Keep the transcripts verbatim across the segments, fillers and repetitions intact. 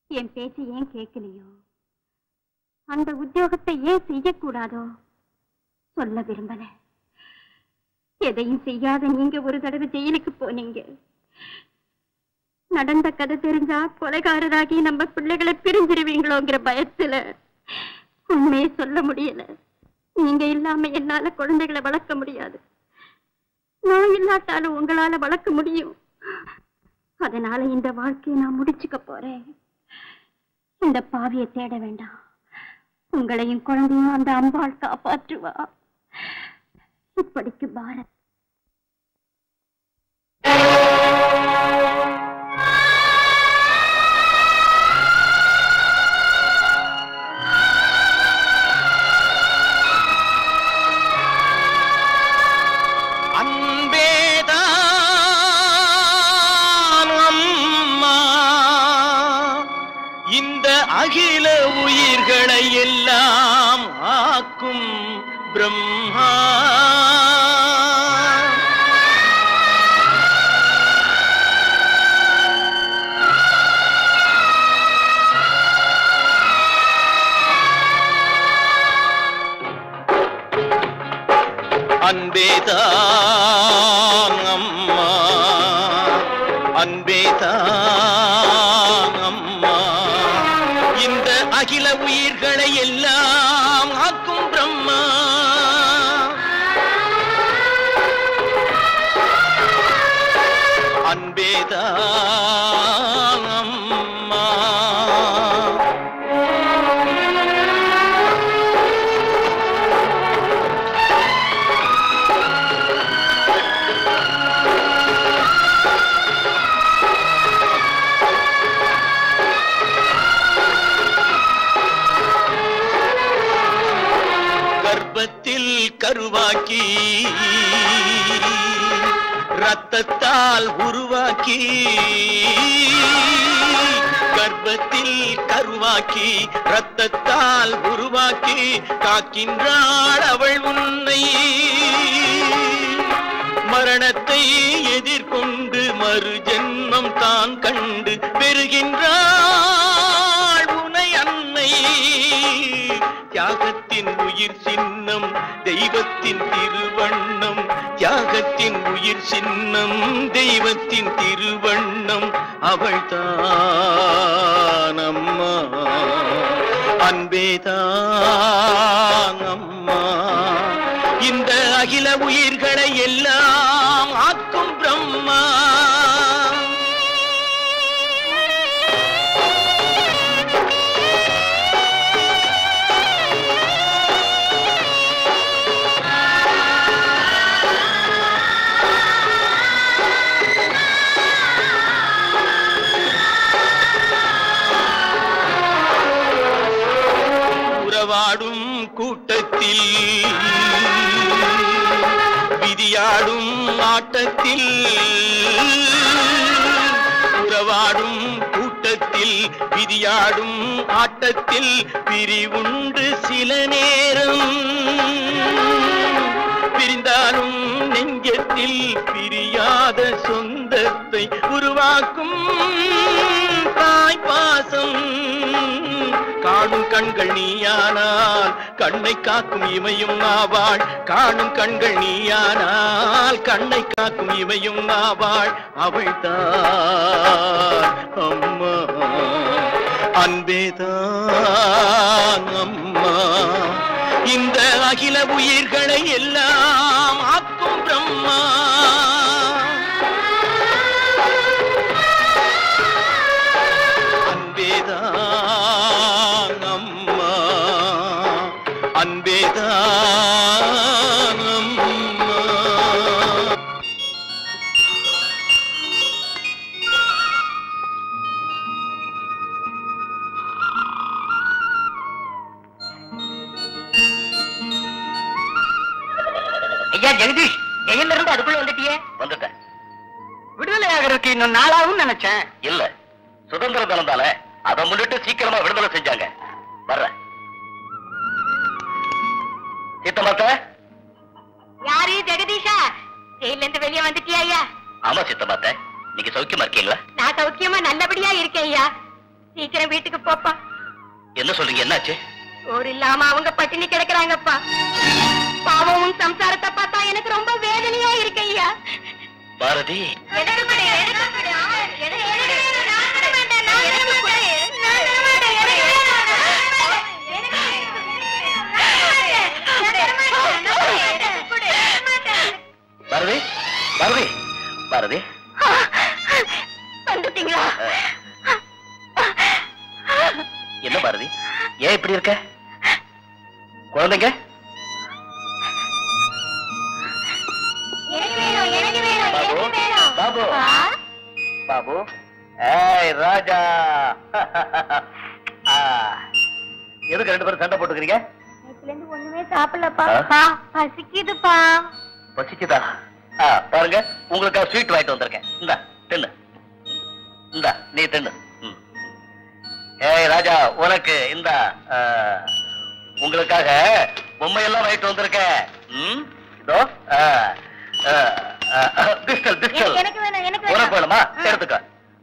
என் பேச்சு ஏன் கேட்கலையோ, அந்த உத்தியோகத்தை ஏன் செய்யக்கூடாதோ சொல்ல விரும்பல. எதையும் செய்யாத நீங்க ஒரு தடவை ஜெயிலுக்கு போனீங்க. நடந்த கதை தெரிஞ்சா கொலைகாரராகி நம்ம பிள்ளைகளை பிரிஞ்சிருவீங்களோங்கிற பயத்துல உண்மையை சொல்ல முடியல. நீங்க இல்லாம என்னால குழந்தைகளை வளர்க்க முடியாது. நான் இல்லாட்டாலும் உங்களால வளர்க்க முடியும். அதனால இந்த வாழ்க்கையை நான் முடிச்சுக்க போறேன். இந்த பாவியை தேட வேண்டாம். உங்களையும் குழந்தையும் அந்த அம்பாள் காப்பாற்றுவா. இப்படிக்கு பாரத். அகில உயிர்களை எல்லாம் ஆக்கும் பிரம்மா, அன்பேதான் அம்மா, அன்பேதான் அம்மா, இந்த அகில உயிர்களை எல்லாம் ஆக்கும் பிரம்மா. அன்பேதான் அம்மா. கர்ப்பத்தில் கருவாக்கி ரத்தத்தால் உருவாக்கி, கர்ப்பத்தில் கருவாக்கி ரத்தத்தால் உருவாக்கி காக்கின்றாள் அவள் உன்னை. மரணத்தை எதிர்கொண்டு மறு ஜென்மம் தான் கண்டு பெறுகின்றாள் உனை அன்னை. தியாகத்தின் உயிர் சின்னம் தெய்வத்தின் திருவண்ணம், தியாகத்தின் உயிர் சின்னம் தெய்வத்தின் திருவண்ணம் அவள்தான் அம்மா, அன்பேதான் அம்மா, இந்த அகில உயிர்களை எல்லாம் ஆக்கும் பிரம்மா. உறவாடும் கூட்டத்தில் விதியாடும் ஆட்டத்தில், உறவாடும் கூட்டத்தில் விதியாடும் ஆட்டத்தில் பிரிவுண்டு சில நேரம். பிரிந்தாலும் நெஞ்சத்தில் பிரியாத சொந்தத்தை உருவாக்கும் தாய் பாசம். காணும் கண்கள் நீயானால் கண்ணை காக்கும் இமையும் ஆவாள், காணும் கண்கள் நீயானால் கண்ணை காக்கும் இமையும் ஆவாள் அவள்தான் அம்மா, அன்பேதான் அம்மா, இந்த அகில உயிர்களை எல்லாம் ஆக்கும் பிரம்மா. அன்பேதான் அம்மா, அன்பேதான் அம்மா. ஐயா ஜெகதீஷ், ஜெயில இருந்து அதுக்குள்ள வந்துட்டியே? வந்துட்டேன். விடுதலை ஆகிறதுக்கு இன்னும் நாளாகும் நினைச்சேன். இல்ல, சுதந்திர தினம் தானே, அதை முன்னிட்டு சீக்கிரமா விடுதலை செஞ்சாங்க. வர்றேன். சித்தமாத்த. யாரு ஜெகதீஷா? ஜெயில இருந்து வெளியே வந்துட்டியா ஐயா? ஆமா சித்தமாத்த, நீங்க சௌக்கியமா இருக்கீங்களா? நான் சௌக்கியமா நல்லபடியா இருக்கேன் ஐயா. சீக்கிரம் வீட்டுக்கு போப்பா. என்ன சொல்றீங்க? என்னாச்சு? ஒரு இல்லாம அவங்க பட்டினி கிடக்குறாங்கப்பா. பாவமும் சம்சாரத்தை பார்த்தா எனக்கு ரொம்ப வேதனையா இருக்கு ஐயா. பாரதி, பாரதி, பாரதி, பாரதி, வந்துட்டீங்களா? என்ன பாரதி, ஏன் இப்படி இருக்க? குழந்தைங்க பாபு, பாபு, ஏய் ராஜா, எதுக்கு ரெண்டு பேரும் சண்டை போட்டுக்கிறீங்க? ஒண்ணுமே சாப்பிடலப்பா, பசிக்குதுப்பா. பசிக்குதா? பாருங்க, உங்களுக்கு ஸ்வீட் வாங்கிட்டு வந்திருக்கேன். இந்த தின்னு, இந்த நீ தின்னு. ஏய் ராஜா, உனக்கு இந்த உங்களுக்காக பொம்மையெல்லாம் வாங்கிட்டு வந்திருக்கேன். இதோ பிஸ்டல், பிஸ்டல் உனக்கு வேணுமா? எடுத்துக்க.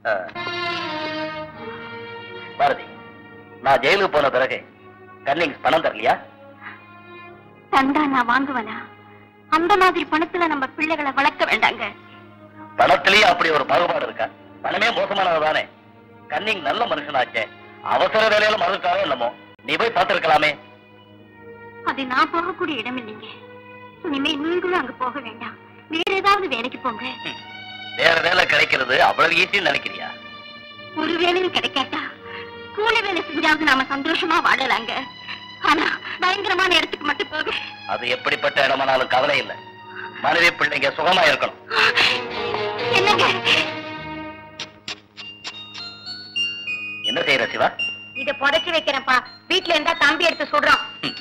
பாரதி, நான் ஜெயிலுக்கு போன பிறகு கன்னிங் பணம் தரலையா? தந்தா நான் வாங்குவனா? அந்த மாதிரி பணத்துல நம்ம பிள்ளைகளை வளர்க்க வேண்டாங்க. பணத்திலேயே அப்படி ஒரு பாகுபாடு இருக்கா? பணமே மோசமானதுதானே. கன்னிங் நல்ல மனுஷனாச்சே, அவசர வேலையில மறந்துட்டாரோ என்னமோ. நீ போய் பார்த்திருக்கலாமே. அது நான் போகக்கூடிய இடம் இல்லைங்க. இனிமே நீங்களும் அங்க போக வேண்டாம். வேற ஏதாவது வேலைக்கு போங்க. வேற வேலை கிடைக்கிறது அவ்வளவு ஈஸின்னு நினைக்கிறியா? ஒரு வேலையும் கிடைக்காட்டா கூலி வேலை செஞ்சாவது நாம சந்தோஷமா வாழலாங்க. ஆனா பயங்கரமான இடத்துக்கு மட்டும் போக. அது எப்படிப்பட்ட இடமானாலும் கவலை இல்லை. மனைவி பிள்ளைங்க சுகமா இருக்கணும். என்னங்க என்ன செய்யற சிவா? இத புதைச்சி வைக்கிறேன்ப்பா. வீட்டுல இருந்தா தம்பி எடுத்து சொல்றான்.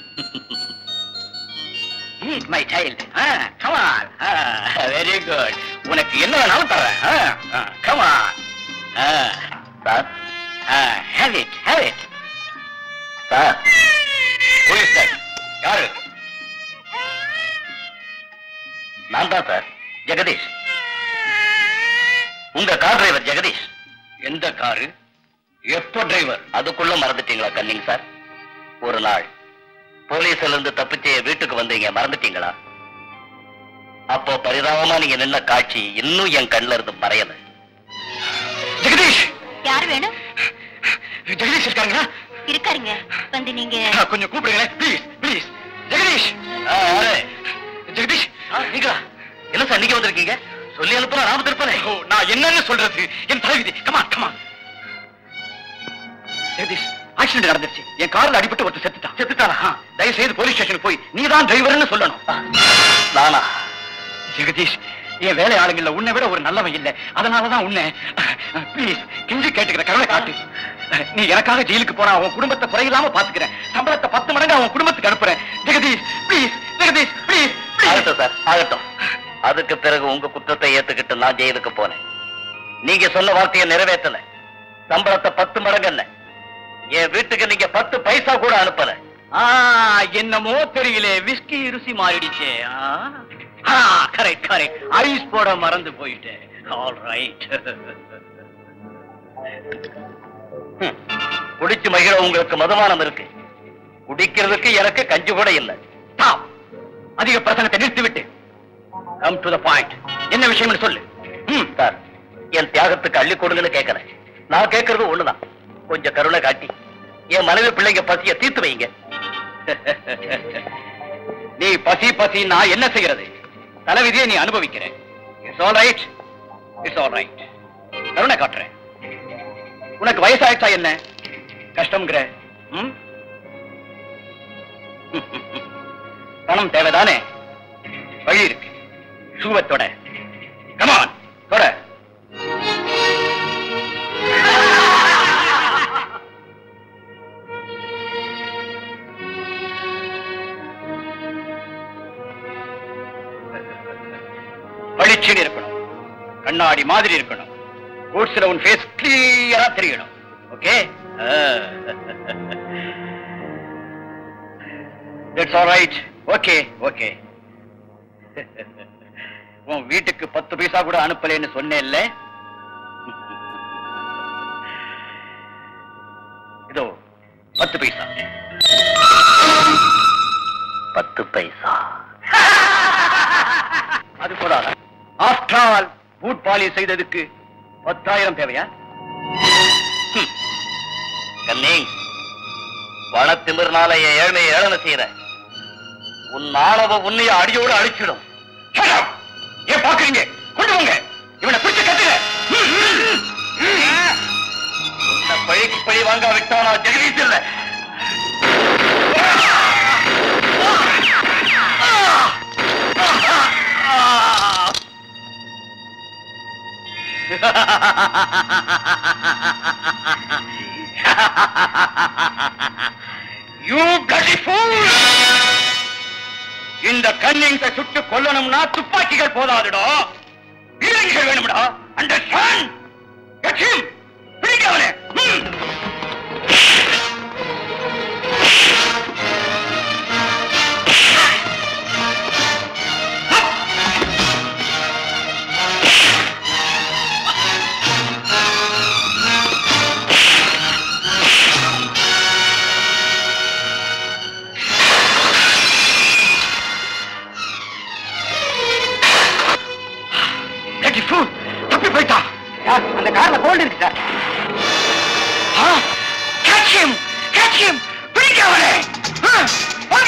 Eat my child. Ah, come on. Ah, very good. உனக்கு என்ன வேணாலும் தரேன். Ah, come on. Ah, sir. Ah, have it, have it. Sir. Who is that? யாரு? நான் தான் சார், ஜெகதீஷ். உங்க கார் டிரைவர் ஜெகதீஷ். எந்த காரு? எப்போ டிரைவர்? அதுக்குள்ள மறந்துட்டீங்களா கன்னிங் சார்? ஒரு நாள் போலீஸ்ல இருந்து தப்பிச்சு வீட்டுக்கு வந்தீங்க, மறந்துட்டீங்களா? அப்போ பரிதாபமா நீங்க நின்ன காட்சி இன்னும் என் கண்ணுல இருந்து மறையல. ஜெகதீஷ்! யார் வேணும்? ஜெகதீஷ் இருக்காங்களா? இருக்காருங்க. வந்து நீங்க கொஞ்சம் கூப்பிடுங்க ப்ளீஸ், ப்ளீஸ். ஜெகதீஷ்! ஜெகதீஷ் நீங்களா? என்ன சார் நீங்க வந்திருக்கீங்க? சொல்லி அனுப்புனா நாம திருப்பனே. நான் என்னன்னு சொல்றது? என் தலைவிதி. Come on, come on. ஜெகதீஷ், ஆக்சிடென்ட் நடந்துருச்சு. என் கார்ல அடிபட்டு ஒருத்தர் செத்துட்டான். செத்துட்டானா? தயவு செய்து போலீஸ் ஸ்டேஷனுக்கு போய் நீ தான் டிரைவர்னு சொல்லணும். நானா? ஜெகதீஷ், என் வேலை ஆளுங்கள்ல உன்னை விட ஒரு நல்லவன் இல்லை. அதனாலதான் உன்னை ப்ளீஸ் கெஞ்சி கேட்டுக்கிற கருணை காட்டு. நீ எனக்காக ஜெயிலுக்கு போனா உன் குடும்பத்தை குறையில்லாம பாத்துக்கிறேன். சம்பளத்தை பத்து மடங்கு அவன் குடும்பத்துக்கு அனுப்புறேன். Jagadish please, Jagadish please. ஆகட்டும் சார், ஆகட்டும். அதுக்கு பிறகு உங்க குற்றத்தை ஏத்துக்கிட்டு நான் ஜெயிலுக்கு போனேன். நீங்க சொன்ன வார்த்தையை நிறைவேற்றல. சம்பளத்தை பத்து மடங்கு இல்ல, என் வீட்டுக்கு நீங்க பத்து பைசா கூட அனுப்பல. என்னமோ தெரியல, விஸ்கி ருசி மாறிடுச்சே. Correct, correct. ஐஸ் போட மறந்து போயிட்டேன். All right. குடிச்சு மகிழ உங்களுக்கு மதுமானம் இருக்கு, குடிக்கிறதுக்கு எனக்கு கஞ்சி கூட இல்லை. அதிக பிரசங்கத்தை நிறுத்திவிட்டு கம் டு தி பாயிண்ட். என்ன விஷயம் சொல்லு. சார், என் தியாகத்துக்கு அள்ளி கொடுங்கன்னு கேட்கிறேன். நான் கேட்கறது ஒண்ணுதான், கொஞ்சம் கருணை காட்டி என் மனைவி பிள்ளைங்க பசிய தீர்த்து வைங்க. நீ பசி பசி நான் என்ன செய்யறது? தலைவிதியை நீ அனுபவிக்கிற. It's all right, it's all right. கருணை காட்டுறேன். உனக்கு வயசாயிட்டா என்ன கஷ்டம்ங்கிற? பணம் தேவைதானே? வழி இருக்கு, சுகத்தோட. கமான், தொட. பளிச்சுன்னு இருக்கணும், கண்ணாடி மாதிரி இருக்கணும். கோட்ஸ்ல உன் ஃபேஸ் கிளியரா தெரியணும். Okay? That's all right. Okay, okay. உன் வீட்டுக்கு பத்து பைசா கூட அனுப்பலன்னு சொன்னேன்ல. பத்து பைசா. அது போதாதா? ஆஃப்டர் ஆல் பூட் பாலிஷ் செய்ததுக்கு பத்தாயிரம் தேவையா? கண்ணே, பணத்திமிர்னால என் ஏழ்மையை ஏளன செய்யற உன் ஆணவ உன்னைய அடியோடு அழிச்சிடும். ஏன் பாக்குறீங்க? கொண்டு போங்க, இவனை பிடிச்சு கட்டுங்க. உன்னை பழிக்கு பழி வாங்காவிட்டானா ஜெகதீஷ் இல்ல. You bloody fool! இந்த கன்னிங்க சுட்டு கொல்லணும்னா துப்பாக்கிகள் போதாதுடா, பீரங்கிகள் வேணும்டா. அண்டர்ஸ்டாண்ட்? Get him! பிடிங்க அவனை. தப்பி போயிட்டா. அந்த கார்ல கோல்டு இருக்கு sir. Catch him! Catch him! பிடிங்க அவனை. வாங்க.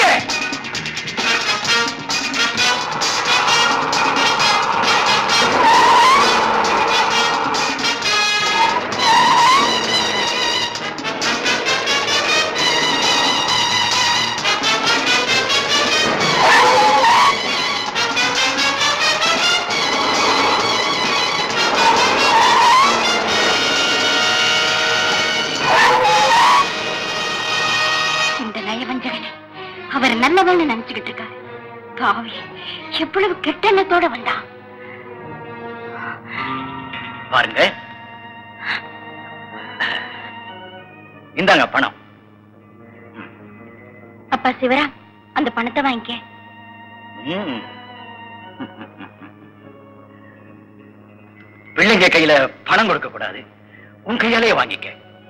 அவர் நல்லவன்னு நினைச்சுக்கிட்டு இருக்காரு. பாவி, எவ்வளவு கெட்ட எண்ணத்தோட வந்தான் பாருங்க. இந்தாங்க பணம். அப்பா சிவரா, அந்த பணத்தை வாங்கிக்க. பிள்ளைங்க கையில பணம் கொடுக்க கூடாது, உன் கையாலே வாங்கிக்க.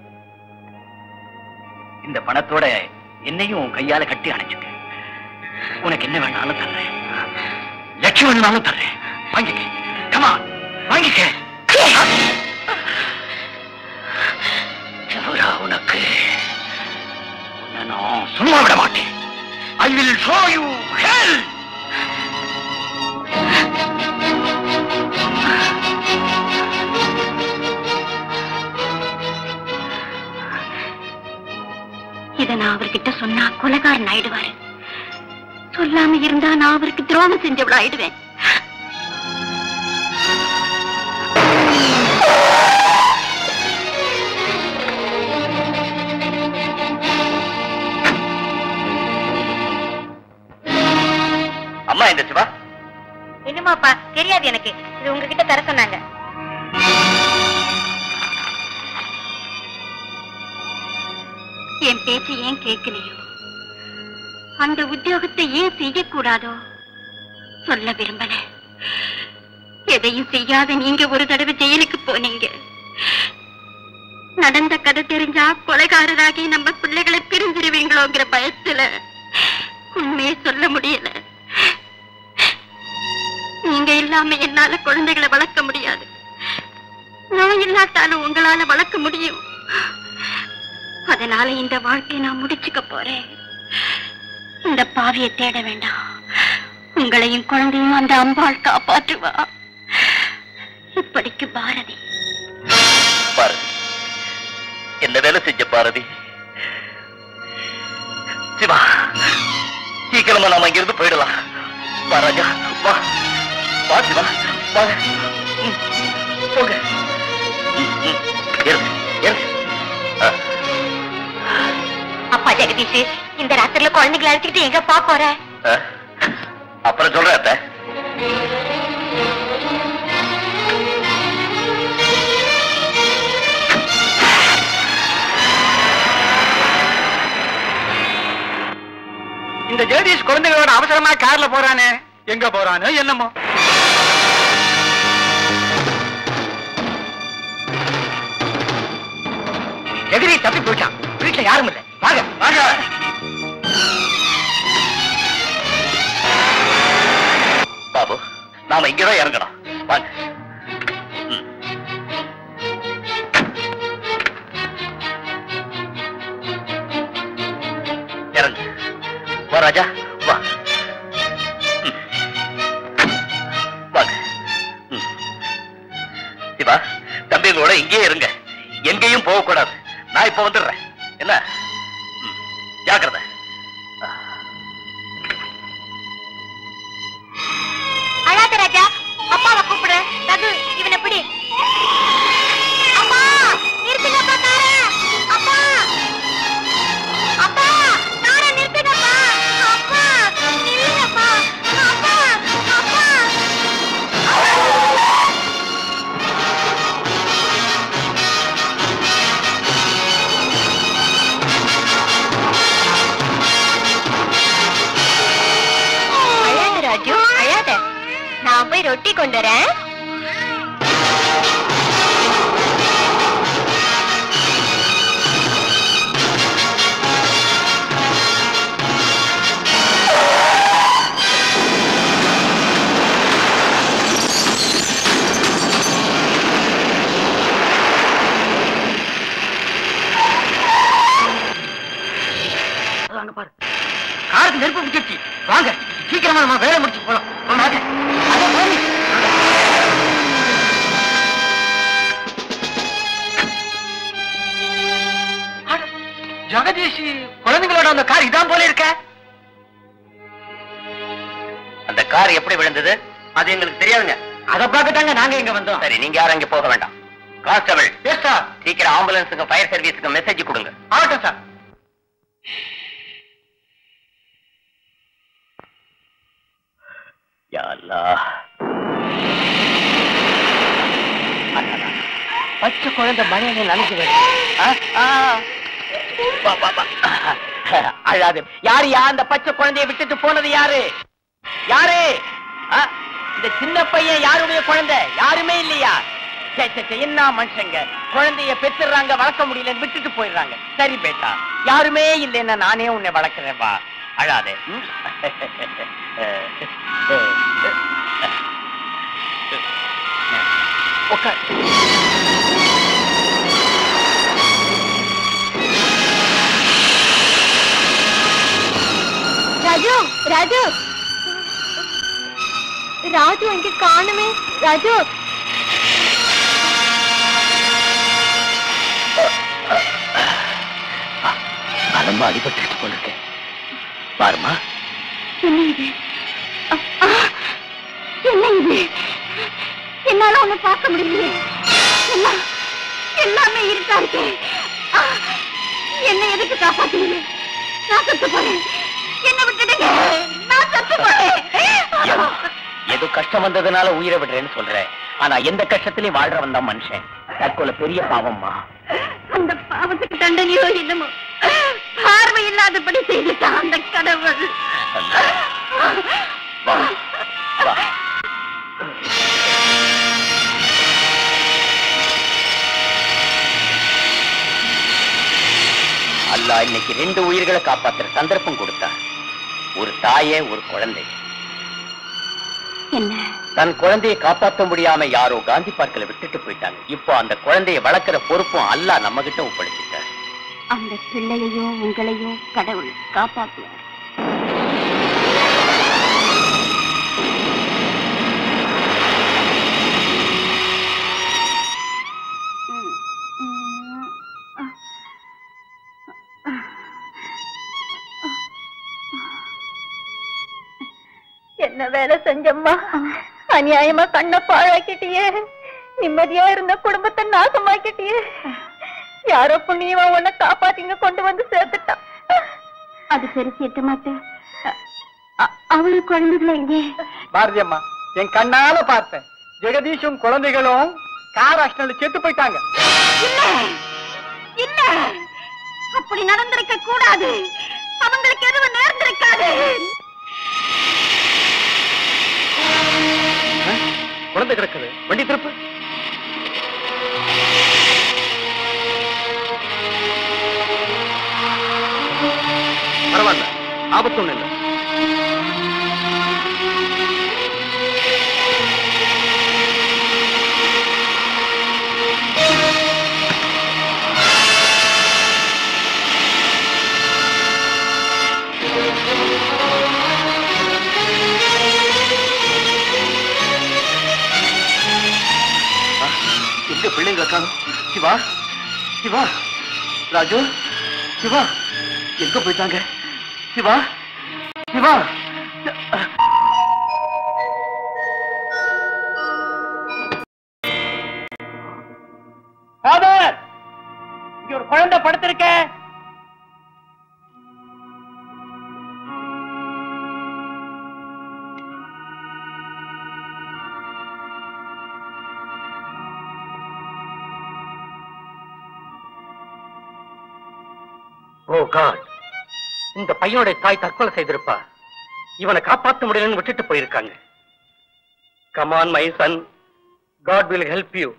இந்த பணத்தோட என்னையும் உன் கையால கட்டி அணைச்சுக்க. உனக்கு என்ன வேணாலும் தர்றேன், லட்சம் வேணாலும் தர்றேன். வாங்கிக்க. கமா, வாங்கிக்க. உனக்கு உன்னை நான் சும்மா விட மாட்டேன். I will show you hell. இத நான் அவர்கிட்ட சொன்னா கொலைகாரன் ஆயிடுவாரு. சொல்லாம இருந்தா நான் அவருக்கு துரோகம் செஞ்சவள ஆயிடுவேன். அம்மா இந்த சிவா. என்னமாப்பா தெரியாது எனக்கு, இது உங்ககிட்ட தர சொன்னாங்க. என் பேச்சை ஏன் கேட்கலையோ, அந்த உத்தியோகத்தை ஏன் செய்யக்கூடாதோ சொல்ல விரும்பல. எதையும் செய்யாத நீங்க ஒரு தடவை ஜெயிலுக்கு போனீங்க. நடந்த கதை தெரிஞ்சா கொலைகாரராகி நம்ம பிள்ளைகளை பிரிஞ்சிருவீங்களோங்கிற பயத்துல உண்மையை சொல்ல முடியல. நீங்க இல்லாம என்னால குழந்தைகளை வளர்க்க முடியாது. நான் இல்லாட்டாலும் உங்களால வளர்க்க முடியும். அதனால இந்த வாழ்க்கையை நான் முடிச்சுக்க போறேன். இந்த பாவியை தேட வேண்டாம். உங்களையும் குழந்தையும் அந்த அம்பாள் காப்பாற்றுவா. இப்படிக்கு பாரதி. பாரதி என்ன வேலை செஞ்ச பாரதி? சிவா, சீக்கிரமா நாம இங்கிருந்து போயிடலாம். வா ராஜா, வா வா சிவா, வா. போங்க. அப்பா ஜெகதீஷ், இந்த ராத்திரில குழந்தைகளை அழைச்சிக்கிட்டு எங்க பா போற? அப்புறம் சொல்றேன் அத்தை. இந்த ஜெகதீஷ் குழந்தைகளோட அவசரமா கார்ல போறானே, எங்க போறானோ என்னமோ. ஜெகதீஷ் தப்பி போயிட்டான். வீட்டுல யாரும் இல்லை. வாங்க வாங்க. நாம இங்கதான் இறங்கணும். வாங்க. இறங்கு. வா ராஜா, வா. வாங்க. சிவா, தம்பிங்களோட இங்கேயே இருங்க, எங்கேயும் போகக்கூடாது. நான் இப்ப வந்துடுறேன். என்ன? ஜாக்கிரதை. அழாத ராஜா, அப்பாவை கூப்பிடு. ரகு, இவனை பிடி. அப்பா, நிறுத்துங்கப்பா காரை. அப்பா, அப்பா, காரை நிறுத்துங்கப்பா. அப்பா, நில்லுங்கப்பா. அப்பா, அப்பா. அழாத ராஜு, அழாத. நான் போய் ரொட்டி கொண்டு வரேன். பாரு, காருக்கு நெருப்பு பிடிச்சிருச்சு. வாங்க, சீக்கிரமா நம்ம வேலை முடிச்சு போலாம். வாங்க. அதே போய் ஜெகதீஷ், குழந்தைங்களோட அந்த கார் இதான் போல இருக்க. அந்த கார் எப்படி விழுந்தது? அது எங்களுக்கு தெரியாதுங்க. அதை பார்க்கத்தாங்க நாங்க இங்க வந்தோம். சரி, நீங்க யாரும் இங்க போக வேண்டாம். Constable, yes sir. சீக்கிரம் ஆம்புலன்ஸுக்கு, ஃபயர் சர்வீஸுக்கு மெசேஜ் கொடுங்க. ஆகட்டும் சார். யா அல்லாஹ். பச்சை குழந்தை மழையில நனைஞ்சு அழாது. யாரு யா அந்த பச்சை குழந்தைய விட்டுட்டு போனது? யாரு யாரு? இந்த சின்ன பையன் யாருடைய குழந்தை? யாருமே இல்லையா? என்ன மனுஷங்க, குழந்தைய பெற்றுறாங்க, வளர்க்க முடியல, விட்டுட்டு போயிடுறாங்க. சரி பேட்டா, யாருமே இல்லைன்னா நானே உன்னை வளர்க்கிறேன். வா, அழாதே. உட்கார். ராஜு, ராஜு, ராஜு இங்க காணுமே. ராஜு, ரொம்ப அடிபட்டு போல இருக்கு. பாருமா. என்ன இது? என்ன இது? என்னால ஒண்ணு பார்க்க முடியலையே. எல்லாம் எல்லாமே இருக்கா இருக்கு. என்ன எதுக்கு காப்பாத்தீங்க? நான் செத்து போறேன். என்ன விட்டுடுங்க, நான் செத்து போறேன். ஏதோ கஷ்டம் வந்ததுனால உயிரை விடுறேன்னு சொல்றேன். ஆனா எந்த கஷ்டத்திலயும் வாழ்றவன் தான் மனுஷன். தற்கொலை பெரிய பாவம்மா. அந்த பாவத்துக்கு தண்டனையோ என்னமோ பார்வை இல்லாதபடி செய்துட்டான் அந்த கடவுள். அல்லாஹ் இன்னைக்கு ரெண்டு உயிர்களை காப்பாத்துற சந்தர்ப்பம் கொடுத்தா. ஒரு தாயே, ஒரு குழந்தை. என்ன? தன் குழந்தையை காப்பாற்ற முடியாம யாரோ காந்தி பார்க்கல விட்டுட்டு போயிட்டாங்க. இப்போ அந்த குழந்தையை வளர்க்கிற பொறுப்பும் அல்லாஹ் நம்ம கிட்ட ஒப்படைச்சிட்டார். அந்த பிள்ளையையும் உங்களையும் கடவுள் காப்பாற்றுவார். என்ன வேலை செஞ்சம்மா? அநியாயமா கண்ணை பாழாக்கிட்டியே. நிம்மதியா இருந்த குடும்பத்தை நாசமாக்கிட்டியே. யாரோ புண்ணியமா உன்னை காப்பாத்திங்க கொண்டு வந்து சேர்த்துட்டான். அது சரி சேட்ட மாட்டேன். அவரு குழந்தைகளை எங்கே? பாரதி அம்மா, என் கண்ணால பார்த்தேன். ஜெகதீஷும் குழந்தைகளும் கார் ஆக்சிடென்ட்ல செத்து போயிட்டாங்க. இல்ல இல்ல, அப்படி நடந்திருக்க கூடாது. அவங்களுக்கு எதுவும் நேர்ந்திருக்காது. குழந்தை கிடக்குது, வண்டி திருப்பு. பரவாயில்ல, ஆபத்து ஒண்ணு இல்லை. எங்க பிள்ளைங்களை காணும்? சிவா, சிவா, ராஜு, சிவா எங்க போயிட்டாங்க? சிவா, சிவா. ஃபாதர், இங்க ஒரு குழந்தை படுத்திருக்க. ஓ காட், இந்த பையனுடைய தாய் தற்கொலை செய்திருப்பா. இவனை காப்பாற்ற முடியலன்னு விட்டுட்டு போயிருக்காங்க. Come on my son, God will help you.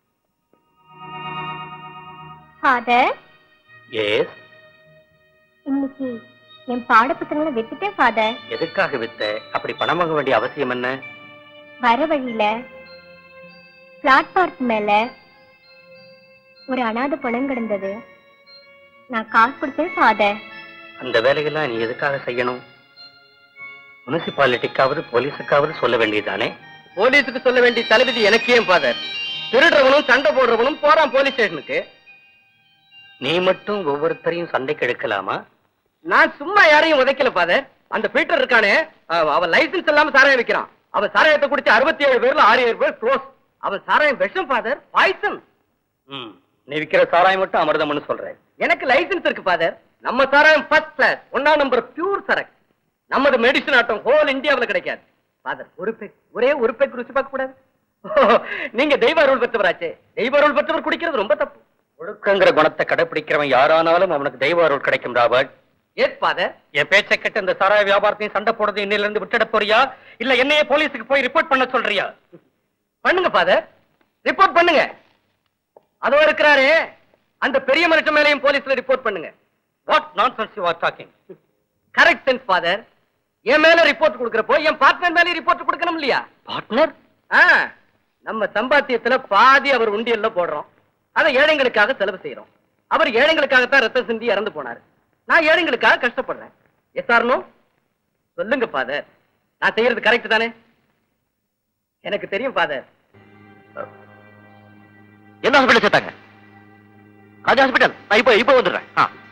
Father, yes. இன்னைக்கு என் பாட புத்தகங்களை வித்துட்டேன் ஃபாதர். எதுக்காக வித்த? அப்படி பணம் வாங்க வேண்டிய அவசியம் என்ன? வர வழியில பிளாட்பார்க் மேல ஒரு அனாதை பணம் கிடந்தது. நான் காசு கொடுத்தேன் ஃபாதர். அந்த வேலையெல்லாம் நீ எதுக்காக செய்யணும்? முனிசிபாலிட்டிக்காவது போலீஸுக்காவது சொல்ல வேண்டியதானே? போலீஸுக்கு சொல்ல வேண்டிய தளபதி எனக்கு ஏன் ஃபாதர்? திருடுறவனும் சண்டை போடுறவனும் போறான் போலீஸ் ஸ்டேஷனுக்கு. நீ மட்டும் ஒவ்வொருத்தரையும் சண்டைக்கு எடுக்கலாமா? நான் சும்மா யாரையும் உதைக்கல ஃபாதர். அந்த பீட்டர் இருக்கானே, அவன் லைசன்ஸ் இல்லாம சாராயம் வைக்கிறான். அவன் சாராயத்தை குடிச்சு அறுபத்தி ஏழு பேர்ல ஆறு ஏழு பேர் க்ளோஸ். அவன் சாராயம் விஷம் ஃபாதர், பாய்சன். நீ விக்கிற சாராயம் மட்டும் அமிர்தம்னு சொல்ற. எனக்கு லைசன்ஸ் இருக்கு ஃபாதர். நம்ம சாராயம் ஃபர்ஸ்ட் கிளாஸ், ஒன்னா நம்பர் பியூர் சரக்கு. நமது மெடிசன் ஆட்டம் ஹோல் இந்தியாவில் கிடைக்காது ஃபாதர். ஒரு பெக், ஒரே ஒரு பெக் ருசி பார்க்க கூடாது. நீங்க தெய்வ அருள் பெற்றவராச்சே. தெய்வ அருள் பெற்றவர் குடிக்கிறது ரொம்ப தப்பு. ஒழுக்கங்கிற குணத்தை கடைபிடிக்கிறவன் யாரானாலும் அவனுக்கு தெய்வ அருள் கிடைக்கும் ராபர்ட். S father. என் பேச்சை கேட்டு இந்த சாராய வியாபாரத்தையும் சண்டை போடுறது இன்னில இருந்து விட்டுட போறியா, இல்ல என்னையே போலீஸுக்கு போய் ரிப்போர்ட் பண்ண சொல்றியா? பண்ணுங்க ஃபாதர், ரிப்போர்ட் பண்ணுங்க. அதோ இருக்கிறாரே அந்த பெரிய மனுஷன் மேலையும் போலீஸ்ல ரிப்போர்ட் பண்ணுங்க. What nonsense you are talking? Correct sense father. என் மேல ரிப்போர்ட் கொடுக்கறப்போ என் பார்ட்னர் மேல ரிப்போர்ட் கொடுக்கணும் இல்லையா? பார்ட்னர்? நம்ம சம்பாத்தியத்துல பாதி அவர் உண்டியல்ல போடுறோம். அதை ஏழைங்களுக்காக செலவு செய்யறோம். அவர் ஏழைங்களுக்காகத்தான் ரத்தம் சிந்தி இறந்து போனாரு. நான் ஏழைங்களுக்காக கஷ்டப்படுறேன். Yes or no? சொல்லுங்க ஃபாதர், நான் செய்யறது கரெக்ட் தானே? எனக்கு தெரியும் ஃபாதர். என்ன ஹாஸ்பிட்டல் சேர்த்தாங்க? ராஜா ஹாஸ்பிட்டல். நான் இப்போ இப்போ வந்துடுறேன்.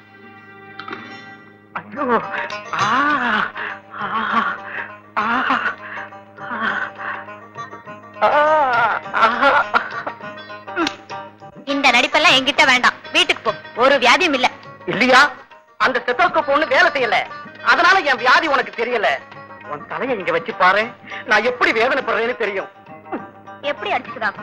ஐயோ, இந்த நடிப்பெல்லாம் என்கிட்ட வேண்டாம். வீட்டுக்கு போ. ஒரு வியாதியும் இல்ல. இல்லையா? அந்த ஸ்டெத்தோஸ்கோப் ஒண்ணு வேலை செய்யல, அதனால என் வியாதி உனக்கு தெரியல. உன் தலையை இங்க வச்சு பாரு, நான் எப்படி வேதனைப்படுறேன்னு தெரியும். எப்படி அடிச்சுக்கிறாங்க?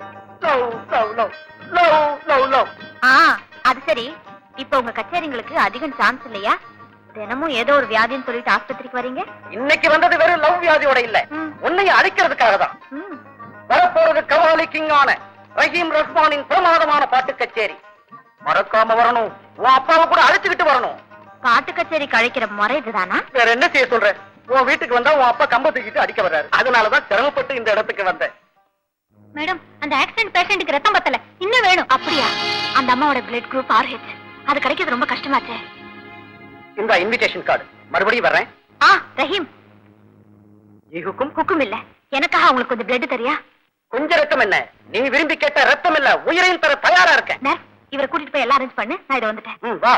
ஆ, அது சரி. இப்ப உங்க கச்சேரிங்களுக்கு அதிகம் சான்ஸ் இல்லையா? தினமும் ஏதோ ஒரு வியாதின்னு சொல்லிட்டு ஆஸ்பத்திரிக்கு வரீங்க. இன்னைக்கு வந்தது வெறும் லவ் வியாதியோட இல்ல, உன்னைய அழிக்கிறதுக்காக தான். வரப்போறது கவாலி கிங்கான ரஹீம் ரஹ்மானின் பிரமாதமான பாட்டு கச்சேரி. மறக்காம வரணும். உன் அப்பாவை கூட அழைச்சுக்கிட்டு வரணும். பாட்டு கச்சேரி கழிக்கிற முறை இதுதானா? வேற என்ன செய்ய சொல்ற? உன் வீட்டுக்கு வந்தா உன் அப்பா கம்ப தூக்கிட்டு அடிக்க வர்றாரு. அதனாலதான் சிரமப்பட்டு இந்த இடத்துக்கு வந்தேன். மேடம், அந்த ஆக்சிடென்ட் பேஷண்ட்டுக்கு ரத்தம் பத்தல, இன்னும் வேணும். அப்படியா? அந்த அம்மாவோட பிளட் குரூப் ஆர் ஹெச். அது கிடைக்கிறது ரொம்ப கஷ்டமாச்சே. இந்த இன்விடேஷன் கார்டு. மறுபடியும் வர்றேன். ஆ, ரஹீம். ஹுக்கும் ஹுக்கும் இல்ல, எனக்காக உங்களுக்கு கொஞ்சம் பிளட் தரியா? கொஞ்சம் ரத்தம் என்ன, நீ விரும்பி கேட்ட ரத்தம் இல்ல, உயிரையும் தர தயாரா இருக்கேன். நர்ஸ், இவரை கூட்டிட்டு போய் எல்லாம் அரேஞ்ச் பண்ணு. நான் இதை வந்துட்டேன். வா.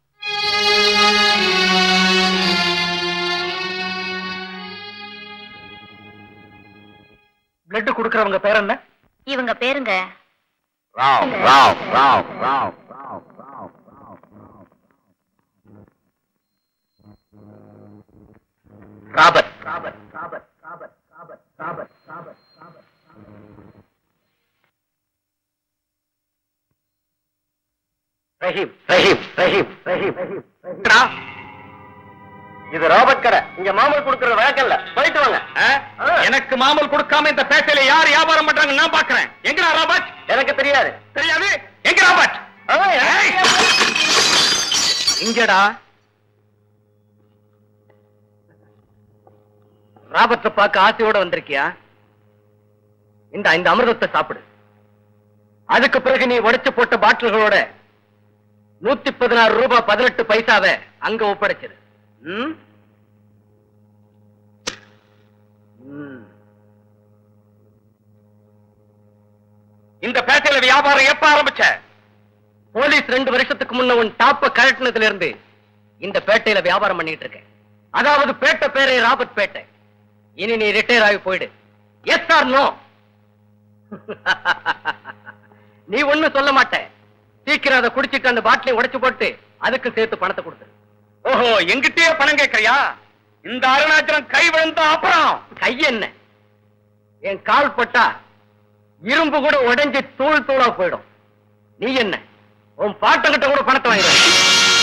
பிளட் குடுக்கறவங்க பேர் என்ன? இவங்க பேருங்க Rao Rao Rao Rao Rao Rao Robert Robert Robert Robert Robert Robert Robert Robert Rahim Rahim Rahim Rahim Rahim. இது ராபர்ட் கடை. இங்க மாமல் கொடுக்கிற வழக்கல்ல. போயிட்டு வாங்க. எனக்கு மாமல் கொடுக்காம இந்த பேட்டையில யார் வியாபாரம் பண்றாங்க நான் பாக்குறேன். எங்க ராபர்ட்? எனக்கு தெரியாது. தெரியாது? எங்க ராபர்ட்? இங்கடா. ராபர்ட்ட பார்க்க ஆசையோட வந்திருக்கியா? இந்த இந்த அமிர்தத்தை சாப்பிடு. அதுக்கு பிறகு நீ உடைச்சு போட்ட பாட்டில்களோட நூத்தி பதினாறு ரூபாய் பதினெட்டு பைசாவை அங்க ஒப்படைச்சிரு. இந்த பேட்டை வியாபாரம் எப்ப ஆரம்பிச்ச? போலீஸ் ரெண்டு வருஷத்துக்கு முன்ன உன் டாப்ப கழட்டினதுல இருந்து இந்த பேட்டையில வியாபாரம் பண்ணிட்டு இருக்கேன். அதாவது பேட்டை பேரே ராபர்ட் பேட்டை. இனி நீ ரிட்டையர் ஆகி போயிடு. Yes or no? நீ ஒண்ணு சொல்ல மாட்ட. சீக்கிரம் அதை குடிச்சிட்டு அந்த பாட்டிலை உடைச்சு போட்டு அதுக்கு சேர்த்து பணத்தை கொடுத்து. ஓஹோ, எங்கிட்டயே பணம் கேட்கறியா? இந்த அருணாச்சலம் கை விழுந்தா அப்புறம் கை என்ன, என் கால் பட்டா இரும்பு கூட உடைஞ்சு தூள் தூளா போயிடும். நீ என்ன, உன் பாட்டங்கிட்ட கூட பணத்தை வாங்கிடு.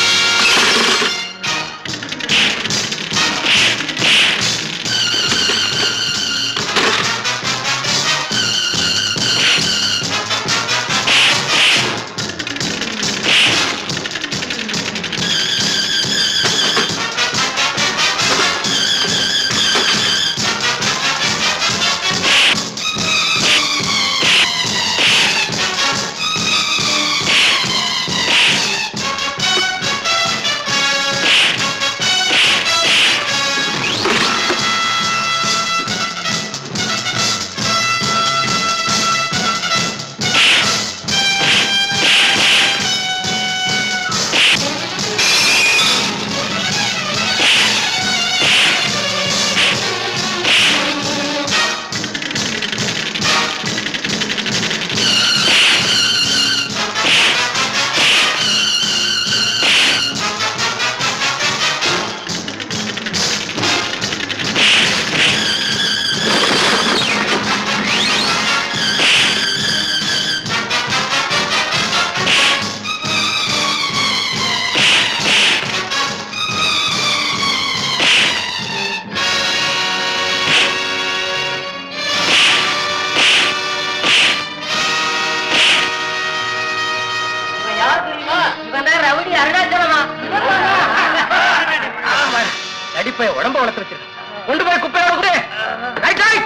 அடிப்பைய உடம்ப வளர்த்து வச்சிருக்க, கொண்டு போய் குப்பையோட குடு. Right right.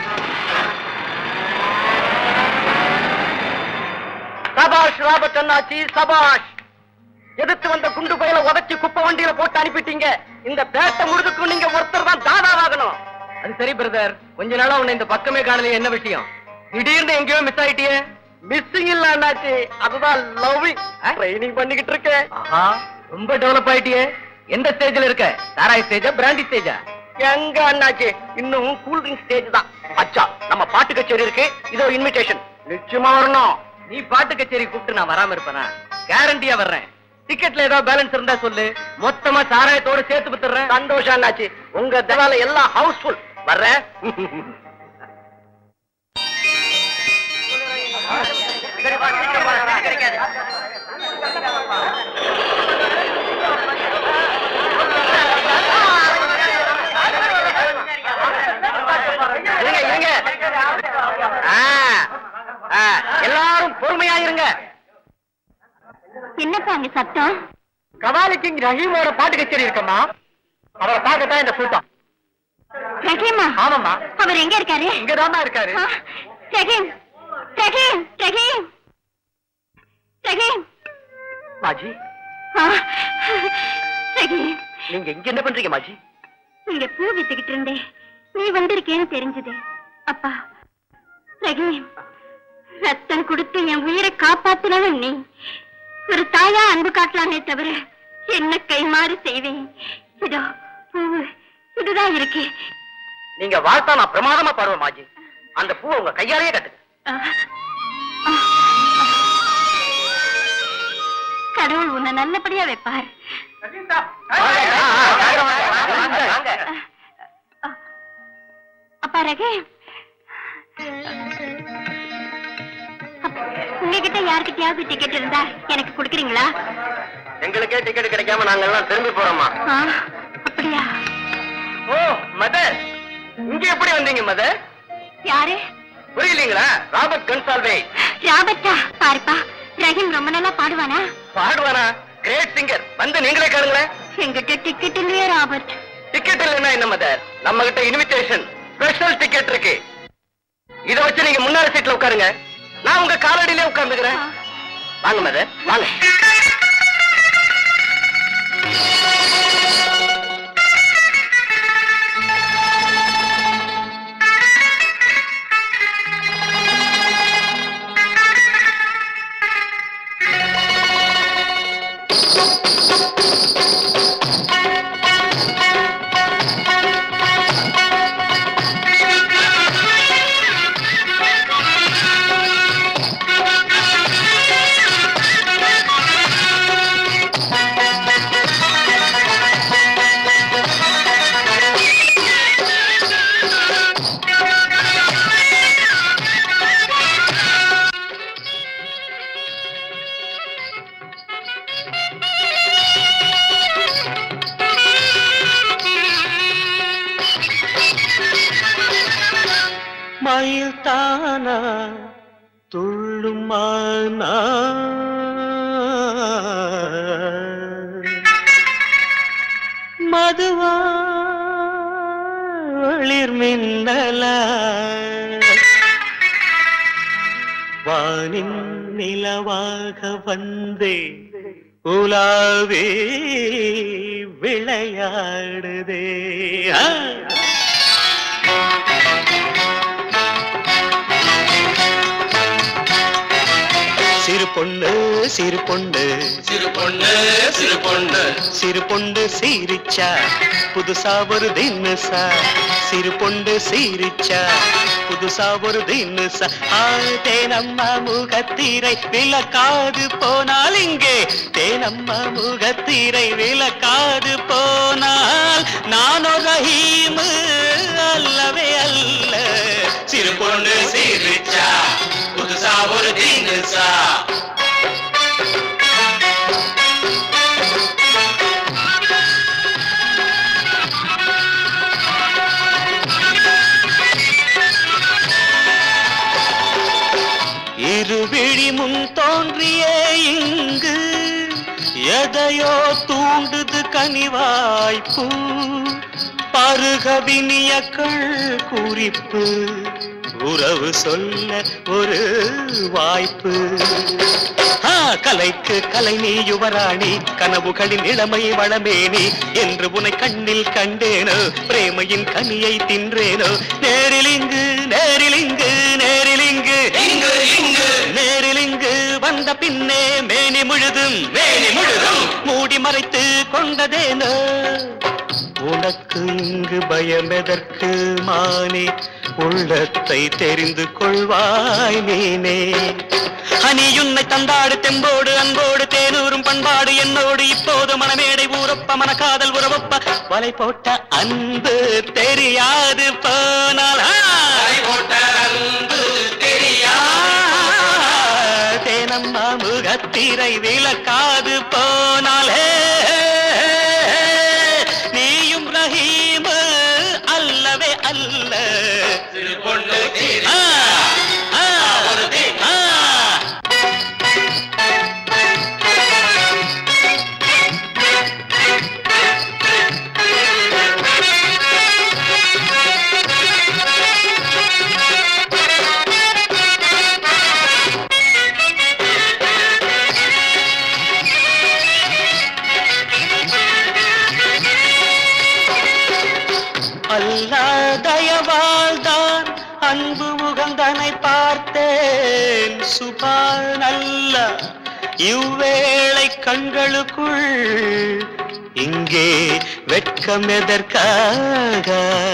சபாஷ் ராபர்ட் அண்ணாச்சி, சபாஷ். எதிர்த்து வந்த குண்டு பையில உதச்சி குப்பை வண்டியில போட்டு அனுப்பிட்டீங்க. இந்த பேட்டை முழுதுக்கும் நீங்க ஒருத்தர் தான் தாதாவாகணும். அது சரி பிரதர், கொஞ்ச நாளா உன்னை இந்த பக்கமே காணலையே, என்ன விஷயம்? திடீர்னு எங்கேயோ மிஸ் ஆயிட்டியே. மிஸ்ஸிங் இல்ல அண்ணாச்சி, அதுதான் லவ்விங். ட்ரைனிங் பண்ணிக்கிட்டு இருக்கேன். ஆஹா, ரொம்ப டெவலப் ஆயிட்டியே. எந்த ஸ்டேஜ்ல இருக்க? சாராய் ஸ்டேஜா, பிராண்டி ஸ்டேஜா? எங்க அண்ணாச்சி, இன்னும் கூல் ட்ரிங்க் ஸ்டேஜ் தான். அச்சா, நம்ம பாட்டு கச்சேரி இருக்கு, இதோ இன்விடேஷன். நிச்சயமா வரணும். நீ பாட்டு கச்சேரி கூப்பிட்டு நான் வராம இருப்பேனா? கேரண்டியா வர்றேன். டிக்கெட்ல ஏதாவது பேலன்ஸ் இருந்தா சொல்லு, மொத்தமா சாராயத்தோட சேர்த்து வித்துறேன். சந்தோஷம் அண்ணாச்சி, உங்க தவால எல்லாம் ஹவுஸ்ஃபுல். வர்றேன். எல்லாரும் பொறுமையா இருங்க. என்னப்பா அங்க சத்தம்? கவாலி கிங் ரஹீமோட பாட்டு கச்சேரி இருக்கம்மா, அவரை பார்க்கத்தான் இந்த கூட்டம். ரஹீமா? ஆமாம்மா. அவர் எங்க இருக்காரு? இங்கதாம்மா இருக்காரு. ரஹீம், ரஹீம், ரஹீம், ரஹீம். மாஜி, ரஹீம், நீங்க இங்க என்ன பண்றீங்க மாஜி? இங்க பூ வித்துக்கிட்டு இருந்தேன், நீ வந்திருக்கேன்னு தெரிஞ்சது. அப்பா ரஹீம், ரத்தம் கொடுத்து என் உயிரை காப்பாத்தினவன் நீ. ஒரு தாயா அன்பு காட்டலாமே தவிர என்ன கைமாறு செய்வேன்? இதோ பூவு இதுதான் இருக்கு. நீங்க வாழ்த்தா நான் பிரமாதமா பாடுவேன் மாஜி. அந்த பூவை உங்க கையாலேயே கட்டுங்க. கடவுள் உன்னை நல்லபடியா வைப்பார். அப்பா ரஹீம், உங்ககிட்ட யாருக்கிட்டயாவது டிக்கெட் இருந்தா எனக்கு கொடுக்குறீங்களா? எங்களுக்கே டிக்கெட் கிடைக்காம நாங்க எல்லாம் திரும்பி போறோமா? அப்படியா? ஓ மதர், இங்க எப்படி வந்தீங்க மதர்? யாரு? புரியலீங்களா? Robert Gonsalves. ராபர்ட்டா? பாருப்பா, ரஹீம் ரொம்ப நல்லா பாடுவானா? பாடுவானா? Great singer. வந்து நீங்களே கேளுங்களேன். எங்கிட்ட டிக்கெட் இல்லையே ராபர்ட். டிக்கெட் இல்லைன்னா என்ன மதர், நம்ம கிட்ட இன்விடேஷன் ஸ்பெஷல் டிக்கெட் இருக்கு. இத வச்சு நீங்க முன்னாடி சீட்ல உட்காருங்க, நான் உங்க காலடியிலே உட்கார்ந்துக்கிறேன். வாங்க மதர், வாங்க. மயில் தானா துள்ளும் மானா மதுவா ஒளிர் மின்னலா வானின் நிலவாக வந்தே உலாவே விளையாடுதே. சிறு பொண்ணு சிறு பொண்ணு சிறு பொண்ணு சிறு பொண்ணு சிறு பொண்ணு சீரிச்சா புதுசா ஒரு தின்னுசா. சிறு பொண்ணு சீரிச்சா புதுசா ஒரு தின்னுசா. தேனம்மா முகத்தீரை விலக்காது போனால் இங்கே தேனம்மா முகத்தீரை விலக்காது போனால் நானோ ரஹீமு அல்லவே அல்ல. சிறு பொண்ணு சீரிச்சா புதுசா ஒரு தினுசா. இருவிழி முன் தோன்றிய இங்கு எதையோ தூண்டுது கனிவாய்ப்பு. பருகவினியக்கள் குறிப்பு உறவு சொல்ல ஒரு வாய்ப்பு. கலைக்கு கலை நீ யுவராணி கனவுகளின் இளமை வளமேனி என்று உனை கண்ணில் கண்டேனோ பிரேமையின் கனியை தின்றேனோ. நேரிலிங்கு நேரிலிங்கு நேரிலிங்கு நேரிலிங்கு வந்த பின்னே மேனி முழுதும் மேனி முழுதும் மூடி மறைத்து கொண்டதேனோ. உனக்கு இங்கு பயம் எதற்கு மானே உள்ளத்தை தெரிந்து கொள்வாய் நீனே. அணியுன்னை தந்தாடு தெம்போடு அன்போடு தேனூரும் பண்பாடு என்னோடு இப்போது மனமேடை ஊரப்ப மனக்காதல் உறவப்ப வலை போட்ட அன்பு தெரியாது போனால் தேனம்மா முகத்திரை விலக்காது போனாலே நீயும் ரஹீமு அல்லவே அல்ல. சிறு பொண்ணு தயவால்தான் அன்பு முகந்தனை பார்த்தேன் சுபான் அல்ல. இவ்வேளை கண்களுக்குள் இங்கே வெட்கம் எதற்காக?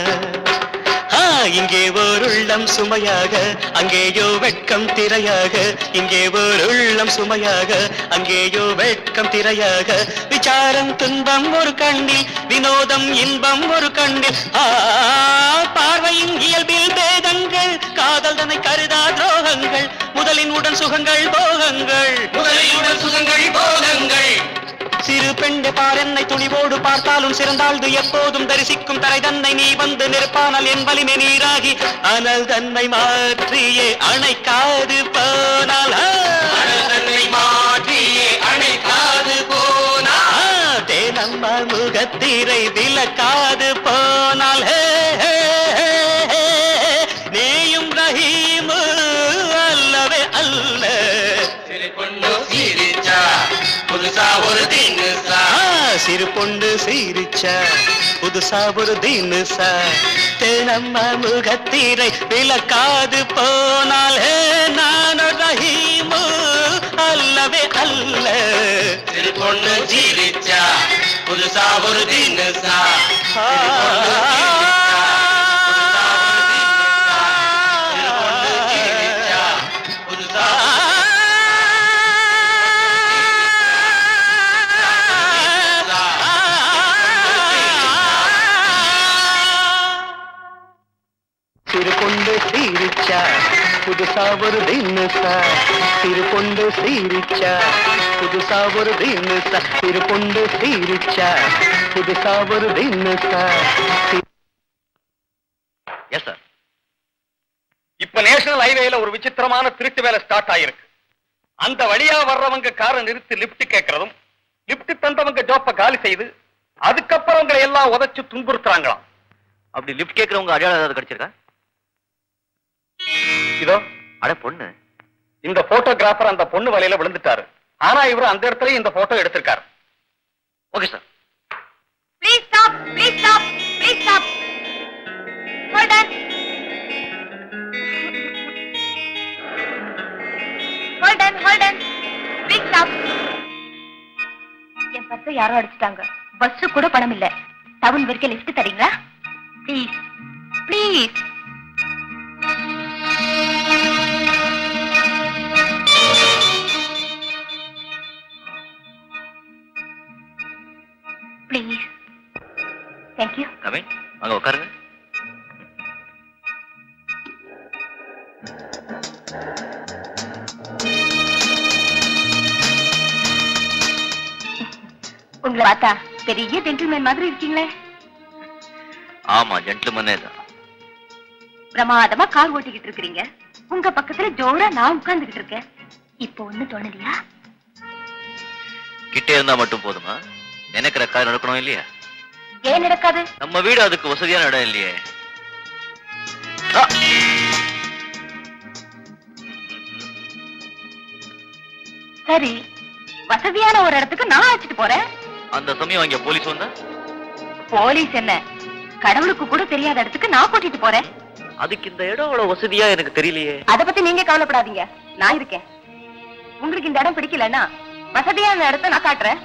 இங்கே ஓர் உள்ளம் சுமையாக அங்கேயோ வெட்கம் திரையாக. இங்கே ஓர் உள்ளம் சுமையாக அங்கேயோ வெட்கம் திரையாக. விசாரம் துன்பம் ஒரு கண்ணில் வினோதம் இன்பம் ஒரு கண்ணில். பார்வையின் இயல்பில் பேதங்கள் காதல் தன்னை கருதா துரோகங்கள். முதலின் உடன் சுகங்கள் போகங்கள் முதலியுடன் சுகங்கள் போகங்கள். சிறு பெண்டு பார் என்னை துணிவோடு பார்த்தாலும் சிறந்தாழ்ந்து எப்போதும் தரிசிக்கும் தரை தன்னை நீ வந்து நிற்பானால் என் வலிமை நீராகி அனல் தன்னை மாற்றியே அணைக்காது போனால் தன்னை மாற்றியே அணைக்காது போனால் தேனம்மா முகத்திரை விலக்காது போனால் நீயும் ரஹீமு அல்லவே அல்ல. சிறு பொண்ணு சீரிச்சா புதுசா ஒரு தினுசா. சிறு பொண்ணு சீரிச்சா புதுசா ஒரு தினுசா. தேனம்மா முகத்திரை விலக்காது போனால் நான் ரஹீமு அல்லவே அல்ல. சிறு பொண்ணு சீரிச்சா புதுசா ஒரு தினுசா. சிறு பொண்டு சீரிச்சா புதுசா ஒரு தினுசா. சிறு பொண்டு சீரிச்சா புதுசா ஒரு தினுசா. சிறு பொண்டு சீரிச்சா புதுசா ஒரு தினுசா. Yes sir. இப்ப நேஷனல் ஹைவேல ஒரு விசித்திரமான திருட்டு வேலை ஸ்டார்ட் ஆயிருக்கு. அந்த வழியா வர்றவங்க காரை நிறுத்தி லிப்ட் கேட்கறதும், லிப்ட் தந்தவங்க ஜோப்ப காலி செய்து அதுக்கப்புறம் அவங்களை எல்லாம் உதைச்சு துன்புறுத்துறாங்களாம். அப்படி லிப்ட் கேட்கறவங்க அடையாளம் ஏதாவது கிடைச்சிருக்கா? இதோ அட பொண்ணு. இந்த போட்டோகிராஃபர் அந்த பொண்ணு வலையில விழுந்துட்டாரு. ஆனா இவர் அந்த இடத்துல இந்த போட்டோ எடுத்திருக்காரு. Okay sir. Please stop! Please stop! Please stop! Hold on! Hold on! Hold on! Please stop! என் பர்ஸை யாரோ அடிச்சிட்டாங்க. பஸ் கூட பணம் இல்ல. டவுன் வரைக்கும் லிஃப்ட் தரீங்களா? Please please. Please. Thank you. Come in. வாங்க உட்காருங்க. உங்களை பார்த்தா பெரிய ஜென்டில்மேன் மாதிரி இருக்கீங்களே. ஆமா, ஜென்டில்மேனே தான். பிரமாதமா கார் ஓட்டிக்கிட்டு இருக்கீங்க. உங்க பக்கத்துல ஜோரா நான் உட்கார்ந்துகிட்டு இருக்கேன். இப்போ ஒண்ணு தோணலையா? கிட்டே இருந்தா மட்டும் போதுமா? நினைக்கிற கார் நடக்கணும் இல்லையா? ஏன் நடக்காது? நம்ம வீடு அதுக்கு வசதியான இடம் இல்லையே. சரி, வசதியான ஒரு இடத்துக்கு நான் அழைச்சிட்டு போறேன். அந்த சமயம் இங்க போலீஸ் வந்தா? போலீஸ் என்ன, கடவுளுக்கு கூட தெரியாத இடத்துக்கு நான் கூட்டிட்டு போறேன். அதுக்கு இந்த இடம் அவ்வளவு வசதியா எனக்கு தெரியலையே. அத பத்தி நீங்க கவலைப்படாதீங்க, நான் இருக்கேன். உங்களுக்கு இந்த இடம் பிடிக்கலன்னா வசதியான இடத்தை நான் காட்டுறேன்.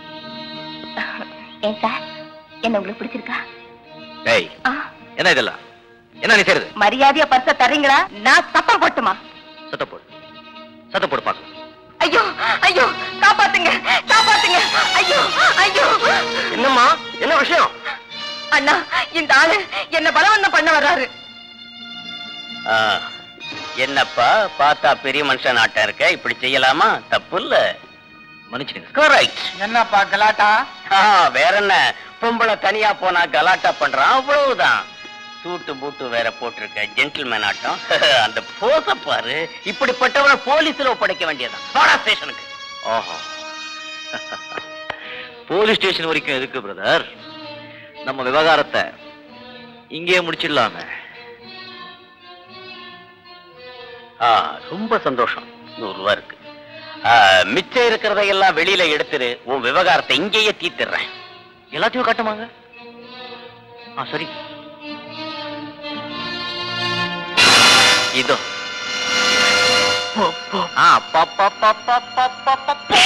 ஏன் சார், என்ன உங்களுக்கு பிடிச்சிருக்கா? டேய், என்ன இதெல்லாம்? என்ன நீ செய்யறது? மரியாதையா பர்ஸ தர்றீங்களா? நான் சத்தம் போட்டுமா? சத்தம் போடு, சத்தம் போடு பாக்க. ஐயோ ஐயோ, காப்பாத்துங்க காப்பாத்துங்க. ஐயோ ஐயோ. என்னம்மா, என்ன விஷயம்? அண்ணா, இந்த ஆளு என்ன பலவந்தம் பண்ண வர்றாரு. என்னப்பா பார்த்தா பெரிய மனுஷன் ஆட்டா இருக்க, இப்படி செய்யலாமா? தப்பு இல்ல, மன்னிச்சிடுங்க. என்னப்பா கலாட்டா? வேற என்ன, பொம்பளை தனியா போனா கலாட்டா பண்றான், அவ்வளவுதான். சூட்டு பூட்டு வேற போட்டிருக்க, ஜென்டில்மேன் ஆட்டம். அந்த போச பாரு, இப்படிப்பட்டவனை போலீஸ்ல ஒப்படைக்க வேண்டியதான். ஸ்டேஷனுக்கு. ஓஹோ, போலீஸ் ஸ்டேஷன் வரைக்கும் எதுக்கு பிரதர்? நம்ம விவகாரத்தை இங்கே முடிச்சிடலாமே. ரொம்ப சந்தோஷம். நூறு ரூபா இருக்கு. மிச்சம் இருக்கிறதையெல்லாம் வெளியில எடுத்துரு, உன் விவகாரத்தை இங்கேயே தீர்த்துறேன். எல்லாத்தையும் காட்டுமாங்க? ஆ சரி. இதோ. ஆ பாப்பா பாப்பா பாப்பா பாப்பா.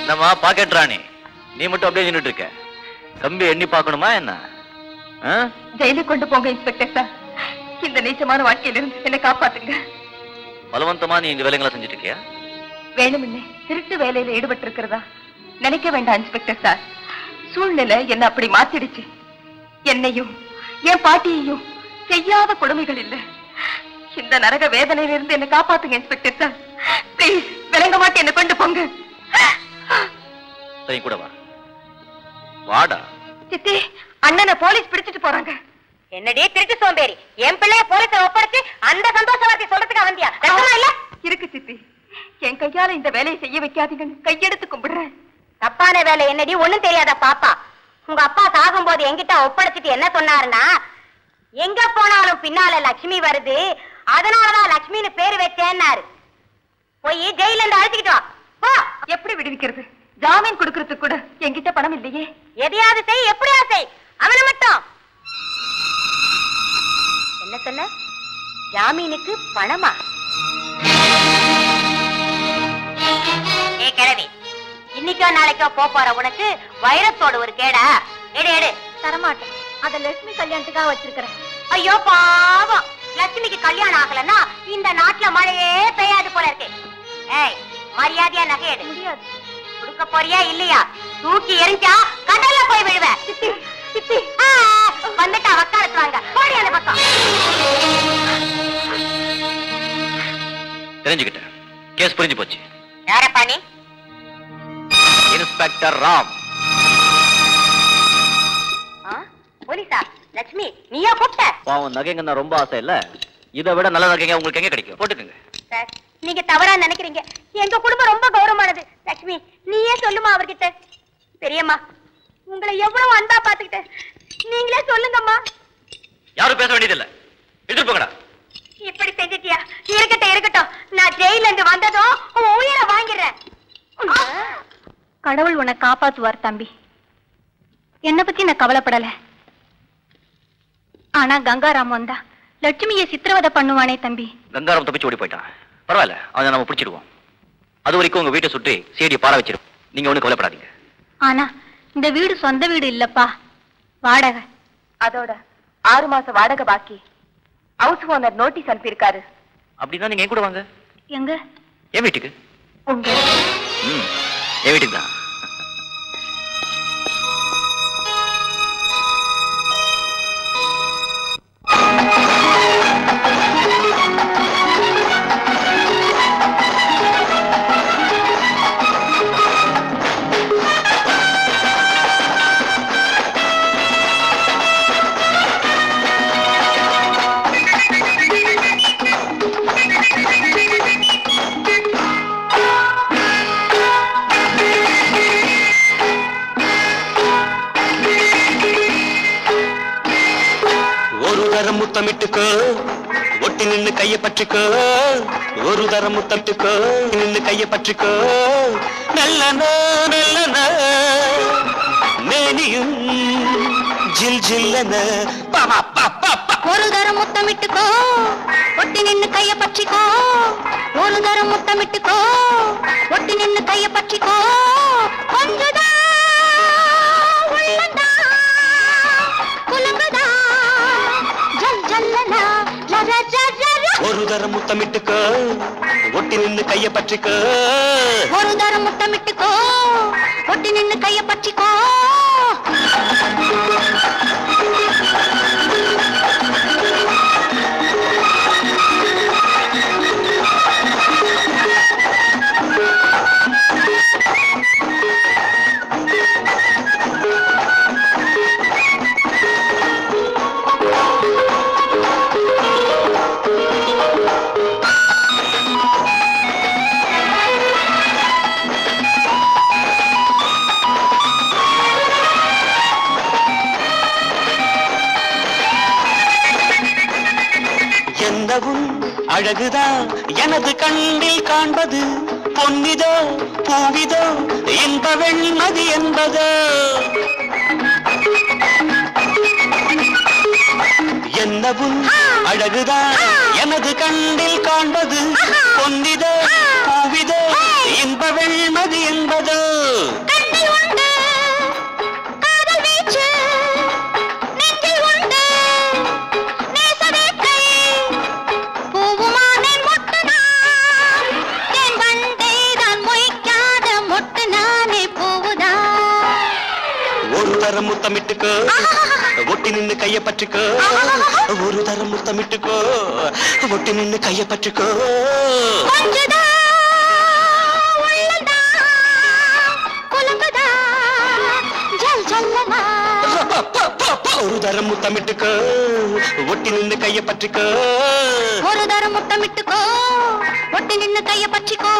நம்ம பாக்கெட் ராணி, நீ மட்டும் அப்படியே நின்னுட்டு இருக்க. கம்பி எண்ணி பார்க்கணுமா என்ன? ஜெயிலுக்கு கொண்டு போங்க இன்ஸ்பெக்டர் சார். இந்த நீச்சமான வாழ்க்கையிலிருந்து என்னை காப்பாத்துங்க. பலவந்தமா நீ இந்த வேலைகளை செஞ்சுட்டு இருக்கியா? வேணுமில்லை திருட்டு வேலையில ஈடுபட்டு இருக்கிறதா நினைக்க வேண்டாம் இன்ஸ்பெக்டர் சார். சூழ்நிலை என்ன அப்படி மாத்திடுச்சு. என்னையும் என் பாட்டியையும் செய்யாத கொடுமைகள் இல்ல. இந்த நரக வேதனையிலிருந்து என்ன காப்பாத்துங்க இன்ஸ்பெக்டர் சார். பிளீஸ் விளங்க மாட்டேன், என்ன கொண்டு போங்க. சரி கூட வா. வாடா. சித்தி, அண்ணனை போலீஸ் பிடிச்சிட்டு போறாங்க. என்னடி திருட்டு சோம்பேறி, என் பிள்ளைய போலீஸ்ல ஒப்படைச்சு அந்த சந்தோஷ வார்த்தை சொல்றதுக்கு வந்தியா? இல்ல இருக்கு சித்தி, என் கையால இந்த வேலையை செய்ய வைக்காதீங்கன்னு கையெடுத்து கும்பிடுறேன். தப்பான வேலை என்னடி ஒண்ணும் தெரியாதா பாப்பா? உங்க அப்பா சாகும் போது என்கிட்ட ஒப்படைச்சிட்டு என்ன சொன்னாருன்னா, எங்க போனாலும் பின்னால லட்சுமி வருது, அதனாலதான் லட்சுமின்னு பேரு வச்சேன்னாரு. போய் ஜெயில இருந்து அழைச்சிக்கிட்டு வா. எப்படி விடுவிக்கிறது? ஜாமீன் கொடுக்கறதுக்கு கூட என்கிட்ட பணம் இல்லையே. எதையாவது செய், எப்படியாவது செய், அவனை மட்டும். என்ன சொன்ன? ஜாமீனுக்கு பணமா? ஏ கிழவி, இன்னைக்கோ நாளைக்கோ போற உனக்கு வைரத்தோட ஒரு கேடா? எடு எடு. தரமாட்டேன், அத லட்சுமி கல்யாணத்துக்காக வச்சிருக்கிறேன். ஐயோ பாவம், லட்சுமிக்கு கல்யாணம் ஆகலன்னா இந்த நாட்டுல மழையே பெய்யாது போல இருக்கு. ஏய், மரியாதையா நகை எடு. முடியாது. கொடுக்க போறியா இல்லையா? தூக்கி எரிஞ்சா கடல்ல போய் விழுவ. சித்தி சித்தி வந்துட்டா வக்காலத்துவாங்க. போடி அந்த பக்கம். தெரிஞ்சுக்கிட்டேன், கேஸ் புரிஞ்சு போச்சு. யாரப்பா நீ? இன்ஸ்பெக்டர் ராம். போலீஸா? லட்சுமி நீயா கூப்பிட்ட? பாவம், நகைங்கன்னா ரொம்ப ஆசை இல்ல, இதை விட நல்ல நகைங்க உங்களுக்கு எங்க கிடைக்கும்? போட்டுக்குங்க. சார், நீங்க தவறா நினைக்கிறீங்க. எங்க குடும்பம் ரொம்ப கௌரவமானது. லட்சுமி நீயே சொல்லுமா அவர்கிட்ட. பெரியம்மா, உங்களை எவ்வளவு அன்பா பாத்துக்கிட்டேன், நீங்களே சொல்லுங்கம்மா. யாரும் பேச வேண்டியதில்லை, எடுத்துட்டு போங்கடா. இப்படி செஞ்சிட்டியா? இருக்கட்டும் இருக்கட்டும், நான் ஜெயில இருந்து வந்ததும் உன் உயிரை வாங்கிடுறேன். கடவுள் உன்னை காப்பாத்துவார் தம்பி. என்ன பத்தி நான் கவலைப்படல. ஆனா கங்காராம் வந்தா லட்சுமியை சித்திரவதை பண்ணுவானே தம்பி. கங்காராம் தப்பிச்சு ஓடி போயிட்டான். பரவாயில்ல, அதை நம்ம பிடிச்சிடுவோம். அது வரைக்கும் உங்க வீட்டை சுற்றி சேடியை பார வச்சிடும். நீங்க ஒண்ணு கவலைப்படாதீங்க. ஆனா இந்த வீடு சொந்த வீடு இல்லப்பா, வாடகை. அதோட ஆறு மாசம் வாடகை பாக்கி. ஹவுஸ் ஓனர் நோட்டீஸ் அனுப்பியிருக்காரு. அப்படின்னா நீங்க என் கூட வாங்க. எங்க? என் வீட்டுக்கு. உங்க ம், என் வீட்டுக்கு தான். முத்தமிட்டுக்கோ, ஒட்டி நின்னு கைய பற்றிக்கோ. ஒரு தரம் முத்தமிட்டுக்கோ, நின்னு கைய பற்றிக்கோ. நல்லனா நல்லனா மேனியும் ஜில் ஜில்லன. ஒரு தரம் முத்தமிட்டுக்கோ, ஒட்டி நின்னு கைய பற்றிக்கோ. ஒரு தரம் முத்தமிட்டுக்கோ, ஒட்டி நின்னு கைய பற்றிக்கோ. கொஞ்சதா உள்ளதா குலங்கதா ஜல் ஜல்லனா ஜர ஜர. ஒரு தரம் முத்தமிட்டுக்கோ, ஒட்டி நின்னு கைய பற்றிக்கோ. ஒரு தரம் முத்தமிட்டுக்கோ, ஒட்டி நின்னு கைய பற்றிக்கோ. அழகுதான் எனது கண்ணில் காண்பது. பொன்னிதோ பூவிதோ இன்ப வெண்மதி என்பதோ. என்னவும் அழகுதான் எனது கண்ணில் காண்பது. பொன்னிதோ பூவிதோ இன்ப வெண்மதி என்பதோ. தரம் முத்தமிட்டுக்கோ ஒட்டி நின்னு கைய பற்றிக்கோ ஒரு தரம் முத்தமிட்டுக்கோ ஒட்டி நின்னு கைய பற்றிக்கோ ஒரு தரம் முத்தமிட்டுக்கோ ஒட்டி நின்னு கைய பற்றிக்கோ ஒரு தரம் முத்தமிட்டுக்கோ ஒட்டி நின்னு கைய பற்றிக்கோ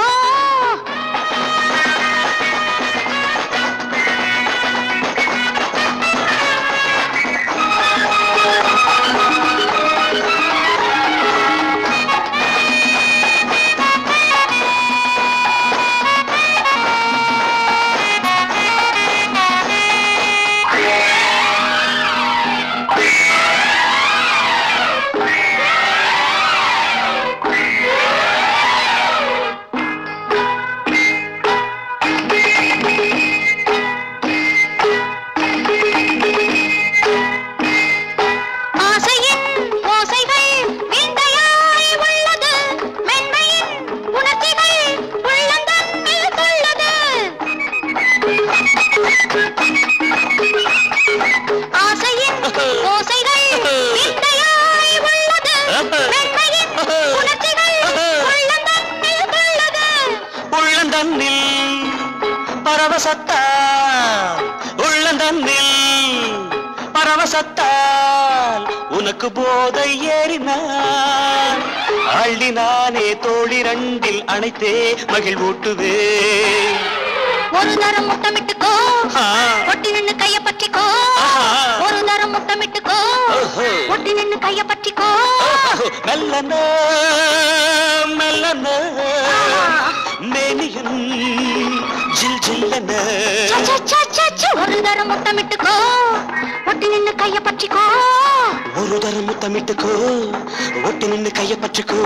பரவசத்தால் உனக்கு போதை ஏறினான் அள்ளி நானே தோழி ரெண்டில் அணைத்தே மகிழ்வூட்டுவே ஒரு தரம் முத்தமிட்டுக்கோ ஒட்டி நின்னு கைய பற்றிக்கோ ஒரு தரம் முத்தமிட்டுக்கோ ஒட்டி நின்னு கைய பற்றிக்கோ மெல்லன மெல்லன மேனியன் ஜில் ஜில்லன ஒரு தரம் முத்தமிட்டுக்கோ ஒட்டி நின்னு கைய பற்றிக்கோ ஒரு தரம் முத்தமிட்டுக்கோ ஒட்டி நின்னு கைய பற்றிக்கோ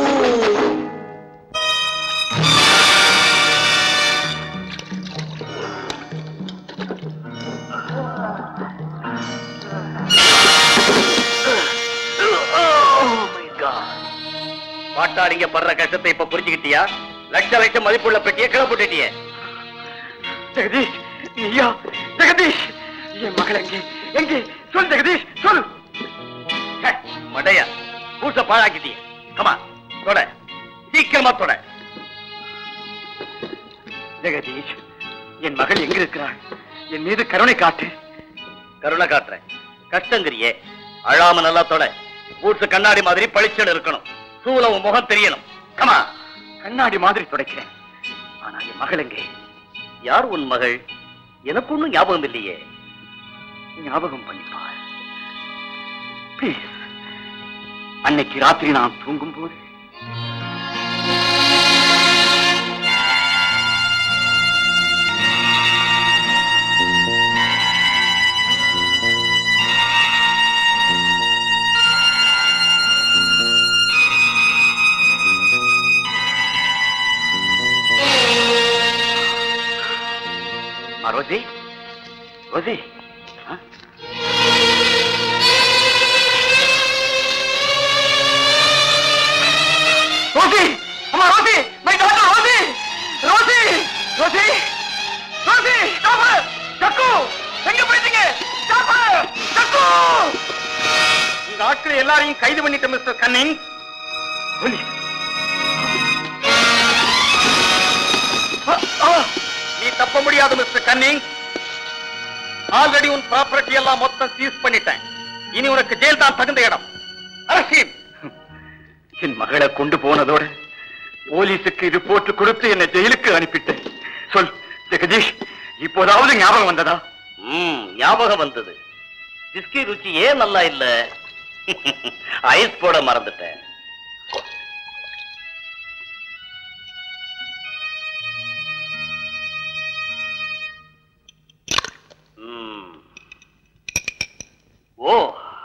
பாட்டாளிங்க படுற கஷ்டத்தை இப்ப புரிஞ்சுக்கிட்டியா? லட்ச லட்சம் மதிப்புள்ள பெட்டியை கிளை போட்டுட்டியே. ஜெகதீஷ், நீயா? ஜெகதீஷ், என் மகள் எங்கே? எங்கே? சொல் ஜெகதீஷ், சொல். மடையா, பூச பாழாக்கிட்டியே. கமா, தொட, சீக்கிரமா தொட. ஜெகதீஷ், என் மகள் எங்க இருக்கிறாள்? என் மீது கருணை காட்டு. கருணை காட்டுறேன். கஷ்டங்கிறியே, அழாம நல்லா தொட. பூச கண்ணாடி மாதிரி பளிச்சல் இருக்கணும். சூழவும் முகம் தெரியணும். கமா, கண்ணாடி மாதிரி துடைக்கிறேன். ஆனா என் மகள் எங்கே? யார் உன் மகள்? எனக்கு ஒண்ணும் ஞாபகம் இல்லையே. ஞாபகம் பண்ணிப்பார் பிளீஸ். அன்னைக்கு ராத்திரி நான் தூங்கும் போது ரோசி, ரோசி, ரோசி, அம்மா Rosie, my daughter Rosie, Rosie, Rosie, Rosie, doctor, Sakku, எங்க போயிட்டீங்க? டாக்டர், சக்கு. இந்த ஆட்களை எல்லாரையும் கைது பண்ணிட்ட மிஸ்டர் கன்னிங். நீ தப்ப முடியாது மிஸ்டர் கன்னிங். ஆல்ரெடி உன் ப்ராப்பர்ட்டி எல்லாம் மொத்தம் சீஸ் பண்ணிட்டேன். இனி உனக்கு ஜெயில் தான் தகுந்த இடம். அரசியல் என் மகளை கொண்டு போனதோடு போலீஸுக்கு இது போட்டு கொடுத்து என்னை ஜெயிலுக்கு அனுப்பிட்டேன். சொல் ஜெகதீஷ், இப்போதாவது ஞாபகம் வந்ததா? ஞாபகம் வந்தது. விஸ்கி ருச்சி ஏன் நல்லா இல்ல? ஐஸ் போட மறந்துட்டேன். ஓ,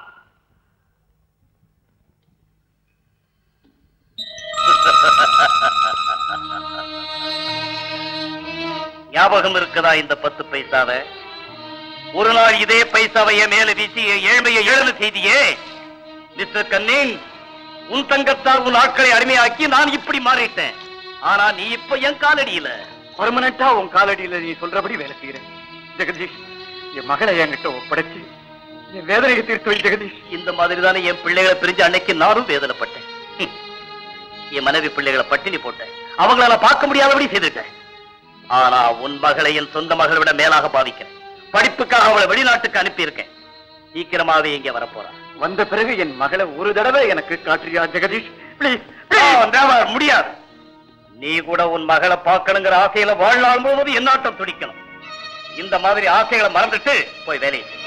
ஞாபகம் இருக்குதா இந்த பத்து பைசாவை? ஒரு நாள் இதே பைசாவை என் மேல வீசி ஏழ்மையை எழுத செய்தியே. மிஸ்டர் கன்னிங், உன் தங்கத்தால் உன் ஆட்களை அடிமையாக்கி நான் இப்படி மாறிட்டேன். ஆனா நீ இப்ப என் காலடியில, பர்மனண்டா உன் காலடியில நீ சொல்றபடி வேலை செய்யற. ஜெகதீஷ், என் மகளை என்கிட்ட ஒப்படைச்சு என் வேதனையை தீர்த்து வை ஜெகதீஷ். இந்த மாதிரி தானே என் பிள்ளைகளை பிரிஞ்ச அன்னைக்கு நானும் வேதனைப்பட்டேன். என் மனைவி பிள்ளைகளை பட்டினி போட்டேன், அவங்களால பார்க்க முடியாதபடி செய்துட்டேன். ஆனா உன் மகளை என் சொந்த மகளை விட மேலாக பாவிக்கிறேன். படிப்புக்காக அவளை வெளிநாட்டுக்கு அனுப்பி இருக்கேன். சீக்கிரமாவே இங்க வரப்போறா. வந்த பிறகு என் மகளை ஒரு தடவை எனக்கு காட்டுறியா ஜெகதீஷ்? பிளீஸ். முடியாது. நீ கூட உன் மகளை பார்க்கணுங்கிற ஆசையில வாழ்நாள் முழுவதும் என்னாட்டம் துடிக்கணும். இந்த மாதிரி ஆசைகளை மறந்துட்டு போய் வேலையை செய்.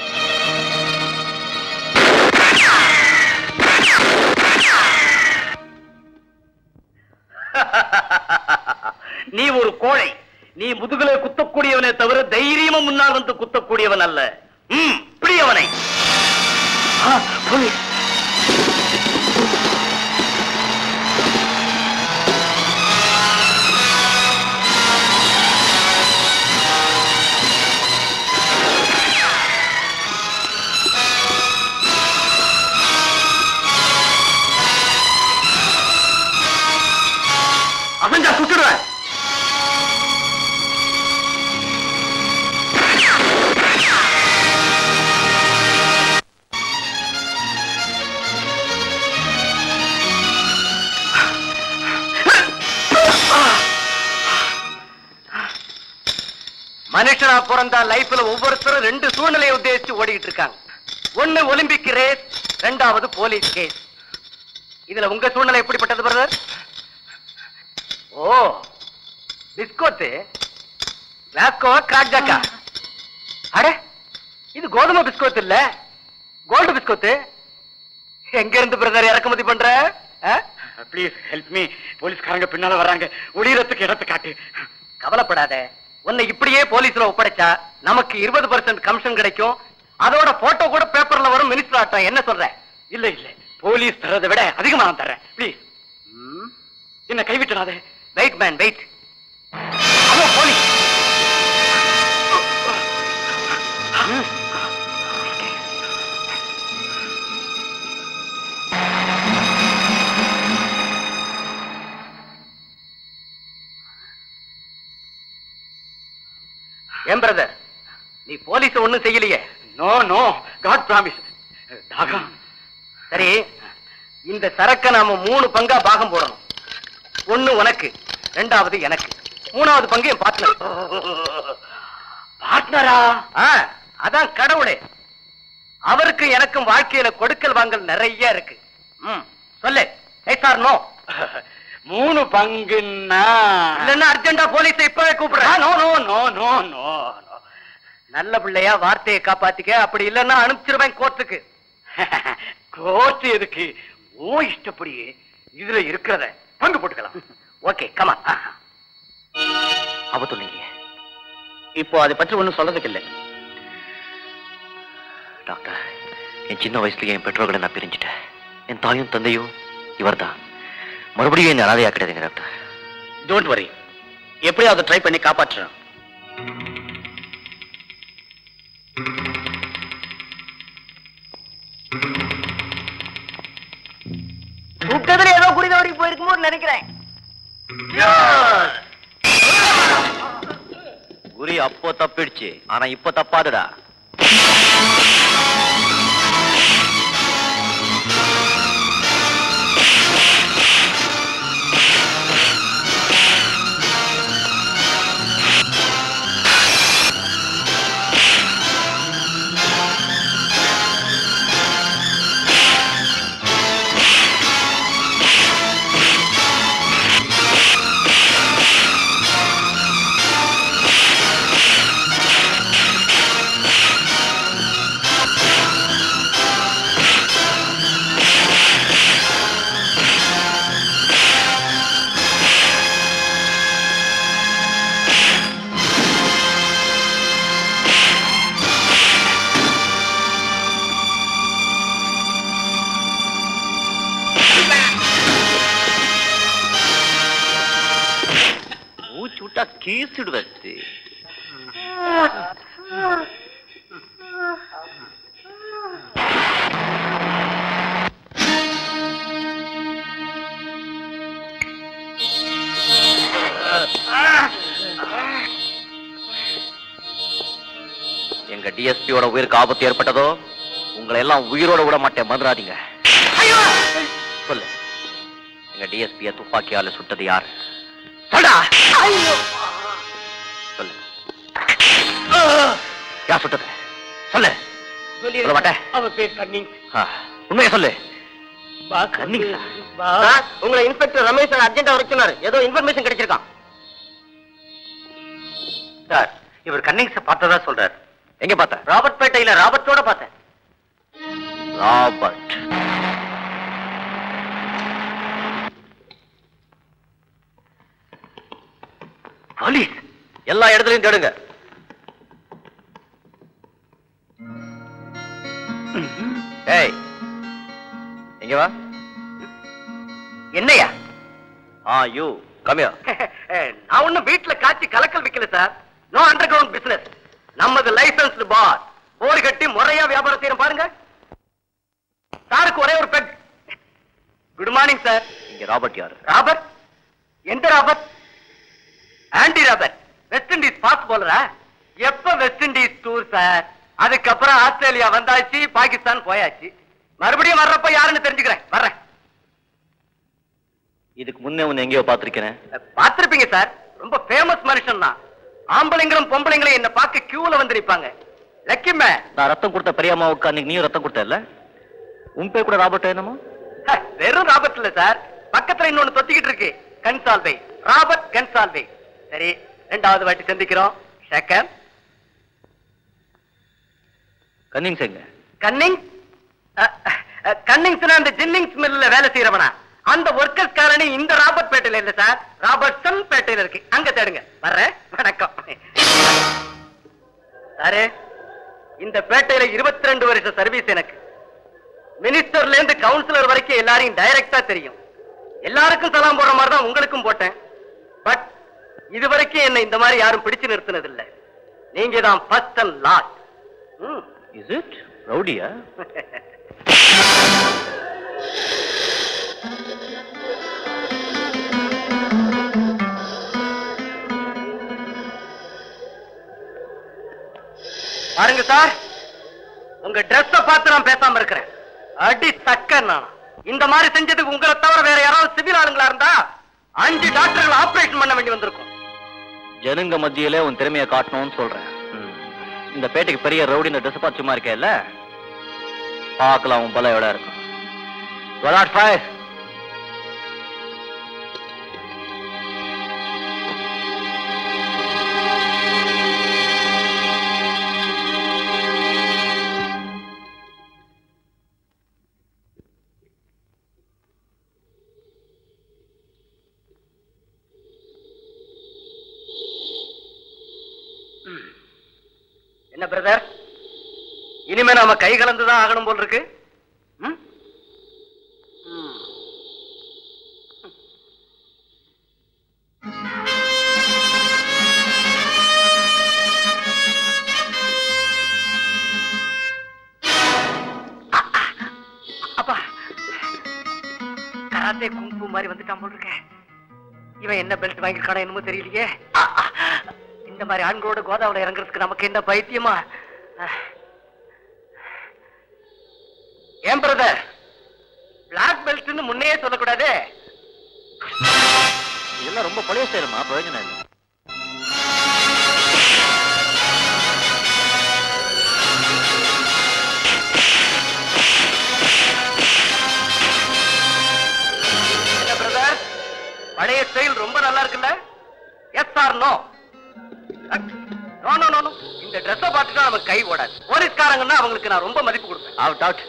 நீ ஒரு கோழை. நீ முதுகலை குத்தக்கூடியவனே தவிர தைரியமா முன்னால் வந்து குத்தக்கூடியவன் அல்ல. ம், பிடியவனை. அசஞ்சா சுட்டுடுவேன். மனுஷனா பிறந்தா லைஃப்ல ஒவ்வொருத்தரும் ரெண்டு சூழ்நிலையை உத்தேசிச்சு ஓடிக்கிட்டு இருக்காங்க. ஒண்ணு ஒலிம்பிக் ரேஸ், ரெண்டாவது போலீஸ் கேஸ். இதுல உங்க சூழ்நிலை எப்படிப்பட்டது பிரதர்? ஓ, பிஸ்கோத்து கிளாஸ்கோவா கிராக் ஜாக்கா? அட, இது கோதுமை பிஸ்கோத் இல்ல, கோல்டு பிஸ்கோத்து. எங்க இருந்து பிரதர் இறக்குமதி பண்ற? Please help me. போலீஸ்காரங்க பின்னால வர்றாங்க, ஒளியறதுக்கு இடத்தை காட்டு. கவலைப்படாத, உன்னை இப்படியே போலீஸ்ல ஒப்படைச்சா நமக்கு இருபது பர்சன்ட் கமிஷன் கிடைக்கும். அதோட போட்டோ கூட பேப்பர்ல வரும். மினிஸ்டர் ஆட்டம். என்ன சொல்ற? இல்ல இல்ல, போலீஸ் தரதை விட அதிகமா நான் தரேன். ப்ளீஸ் என்ன கைவிட்டுறாதே. Wait man wait. அதோ போலீஸ். ஏன் பிரதர், நீ போலீஸ் ஒண்ணும் செய்யலையே? No no, God promise. சரி, இந்த சரக்க நாம மூணு பங்கா பாகம் போடணும். ஒண்ணு உனக்கு, ரெண்டாவது எனக்கு, மூணாவது பங்கு என் பார்ட்னர். பார்ட்னரா? அதான் கடவுளே. அவருக்கு எனக்கும் வாழ்க்கையில கொடுக்கல் வாங்கல் நிறைய இருக்கு. ம், சொல்லு. Yes or no? மூணு பங்குன்னா இல்லன்னா அர்ஜென்டா போலீஸை இப்பவே கூப்பிடுறேன். No no no no no. நல்ல பிள்ளையா வார்த்தையை காப்பாத்திக்க. அப்படி இல்லன்னா அனுப்பிச்சிருவேன் கோர்ட்டுக்கு. கோர்ட்டு எதுக்கு? ஓ இஷ்டப்படியே இதுல இருக்கிறத பங்கு போட்டுக்கலாம். Okay, comma. அவ சொன்னீங்க. இப்போ அதை பற்றி ஒண்ணும் சொல்றதுக்கு இல்லை டாக்டர். என் சின்ன வயசுலயே என் பெற்றோர்களை நான் பிரிஞ்சுட்டேன். என் தாயும் தந்தையும் இவர்தான். மறுபடியும் என்ன அனாதையா கிடையாதுங்க டாக்டர். டோன்ட் வரி, எப்படியாவது ட்ரை பண்ணி காப்பாற்றுறேன். சுட்டதுல ஏதோ குறித வரைக்கும் போயிருக்குமோ நினைக்கிறேன். குறி அப்போ தப்பிடுச்சு, ஆனா இப்ப தப்பாதுடா. கீசிடுவது. எங்க டிஎஸ்பியோட உயிருக்கு ஆபத்து ஏற்பட்டதோ உங்களை எல்லாம் உயிரோட விட மாட்டேன், மதுராதீங்க. சொல்லு, எங்க டிஎஸ்பிய துப்பாக்கியால சுட்டது யாரு? சொல்டா. சொல்லு, யார் சுட்டது? சொல்லு. சொல்ல மாட்டேன். அவன் பேர் கன்னிங். உண்மையை சொல்லு. உங்களை இன்ஸ்பெக்டர் ரமேஷ் அர்ஜென்டா வர சொன்னாரு. ஏதோ இன்ஃபர்மேஷன் கிடைச்சிருக்கான் சார். இவர் கன்னிங்ஸ பார்த்ததா சொல்றாரு. எங்க பார்த்த? ராபர்ட் பேட்டையில ராபர்ட்டோட பார்த்தேன். ராபர்ட். போலீஸ் எல்லா இடத்துலயும் தேடுங்க. ஏய், இங்க வா. என்னையா? Ah you come here. நான் ஒண்ணும் வீட்டுல காய்ச்சி கலக்கல் வைக்கல சார். No underground business. நமது லைசன்ஸ்டு பார். போர் கட்டி முறையா வியாபாரம் செய்யறோம் பாருங்க. சாருக்கு ஒரே ஒரு பெக். Good morning sir. இங்க ராபர்ட் யாரு? ராபர்ட்? எந்த Robert? Andy Robert. West Indies fast போலரா? எப்ப வெஸ்ட் இண்டீஸ் டூர் சார்? அதுக்கப்புறம் ஆஸ்திரேலியா வந்தாச்சு, பாகிஸ்தான் போயாச்சு. மறுபடியும் வர்றப்ப யாருன்னு தெரிஞ்சுக்கிறேன். வர்றேன். இதுக்கு முன்னே உன்னை எங்கேயோ பாத்திருக்கேன். பாத்திருப்பீங்க சார். ரொம்ப ஃபேமஸ் மனுஷன் தான். ஆம்பளைங்களும் பொம்பளைங்களும் என்ன பார்க்க கியூல வந்து நிப்பாங்க. லக்கிமே, நான் ரத்தம் கொடுத்த பெரியம்மாவுக்கு அன்னைக்கு நீயும் ரத்தம் கொடுத்த இல்ல? உன் பேர் கூட ராபர்ட் என்னமோ? வெறும் ராபர்ட் இல்ல சார், பக்கத்துல இன்னொன்னு தொத்திக்கிட்டு இருக்கு. கன்சால்வே. Robert Gonsalves. சரி, ரெண்டாவது வாட்டி சந்திக்கிறோம். ஷேக்கர். கன்னிங்ஸ் எங்க? கன்னிங் கன்னிங்ஸ்னா அந்த ஜின்னிங்ஸ் மில்ல வேலை செய்யறவனா? அந்த ஒர்க்கர்ஸ் காலனி இந்த ராபர்ட் பேட்டையில இல்ல சார், ராபர்ட்சன் பேட்டையில இருக்கு. அங்க தேடுங்க. வர்றேன். வணக்கம் சாரு. இந்த பேட்டையில இருபத்தி ரெண்டு வருஷம் சர்வீஸ் எனக்கு. மினிஸ்டர்ல இருந்து கவுன்சிலர் வரைக்கும் எல்லாரையும் டைரக்டா தெரியும். எல்லாருக்கும் சலாம் போடுற மாதிரி தான் உங்களுக்கும் போட்டேன். பட் இதுவரைக்கும் என்ன இந்த மாதிரி யாரும் பிடிச்சு நிறுத்தினது இல்ல. நீங்க தான் first and last. Is it ரவுடியா? பாருங்க சார், உங்க டிரெஸ் பார்த்து நான் பேசாம இருக்கிறேன். அடி தக்க நான் இந்த மாதிரி செஞ்சதுக்கு உங்களை தவிர வேற யாராவது சிவில் ஆளுங்களா இருந்தா அஞ்சு டாக்டர்கள் ஆபரேஷன் பண்ண வேண்டி வந்திருக்கும். ஜனங்க மத்தியில உன் திறமையை காட்டணும்னு சொல்றேன். இந்த பேட்டைக்கு பெரிய ரவுடி இந்த ட்ரெஸ் பார்த்து சும்மா இருக்கேல்ல, பார்க்கலாம் உன் பல எவ்வளோ இருக்கும். என்ன பிரதர், இனிமே நாம கை கலந்துதான் ஆகணும் போல் இருக்கு. அப்பா, கராத்தே குங்ஃபூ மாதிரி வந்துட்டான் போல் இருக்க. இவன் என்ன பெல்ட் வாங்கிருக்கானோ என்னமோ தெரியலையே. இந்த மாதிரி ஆண்களோட கோதாவில இறங்குறதுக்கு நமக்கு என்ன பைத்தியமா? ஏன் பிரதர், பிளாக் பெல்ட்னு முன்னையே சொல்லக்கூடாது? இதெல்லாம் ரொம்ப பழைய ஸ்டைலுமா, பிரயோஜனம் இல்லை. என்ன பிரதர், பழைய ஸ்டைல் ரொம்ப நல்லா இருக்குல்ல? Yes or no? No no no. இந்த ட்ரெஸ்ஸை பார்த்துட்டா நமக்கு கை ஓடாது. போலீஸ்காரங்கன்னா அவங்களுக்கு நான் ரொம்ப மதிப்பு கொடுப்பேன். Out out.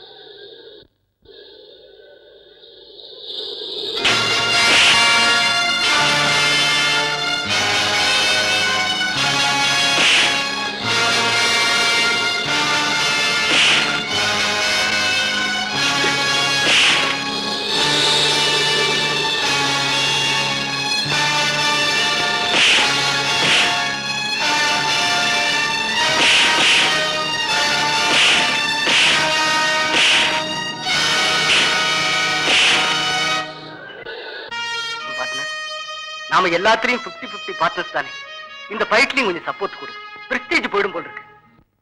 நாம எல்லாத்திலையும் பிப்டி பிப்டி பார்ட்னர்ஸ் தானே. இந்த ஃபைட்லயும் கொஞ்சம் சப்போர்ட் கொடு. பிரஸ்டீஜ் போயிடும் போல் இருக்கு.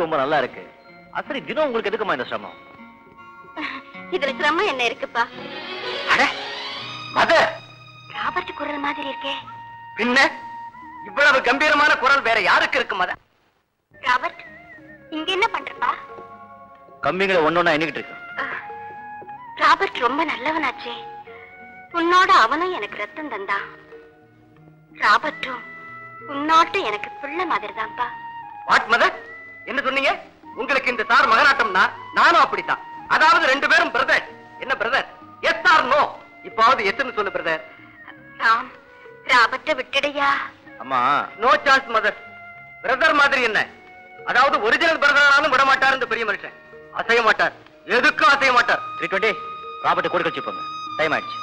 ரொம்ப நல்லா இருக்கு. சரி, தினம் உங்களுக்கு எதுக்குமா இந்த சிரமம்? இதுல சிரமம் என்ன இருக்குப்பா? மதர், ராபர்ட் குரல் மாதிரி இருக்கே. பின்ன இவ்வளவு கம்பீரமான குரல் வேற யாருக்கு இருக்கு மதர்? ராபர்ட், இங்க என்ன பண்றப்பா? கம்பிங்களை ஒன்னொன்னா எண்ணிக்கிட்டு இருக்கு. ராபர்ட் ரொம்ப நல்லவனாச்சே. உன்னோட அவனும் எனக்கு ரத்தம் தந்தான். ராபர்ட்டும் உன்னோட்ட எனக்கு பிள்ளை மாதிரி தான்ப்பா. வாட் மதர், என்ன சொன்னீங்க? உங்களுக்கு இந்த சார் மகனாட்டம்னா நானும் அப்படித்தான். அதாவது ரெண்டு பேரும் பிரதர். என்ன பிரதர்? Yes or no? இப்பாவது எஸ்ன்னு சொல்லு பிரதர். ராம், ராபர்ட்ட விட்டுடையா? அம்மா, நோ சான்ஸ் மதர். பிரதர் மாதிரி என்ன? அதாவது ஒரிஜினல் பிரதராலும் விட மாட்டார் இந்த பெரிய மனுஷன். அசைய மாட்டார், எதுக்கும் அசைய மாட்டார். த்ரீ டுவெண்ட்டி ராபர்ட் கூட கழிச்சு போங்க. டைம் ஆயிடுச்சு.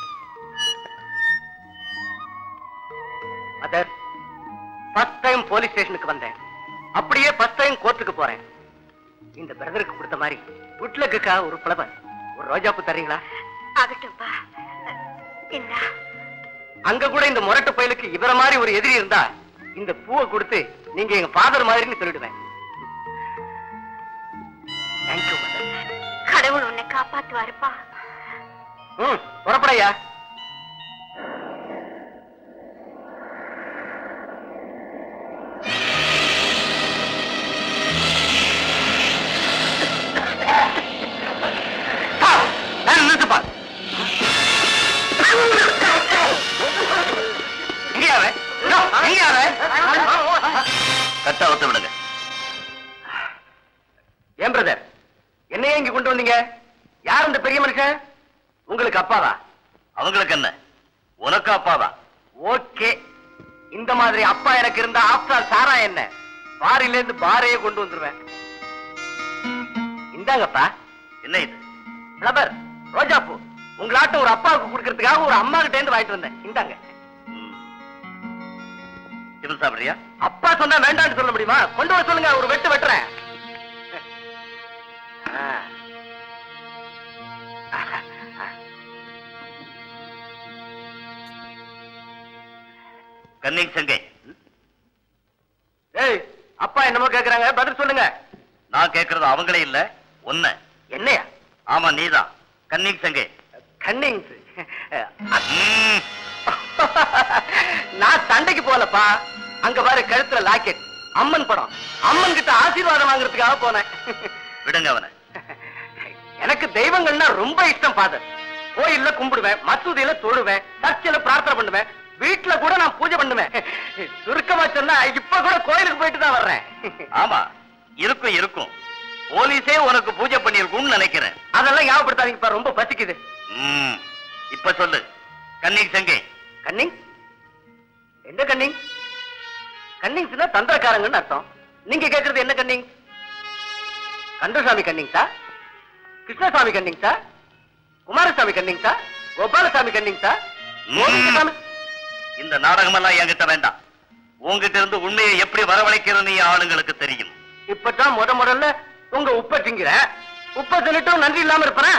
மதர், ஃபர்ஸ்ட் டைம் போலீஸ் ஸ்டேஷனுக்கு வந்தேன். அப்படியே ஃபர்ஸ்ட் டைம் கோர்ட்டுக்கு போறேன். இந்த பிரதருக்கு கொடுத்த மாதிரி குட்லக்குக்கா ஒரு புலவர், ஒரு ரோஜாப்பூ தரீங்களா? ஆகட்டும்பா. என்ன அங்க கூட இந்த முரட்டு பயலுக்கு இவர மாதிரி ஒரு எதிரி இருந்தா இந்த பூவை கொடுத்து நீங்க எங்க ஃபாதர் மாதிரின்னு சொல்லிடுவேன். Thank you mother. கடவுள் உன்னை காப்பாத்துவாருப்பா. ம், புறப்படையா. கட்டாவத்தை விடுங்க. ஏன் பிரதர், என்னையே இங்க கொண்டு வந்தீங்க? யார் இந்த பெரிய மனுஷன்? உங்களுக்கு அப்பாவா? அவங்களுக்கு என்ன, உனக்கு அப்பாவா? ஓகே, இந்த மாதிரி அப்பா எனக்கு இருந்தா ஆப்டால் சாரா என்ன பாரில இருந்து பாரையே கொண்டு வந்துருவேன். இந்தாங்கப்பா. என்ன இது? ஃப்ளவர், ரோஜாப்பூ. உங்களாட்ட ஒரு அப்பாவுக்கு கொடுக்கறதுக்காக ஒரு அம்மா கிட்ட இருந்து வாங்கிட்டு வந்தேன். இந்தாங்க. இது சாப்பிடுறியா? அப்பா சொன்னா வேண்டாம்னு சொல்ல முடியுமா? கொண்டு வர சொல்லுங்க, ஒரு வெட்டு வெட்டுறேன். கன்னிங் சங்கை. ஏய், அப்பா என்னமோ கேக்குறாங்க, பதில் சொல்லுங்க. நான் கேக்குறது அவங்களே இல்ல, ஒன்ன. என்னையா? ஆமா, நீதான். கன்னிங் சங்கை. கன்னிங். நான் சண்டைக்கு போலப்பா. அங்க பாரு, கழுத்துல லாக்கெட். அம்மன் படம். அம்மன் கிட்ட ஆசீர்வாதம் வாங்குறதுக்காக போனேன். விடுங்க அவனை. எனக்கு தெய்வங்கள்னா ரொம்ப இஷ்டம் ஃபாதர். கோயில்ல கும்பிடுவேன், மசூதியில தொழுவேன், சர்ச்சில பிரார்த்தனை பண்ணுவேன், வீட்டுல கூட நான் பூஜை பண்ணுவேன். சுருக்கமா சொன்னா இப்ப கூட கோயிலுக்கு போயிட்டு தான் வர்றேன். ஆமா, இருக்கும் இருக்கும். போலீஸே உனக்கு பூஜை பண்ணிருக்கும்னு நினைக்கிறேன். அதெல்லாம் ஞாபகப்படுத்தாதீங்கப்பா, ரொம்ப பசிக்குது. இப்ப சொல்லு, கன்னிங் சங்கை. கன்னிங்? என்ன கன்னிங்? கன்னிங்ஸ்னா தந்திரக்காரங்கன்னு அர்த்தம். நீங்க கேக்குறது என்ன cunning? Kandasamy cunning sir, Krishnasamy cunning sir, Kumarasamy cunning sir, Gopalasamy cunning sir. இந்த நாடகம் எல்லாம் என்கிட்ட வேண்டாம். உங்ககிட்ட இருந்து உண்மையை எப்படி வரவழைக்கிறது ஆளுங்களுக்கு தெரியும். இப்பதான் முத முதல்ல உங்க உப்ப திங்கிற. உப்ப சொல்லிட்டும் நன்றி இல்லாம இருப்பேன்.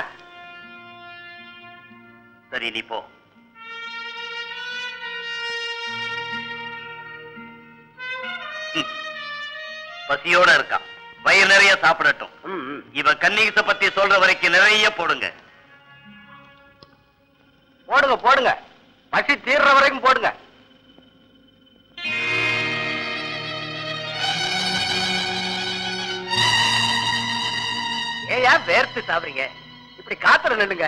சரி, நீ போ. பசியோட இருக்கான், வயிறு நிறைய சாப்பிடட்டும். இவன் கன்னிகத்தை பத்தி சொல்ற வரைக்கும் நிறைய போடுங்க. போடுங்க போடுங்க, பசி தீர்ற வரைக்கும் போடுங்க. ஏயா வேர்த்து சாப்பிடுறீங்க? இப்படி காத்துல நில்லுங்க.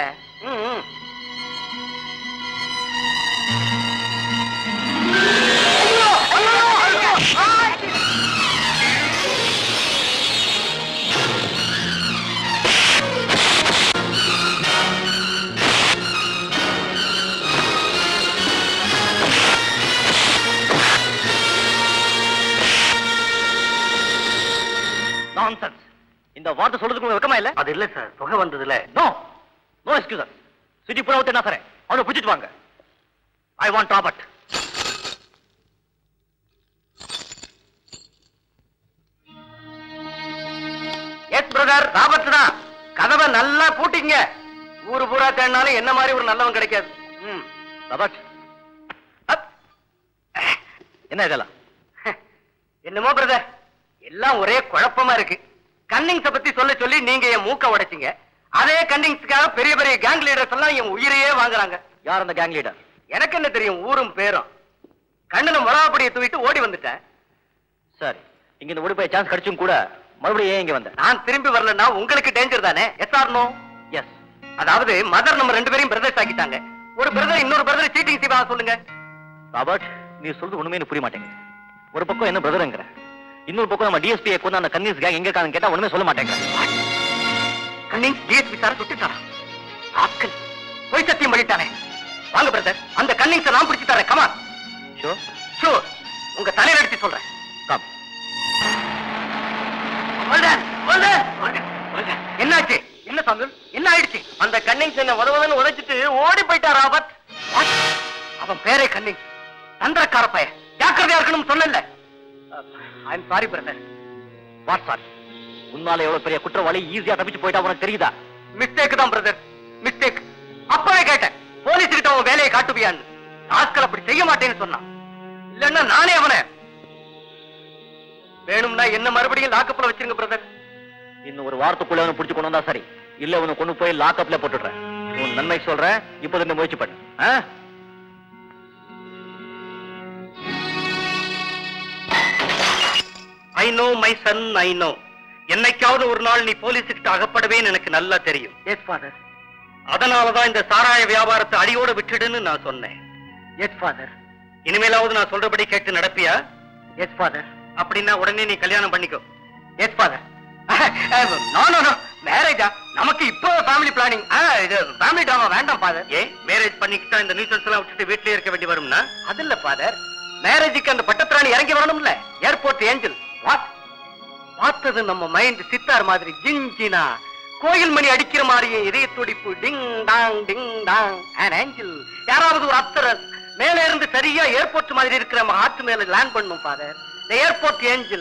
நான்சென்ஸ். இந்த வார்த்தை சொல்றதுக்கு வெக்கமா இல்ல? அது இல்ல சார், தொகை வந்ததுல. No no excuse. சிட்டி புறா விட்டு என்ன சார், அவனை பிடிச்சிட்டு வாங்க. I want Robert. Yes brother, Robert தான். கதவை நல்லா பூட்டிங்க. ஊரு பூரா தேடினாலும் என்ன மாதிரி ஒரு நல்லவன் கிடைக்காது. ம், ராபர்ட். என்ன இதெல்லாம்? என்னமோ பிரதர், எல்லாம் ஒரே குழப்பமா இருக்கு. கன்னிங்ஸ பத்தி சொல்ல சொல்லி நீங்க என் மூக்க உடைச்சிங்க. அதே கன்னிங்ஸ்க்காக பெரிய பெரிய கேங் லீடர்ஸ் எல்லாம் என் உயிரையே வாங்குறாங்க. யார் அந்த கேங் லீடர்? எனக்கு என்ன தெரியும் ஊரும் பேரும். கண்ணுல மிளகாப்படியை தூக்கிட்டு ஓடி வந்துட்டேன். சரி, இங்க இந்த ஓடி போய் சான்ஸ் கிடைச்சும் கூட மறுபடியும் ஏன் இங்க வந்த? நான் திரும்பி வரலன்னா உங்களுக்கு டேஞ்சர் தானே. Yes or no? எஸ். அதாவது மதர் நம்ம ரெண்டு பேரையும் பிரதர்ஸ் ஆக்கிட்டாங்க. ஒரு பிரதர் இன்னொரு பிரதர் சீட்டிங் செய்வா சொல்லுங்க. ராபர்ட், நீ சொல்றது ஒண்ணுமே எனக்கு புரிய மாட்டேங்குது. ஒரு பக்கம் என்ன பிரதர்ங்கற, இன்னொரு பக்கம் நம்ம டிஎஸ்பி கொண்டு அந்த கன்னிஸ் கேங் எங்க இருக்கான்னு கேட்டா ஒண்ணுமே சொல்ல மாட்டேங்க. கன்னிஸ் டிஎஸ்பி சார சுட்டுட்டாரா? ஆட்கள் போய் சத்தியம் பண்ணிட்டானே. வாங்க பிரதர், அந்த கன்னிங்ஸை நான் பிடிச்சு தரேன். கமான். Sure sure. உங்க தலையில அடிச்சு சொல்றேன். கம். என்னாச்சு? என்ன சாமியல், என்ன ஆயிடுச்சு? அந்த கன்னிங்ஸ் என்ன உதவுதுன்னு உதைச்சிட்டு ஓடி போயிட்டா ராபர்ட். அவன் பேரே கன்னிங்ஸ், தந்திரக்கார பையன். ஜாக்கிரதையா இருக்கணும் சொன்னல. I am sorry brother. What sorry? உன்னால எவ்வளவு பெரிய குற்றவாளி ஈஸியா தப்பிச்சு போயிட்டா உனக்கு தெரியுதா? மிஸ்டேக் தான் பிரதர், மிஸ்டேக். அப்பவே கேட்டேன் போலீஸ் கிட்ட அவன் வேலையை காட்டுவியான்னு. ஆட்கள் அப்படி செய்ய மாட்டேன்னு சொன்னான். இல்லன்னா நானே அவனை. வேணும்னா என்ன மறுபடியும் லாக்கப்ல வச்சிருங்க பிரதர். இன்னும் ஒரு வாரத்துக்குள்ள அவனை பிடிச்சு கொண்டு வந்தா சரி, இல்ல உன்னை கொண்டு போய் லாக்அப்ல போட்டுடுறேன். உன் நன்மை சொல்றேன், இப்போது இந்த முயற்சி பண்ணு. I know my son, I know. என்னைக்காவது ஒரு நாள் நீ போலீஸுக்கிட்ட அகப்படவேன்னு எனக்கு நல்லா தெரியும். Yes father. அதனாலதான் இந்த சாராய வியாபாரத்தை அடியோட விட்டுடுன்னு நான் சொன்னேன். Yes father. இனிமேலாவது நான் சொல்றபடி கேட்டு நடப்பியா? S father. அப்படின்னா உடனே நீ கல்யாணம் பண்ணிக்கோ. Yes father. No no no, மேரேஜா? நமக்கு இப்போ ஃபேமிலி பிளானிங். இது ஃபேமிலி ட்ராமா வேண்டாம் ஃபாதர். ஏ, மேரேஜ் பண்ணிக்கிட்டா இந்த நியூசன்ஸ் எல்லாம் விட்டுட்டு வீட்லயே இருக்க வேண்டி வரும்னா? அது இல்ல ஃபாதர், மேரேஜுக்கு அந்த பட்டத்திராணி இறங்கி வரணும்ல. Airport angel. வாட்? பார்த்தது நம்ம மைண்ட் சித்தார் மாதிரி ஜிஞ்சினா கோயில் மணி அடிக்கிற மாதிரியே இதய துடிப்பு. Ding dong ding dong. an angel. யாராவது ஒரு அப்சரஸ் மேல இருந்து சரியா ஏர்போர்ட் மாதிரி இருக்கிற நம்ம ஹார்ட் மேல லேண்ட் பண்ணும் ஃபாதர். the airport angel.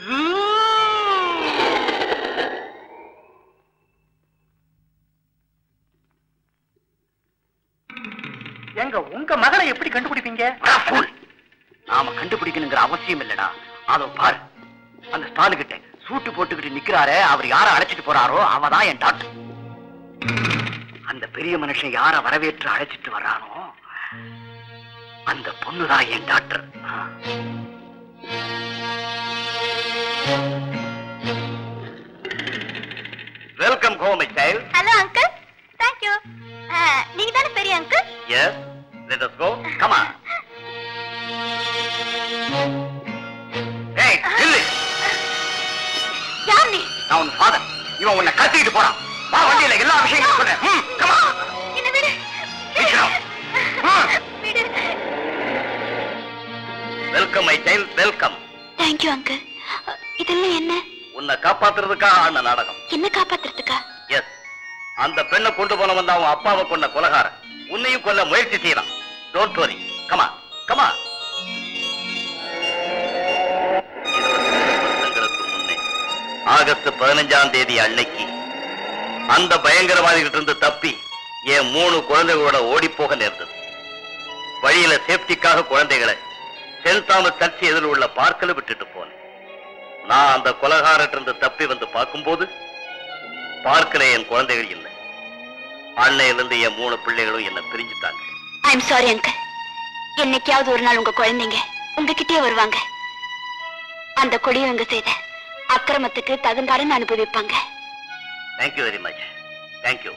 எங்க உங்க மகளை எப்படி கண்டுபிடிப்பீங்க? நாம கண்டுபிடிக்கணுங்கிற அவசியம் இல்லடா. அதோ பாரு, அந்த ஸ்டாலு கிட்ட சூட்டு போட்டுக்கிட்டு நிக்கிறாரே, அவர் யார அழைச்சிட்டு போறாரோ அவதான் என் டாக்டர். அந்த பெரிய மனுஷன் யார வரவேற்று அழைச்சிட்டு வர்றானோ அந்த பொண்ணுதான் என் doctor. Welcome home my child. Hello uncle. Thank you. நீங்க தானே பெரிய uncle? Yes, let us go. Come on. ஏய், நில்லு. யார் நீ? நான் உன் ஃபாதர். இவன் உன்னை கத்திட்டு போறான். வா, வண்டியில எல்லா விஷயங்களும் சொல்றேன். ம், கம் ஆன். என்ன விடு. சீக்கிரம். விடு. Welcome my child, welcome. Thank you uncle. இதெல்லாம் என்ன? உன்னை காப்பாத்துறதுக்காக ஆன நாடகம். என்ன காப்பாத்துறதுக்கா? எஸ், அந்த பெண்ணை கொண்டு போனவன் தான் அவன் அப்பாவை கொண்ட கொலைகாரன். உன்னையும் கொல்ல முயற்சி செய்யலாம். Don't worry. Come on, come on. வருஷங்களுக்கு முன்னே ஆகஸ்ட் பதினஞ்சாம் தேதி அன்னைக்கு அந்த பயங்கரவாதிகிட்ட இருந்து தப்பி என் மூணு குழந்தைகளோட ஓடி போக நேர்ந்தது. வழியில சேஃப்டிக்காக குழந்தைகளை சென்ட் தாமஸ் சர்ச் எதில் உள்ள பார்க்கல விட்டுட்டு போனேன். நான் அந்த கொலைகாரட்ட இருந்து தப்பி வந்து பார்க்கும்போது பார்க்கல என் குழந்தைகள் இல்லை. அன்னையிலிருந்து என் மூணு பிள்ளைகளும் என்ன பிரிஞ்சுட்டாங்க. I am sorry uncle. என்னைக்காவது ஒரு நாள் உங்க குழந்தைங்க உங்ககிட்டயே வருவாங்க. அந்த கொடியவங்க செய்த அக்கிரமத்துக்கு தகுந்தாரன்னு அனுபவிப்பாங்க. Thank you very much. Thank you.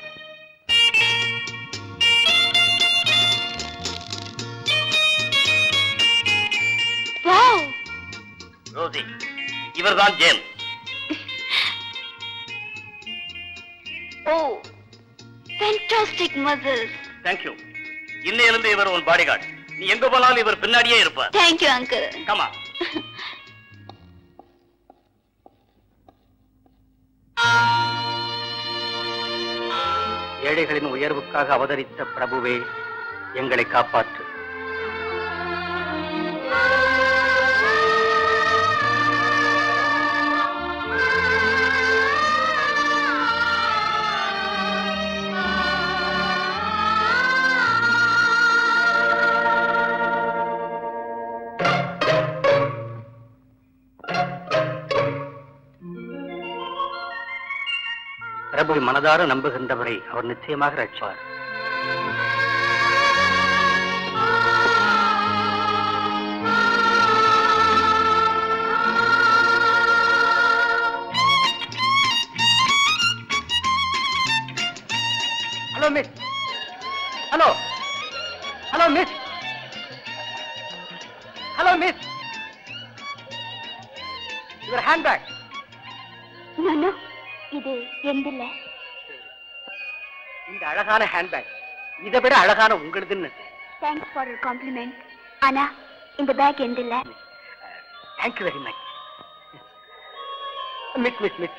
Wow. Rosie, இவர்தான் James. Oh, fantastic mothers. Thank you. இன்னையிலிருந்து இவர் உன் பாடிகார்டு. நீ எங்க போனாலும் இவர் பின்னாடியே இருப்பார். Thank you uncle. கமா. ஏழைகளின் உயர்வுக்காக அவதரித்த பிரபுவே, எங்களை காப்பாற்று. பிரபு மனதார நம்புகின்றவரை அவர் நிச்சயமாக ரட்சிப்பார். Hello miss. Hello hello miss. Hello miss. Your handbag. நானு இது எந்தில்ல. இந்த அழகான ஹேண்ட்பேக் இதை விட அழகான உங்களுதுன்னு. Thanks for your compliment. ஆனா இந்த பேக் எந்தில்ல. Thank you very much. Miss miss miss.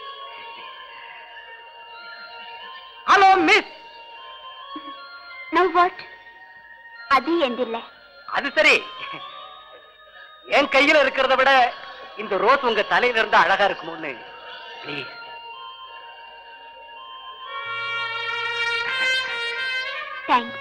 Hello miss. Now what? அது எந்தில்ல. அது சரி, என் கையில இருக்கிறத விட இந்த ரோஸ் உங்க தலையில இருந்தா அழகா இருக்குமோன்னு. Please. Thanks.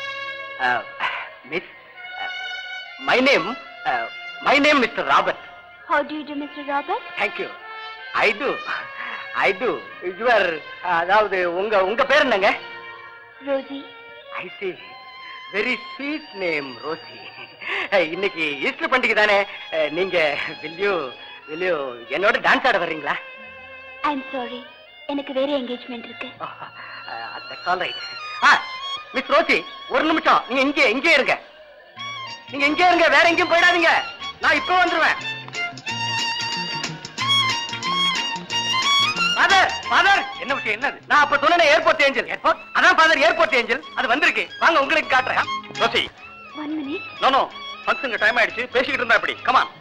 Miss, my name my name mister Robert. How do you do, Mister Robert? Thank you. I do I do your அதாவது உங்க உங்க பேர் என்னங்க? Rosie. I see. Very sweet name Rosie. இன்னைக்கு ஈஸ்டர் பண்டிகை தானே, நீங்க வில்யூ வில்யூ என்னோட டான்ஸ் ஆட வர்றீங்களா? ஐ எம் சாரி, எனக்கு வேற என்கேஜ்மெண்ட் இருக்கு. That's all right. Ah miss Rosie, ஒரு நிமிஷம் நீங்க இங்கே இங்கே இருங்க. நீங்க இங்கே இருங்க, வேற எங்கேயும் போயிடாதீங்க. நான் இப்போ வந்துருவேன். ஃபாதர் ஃபாதர் என்ன விஷயம்? என்னது? நான் அப்ப சொன்னேன் ஏர்போர்ட் ஏஞ்சல். ஏர்போர்ட்? அதான் ஃபாதர் ஏர்போர்ட் ஏஞ்சல். அது வந்திருக்கு. வாங்க உங்களுக்கு காட்டுறேன். Rosie. One minute. No no, ஃபங்க்ஷனுக்கு டைம் ஆயிடுச்சு. பேசிக்கிட்டு இருந்தா எப்படி? Come on.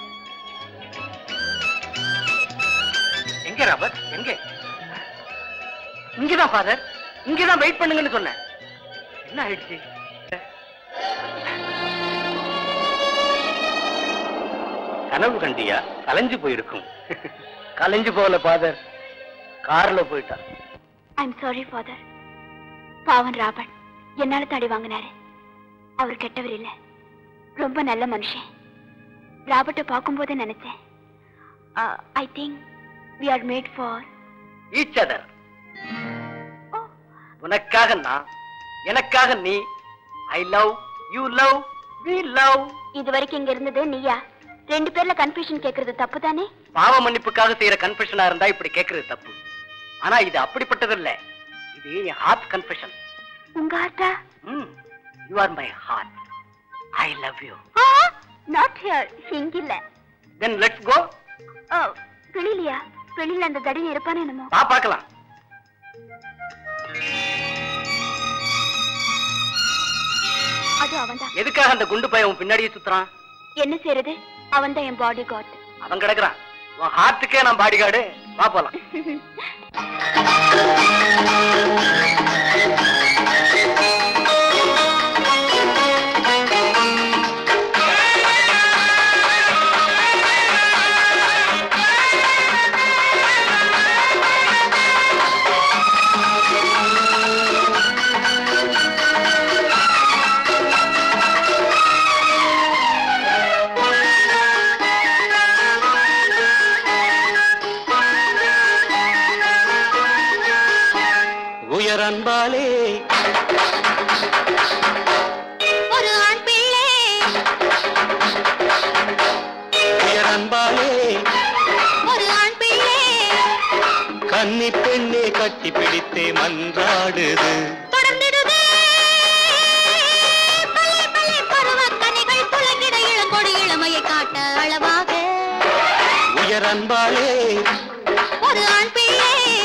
எங்க ராபர்ட்? எங்க? இங்கதான் ஃபாதர். இங்கதான் வெயிட் பண்ணுங்கன்னு சொன்னேன். என்ன ஆயிடுச்சு? கனவு கண்டியா? கலைஞ்சு போயிருக்கும். கலைஞ்சு போகல ஃபாதர், கார்ல போயிட்டா. I am sorry father. பாவன் ராபர்ட் என்னால தடி வாங்கினாரு. அவர் கெட்டவர் இல்ல, ரொம்ப நல்ல மனுஷன். ராபர்ட்டை பார்க்கும்போதே நினைச்சேன், I think we are made for each other. உனக்காக நான், எனக்காக நீ. I love, you love, we love. இது வரைக்கும் இங்க இருந்தது நீயா? ரெண்டு பேர்ல கன்ஃபியூஷன் கேக்குறது தப்பு தானே? பாவ மன்னிப்புக்காக செய்யற கன்ஃபெஷனா இருந்தா இப்படி கேக்குறது தப்பு. ஆனா இது அப்படிப்பட்டது இல்ல. இது என் ஹார்ட் கன்ஃபெஷன். உங்க ஹார்ட்டா? ம், you are my heart. I love you. not here. இங்க இல்ல. Then let's go. ஓ, வெளியிலயா? வெளியில அந்த தடியை இருப்பானே என்னமோ. வா பார்க்கலாம். அது அவன்தான். எதுக்காக அந்த குண்டு பையன் உன் பின்னாடியே சுத்துறான்? என்ன செய்யறது, அவன்தான் என் பாடி கார்டு. அவன் கிடக்குறான். உன் ஹார்ட்டுக்கே நான் பாடி கார்டு. வா போலாம். அன்பாலே ஒரு ஆண் பிள்ளை, அன்பாலே ஒரு ஆண் பிள்ளை, கன்னி பெண்ணே கட்டி பிடித்தே மன்றாடுது. தொடர்ந்திடுதே பள்ளி பள்ளி பருவ கனிகள் துளங்கிட இளங்கொடி இளமையை காட்ட அளவாக. உயர் அன்பாலே ஒரு ஆண் பிள்ளை,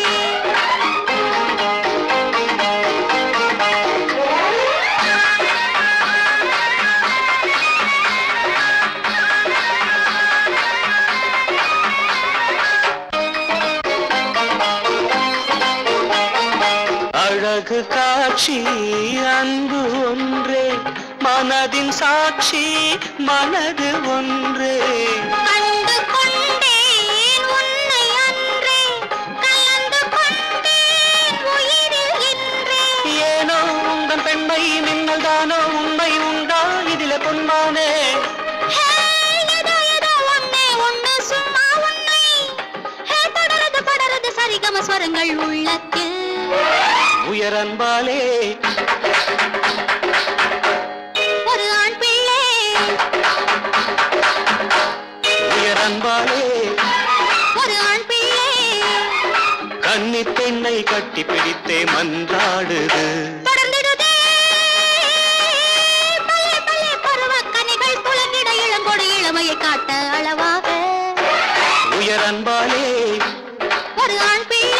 அழகு காட்சி அன்பு ஒன்றே, மனதின் சாட்சி மனது ஒன்றே. கண்டு கொண்டேன் உன்னை அன்றே, கலந்து கொண்டேன் உயிரில் இன்றே. ஏனோ உங்கள் பெண்மை மின்னல் தானோ, உண்மை உண்டா இதில பொன்மானே? ஏதோ ஏதோ ஒன்னே ஒன்னு சும்மா உன்னை, படறது படறது சரிகம வரங்கள் உள்ளத்தில் உயரன்பாலே ஒரு ஆண் பிள்ளை உயரன்பாலே ஒரு ஆண் பிள்ளை கன்னி பெண்ணை கட்டி பிடித்தே மன்றாடுது தொடர்ந்திடுதே பல்லே பல்லே பருவக்கனிகள் புலங்கிட இளங்கொடி இளமையை காட்ட அளவாக உயரன்பாலே ஒரு ஆண் பிள்ளை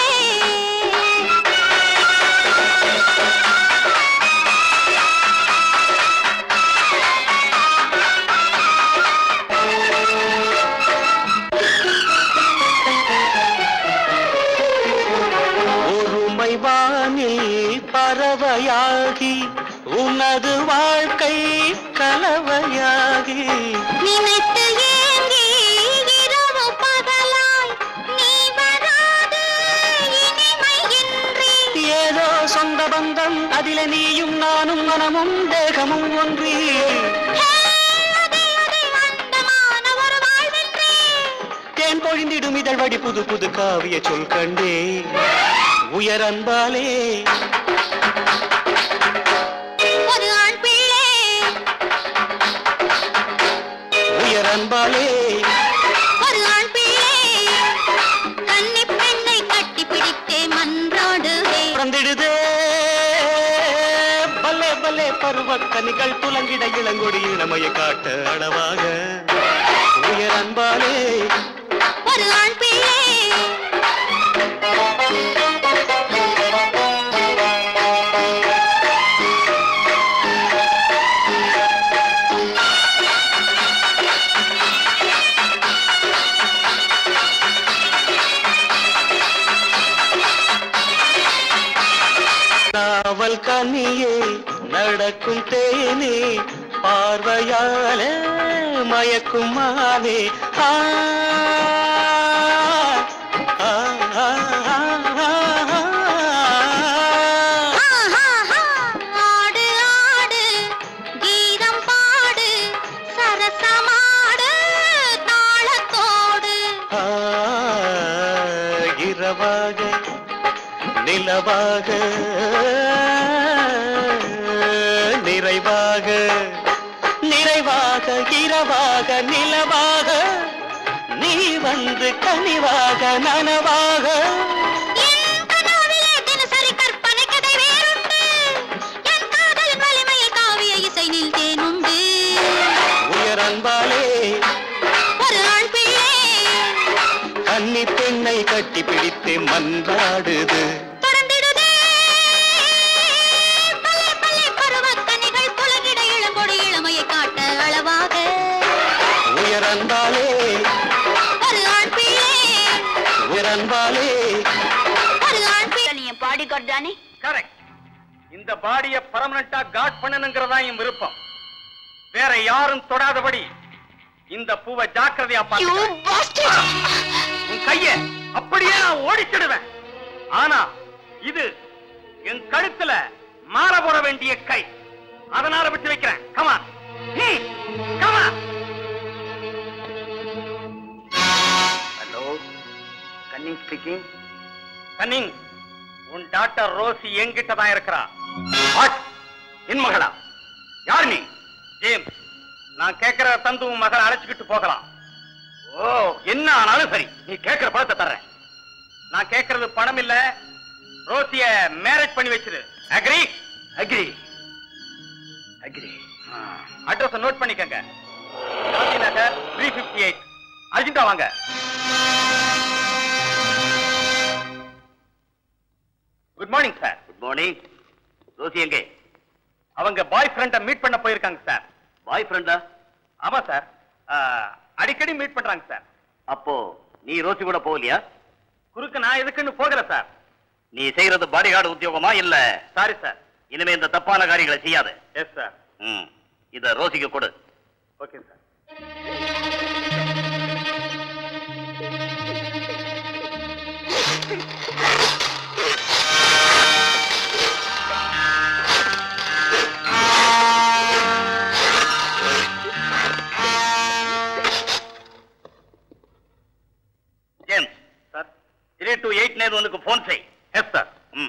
பறவையாகி உனது வாழ்க்கை கலவையாகி நினைத்து ஏங்கி இரவு பகலாய் நீ வராது இனிமையின்றி ஏதோ சொந்த பந்தம் அதில நீயும் நானும் மனமும் தேகமும் ஒன்றி தேன் பொழிந்திடும் இதழ் வடி புது புது காவிய சொல் கண்டே உயரன்பாலே ஒரு ஆண் பிள்ளை உயரன்பாலே ஒரு ஆண் பிள்ளை கன்னி பெண்ணை கட்டி பிடித்தே மன்றாடுதே பிறந்திடுதே பல்லே பல்லே பருவக்கனிகள் துலங்கிட இளங்கொடி இளமையை காட்ட அளவாக உயரன்பாலே ஒரு ஆண் பிள்ளை நாவல் கனியே நடக்கும் தேனே பார்வையால மயக்கும் மானே ஆ ஆ, ஆ, ஆ, ஆ, ஆ. ஆடு ஆடு கீதம் பாடு சரசமாடு தாளத்தோடு ஆ, இரவாக நிலவாக நிறைவாக நிறைவாக இரவாக நிலவாக நீ வந்து கனிவாக நனவாக என் கனவிலே தினசரி கற்பனை கதை வேறுண்டு என் காதலின் வலிமையில் காவிய இசை நில் தேனுண்டு உயரன்பாலே ஒரு ஆண் பிள்ளை கன்னி பெண்ணை கட்டி பிடித்து மன்றாடுது தொடர்ந்திடுதே பல்லே பல்லே பருவக்கனிகள் புலகிட இளங்கொடி இளமையை காட்ட அளவாக உயரன்பாலே ஒரு ஆண் பிள்ளை உயரன்பாலே ஒரு ஆண் பிள்ளை நீ பாடி கொண்டானே கரெக்ட். இந்த பாடிய பர்மனண்டா காட் பண்ணணுங்கிறதா என் விருப்பம். வேற யாரும் தொடாதபடி இந்த பூவை ஜாக்கிரதையா பார்த்து உன் கைய அப்படியே நான் ஓடிச்சிடுவேன். ஆனா இது என் கழுத்துல மாற போட வேண்டிய கை, அதனால விட்டு வைக்கிறேன். கமா கமா. Hello, Cunning speaking. கன்னிங், உன் டாக்டர் ரோசி என்கிட்ட தான் இருக்கிறா. வாட்? என் மகளா? யார் நீ? ஜேம்ஸ், நான் கேட்கிற தந்து உன் மகளை அழைச்சுக்கிட்டு போகலாம். ஓ, என்ன ஆனாலும் சரி, நீ கேட்கிற பணத்தை தர்றேன். நான் கேட்கறது பணம் இல்ல, ரோசிய மேரேஜ் பண்ணி வச்சிரு. Agree? Agree agree. Address note பண்ணிக்கங்க. Gandhi Nagar three fifty eight. அர்ஜென்டா வாங்க. Good morning sir. Good morning. Rosie எங்கே? அவங்க பாய் ஃப்ரெண்ட மீட் பண்ண போயிருக்காங்க சார். பாய் ஃப்ரெண்டா? ஆமா சார், அடிக்கடி மீட் பண்றாங்க சார். அப்போ நீ ரோசி கூட போகலையா? குறுக்கு நான் எதுக்குன்னு போகல சார். நீ செய்யறது பாடிகார்டு உத்தியோகமா இல்ல? Sorry sir. இனிமே இந்த தப்பான காரியங்களை செய்யாத. Yes sir. ம், இத ரோசிக்கு கொடு. Okay sir. James, sir, three two eight nine ஒன்னுக்கு போன் செய். Yes sir. ம்.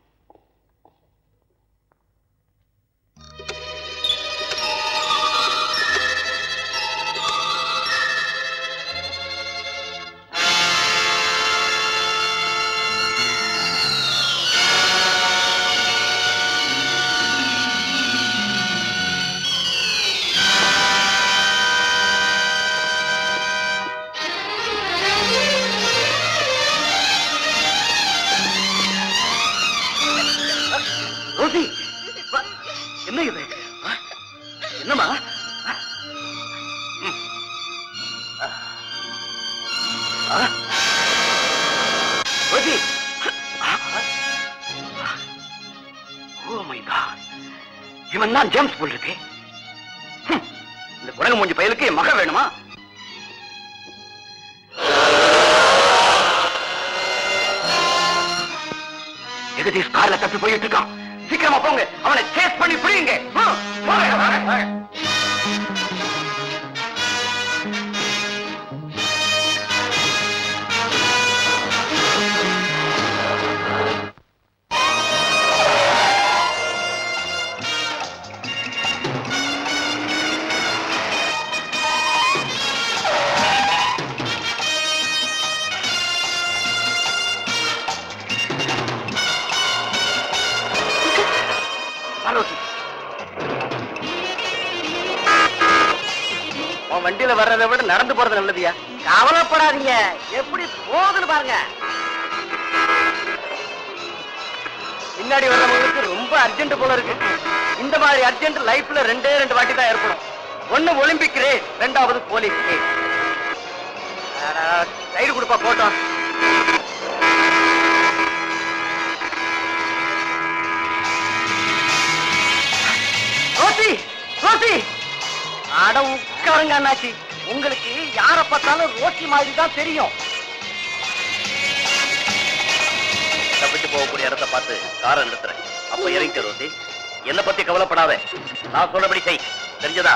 ரோசி, என்ன இது? என்னம்மா? ரோசி, ஓ மை காட், இவன் தான் ஜேம்ஸ் போல் இருக்கு. இந்த குரங்கு மூஞ்சி பயலுக்கு மக வேணுமா? ஜெகதீஷ் கார்ல தப்பி போயிட்டு இருக்கான். சீக்கிரமா போங்க, அவனை சேஸ் பண்ணி புரியுங்க. வண்டியில வர்றதை விட நடந்து போறது நல்லதுயா. கவலைப்படாதீங்க, எப்படி போகுதுன்னு பாருங்க. பின்னாடி வர்றவங்களுக்கு ரொம்ப அர்ஜென்ட் போல இருக்கு. இந்த மாதிரி அர்ஜென்ட் லைஃப்ல ரெண்டே ரெண்டு வாட்டி தான் ஏற்படும். ஒண்ணு ஒலிம்பிக் ரேஸ், ரெண்டாவது போலீஸ் கேஸ். சைடு கொடுப்பா போட்டோம். ரோசி, ரோசி, அட உட்காருங்க அண்ணாச்சி. உங்களுக்கு யார பார்த்தாலும் ரோசி மாதிரி தான் தெரியும். தப்பிட்டு போகக்கூடிய இடத்தை பார்த்து காரை நிறுத்துறேன். அப்ப இறங்கிக்க ரோசி. என்ன பத்தி கவலைப்படாத, நான் சொல்றபடி செய். தெரிஞ்சதா?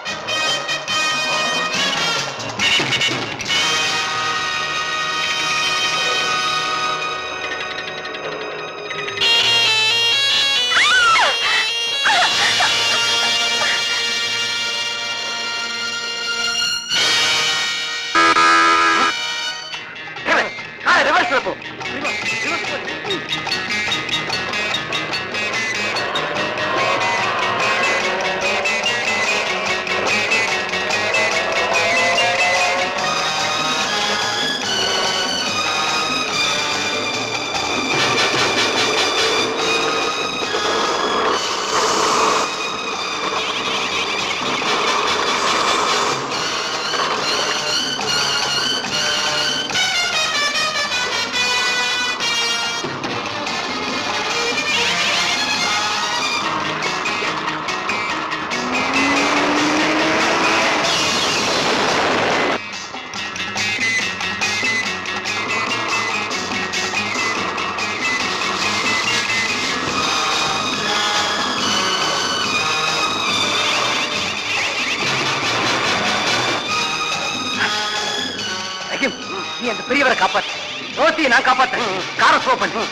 நீ அந்த பெரியவரை காப்பாத்து. ரோசியை நான் காப்பாத்தேன். காரை ஸ்லோ பண்ணு.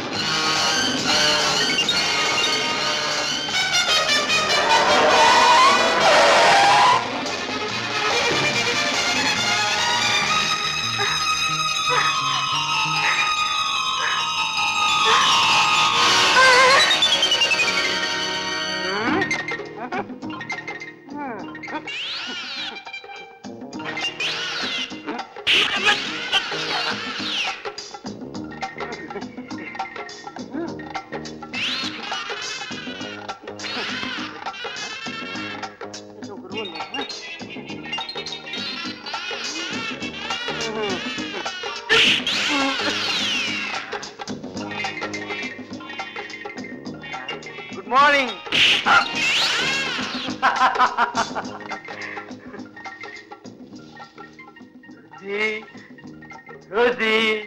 Good morning. Rosie, Rosie.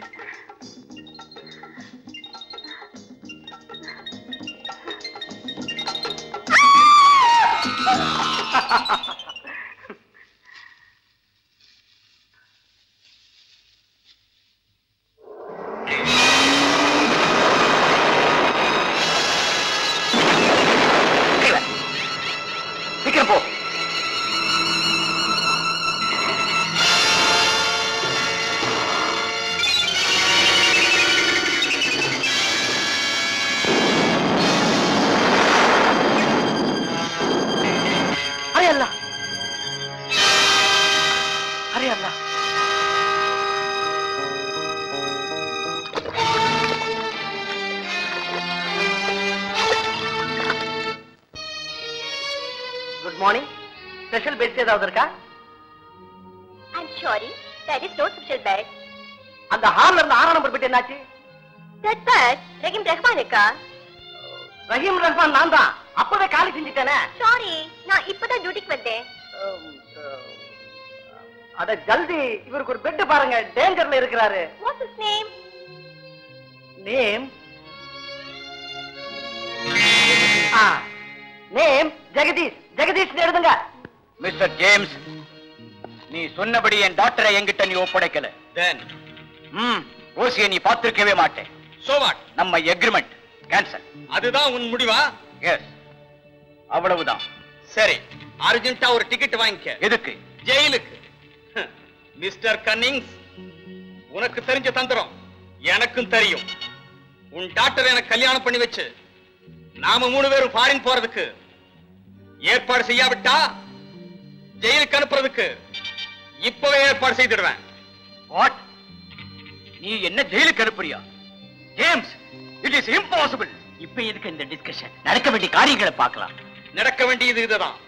Morning. Special beds ஏதாவது இருக்கா? I'm sorry, that is no special bed. அந்த ஹால்ல இருந்த ஆறாம் நம்பர் பெட் என்னாச்சு? That bed, ரஹீம் ரஹ்மான் இருக்கா? ரஹீம் ரஹ்மான் நான் தான். அப்பவே காலி செஞ்சிட்டேனே. Sorry, நான் இப்பதான் டியூட்டிக்கு வந்தேன். அட ஜல்தி இவருக்கு ஒரு பெட் பாருங்க, டேஞ்சர்ல இருக்கிறாரு. What's his name? Name ah name Jagdish. Jagdish எழுதுங்க. மிஸ்டர் ஜேம்ஸ், நீ சொன்னபடி என் டாக்டரை என்கிட்ட நீ ஒப்படைக்கல. தென் ம் ரோசியை நீ பார்த்திருக்கவே மாட்டேன். So what? நம்ம எக்ரிமெண்ட் கேன்சல். அதுதான் உன் முடிவா? எஸ், அவ்வளவுதான். சரி, அர்ஜென்ட்டா ஒரு டிக்கெட் வாங்கிக்க. எதுக்கு? ஜெயிலுக்கு. மிஸ்டர் கன்னிங்ஸ், உனக்கு தெரிஞ்ச தந்திரம் எனக்கும் தெரியும். உன் டாக்டர் எனக்கு கல்யாணம் பண்ணி வச்சு நாம மூணு பேரும் ஃபாரின் போறதுக்கு ஏற்பாடு செய்யாவிட்டா ஜெயிலுக்கு அனுப்புறதுக்கு இப்பவே ஏற்பாடு செய்திடுவேன். வாட்? நீ என்ன ஜெயிலுக்கு அனுப்புறியா? James, it is impossible. இப்ப எதுக்கு இந்த டிஸ்கஷன்? நடக்க வேண்டிய காரியங்களை பார்க்கலாம். நடக்க வேண்டியது இதுதான்.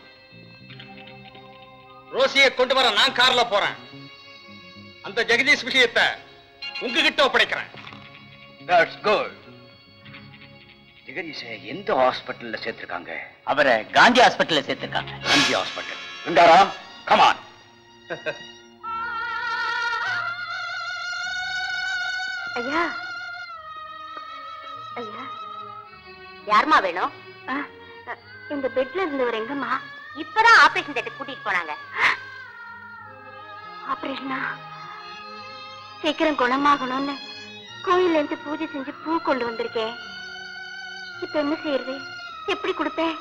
ரோசியை கொண்டு வர நான் கார்ல போறேன். அந்த ஜெகதீஷ் விஷயத்தை உங்ககிட்ட ஒப்படைக்கிறேன். That's good. ஜெகதீஷை எந்த ஹாஸ்பிட்டல்ல சேர்த்திருக்காங்க? அவரை காந்தி ஹாஸ்பிட்டல்ல சேர்த்திருக்காங்க. Gandhi hospital. Gundaram, come on. ஐயா ஐயா, யாருமா வேணும்? இந்த பெட்ல இருந்தவர் எங்கம்மா? இப்பதான் ஆபரேஷன் தேட்டர் கூட்டிட்டு போனாங்க. ஆபரேஷனா? சீக்கிரம் குணமாகணும்னு கோயில்ல இருந்து பூஜை செஞ்சு பூ கொண்டு வந்திருக்கேன். இப்ப என்ன செய்யறது? எப்படி கொடுப்பேன்?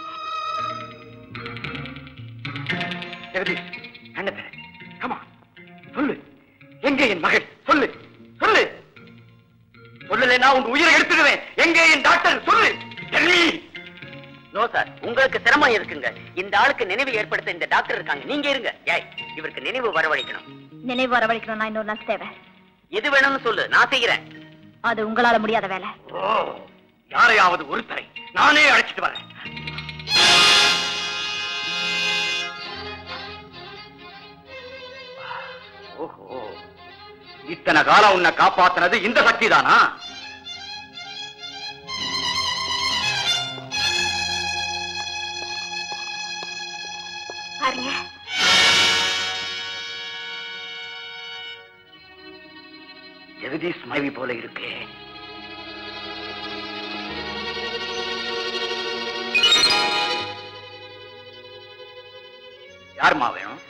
ஜெகதீஷ், என்னது? come on, சொல்லு. எங்க என் மகள்? சொல்லு, சொல்லு. சொல்லலைன்னா உன் உயிரை எடுத்துடுவேன். எங்க என் டாக்டர்? சொல்லு. நோ சார், உங்களுக்கு சிரமம் இருக்குங்க. இந்த ஆளுக்கு நினைவு ஏற்படுத்த இந்த டாக்டர் இருக்காங்க. நீங்க இருங்க. ஏய், இவருக்கு நினைவு வரவழைக்கணும். நினைவு வரவழைக்கணும். நான் இன்னொரு நாள் தேவை. எது வேணும்னு சொல்லு, நான் செய்கிறேன். அது உங்களால முடியாத வேலை. ஓ, யாரையாவது ஒருத்தரை நானே அழைச்சிட்டு வரேன். ஓஹோ, இத்தனை காலம் உன்னை காப்பாத்தினது இந்த சக்தி தானா? பாருங்க, ஜெகதீஷ் மனைவி போல இருக்கு. யாருமா வேணும்?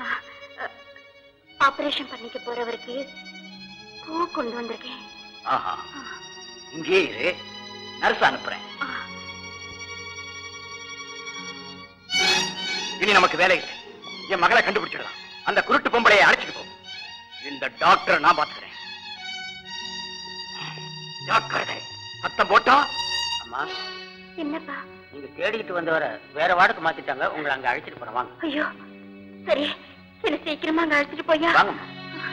ஆபரேஷன் பண்ணிக்க போறவருக்கு பூ கொண்டு வந்திருக்கேன். ஆஹா, இங்கே இரு, நர்ஸ் அனுப்புறேன். இனி நமக்கு வேலை இல்லை. என் மகளை கண்டுபிடிச்சிடலாம். அந்த குருட்டு பொம்பளையை அழைச்சிட்டு போ. இந்த டாக்டர் நான் பார்த்துக்கிறேன். ஜாக்கிரதை, சத்தம் போட்டா. அம்மா, என்னப்பா? நீங்க தேடிட்டு வந்தவரை வேற வார்டுக்கு மாத்திட்டாங்க. உங்களை அங்க அழைச்சிட்டு போறேன். வாங்க. ஐயோ, சரி, என்ன சீக்கிரமா அங்க அழைச்சிட்டு போயா. வாங்கம்மா.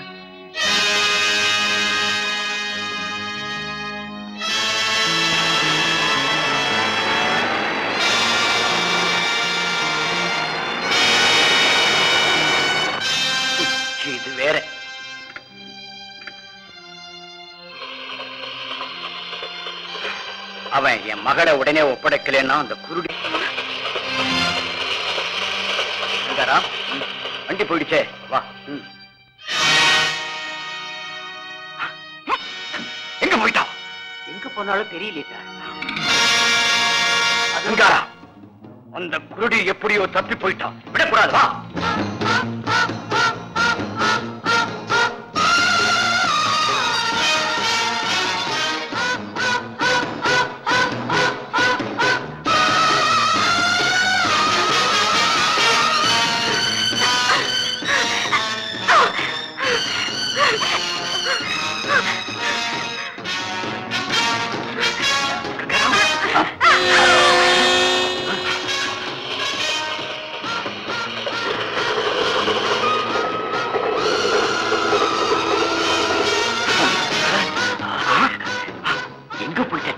இது வேற. அவன் என் மகளை உடனே ஒப்படைக்கலன்னா அந்த குருடி. வண்டி போயிடுச்சே, வா. எங்க போயிட்டா? எங்க போனாலும் தெரியலையே சார். அதுங்காரா, அந்த குருடி எப்படியோ தப்பி போயிட்டான். விடக்கூடாது, வா.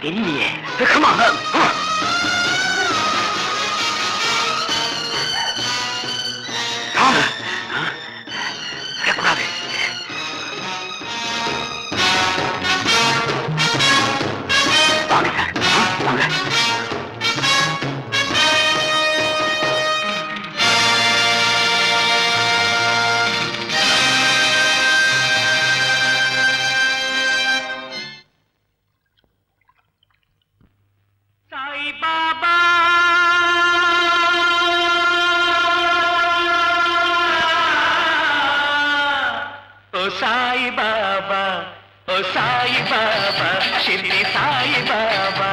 தெரியலையே. சாய் பாபா ஷிர்டி சாய் பாபா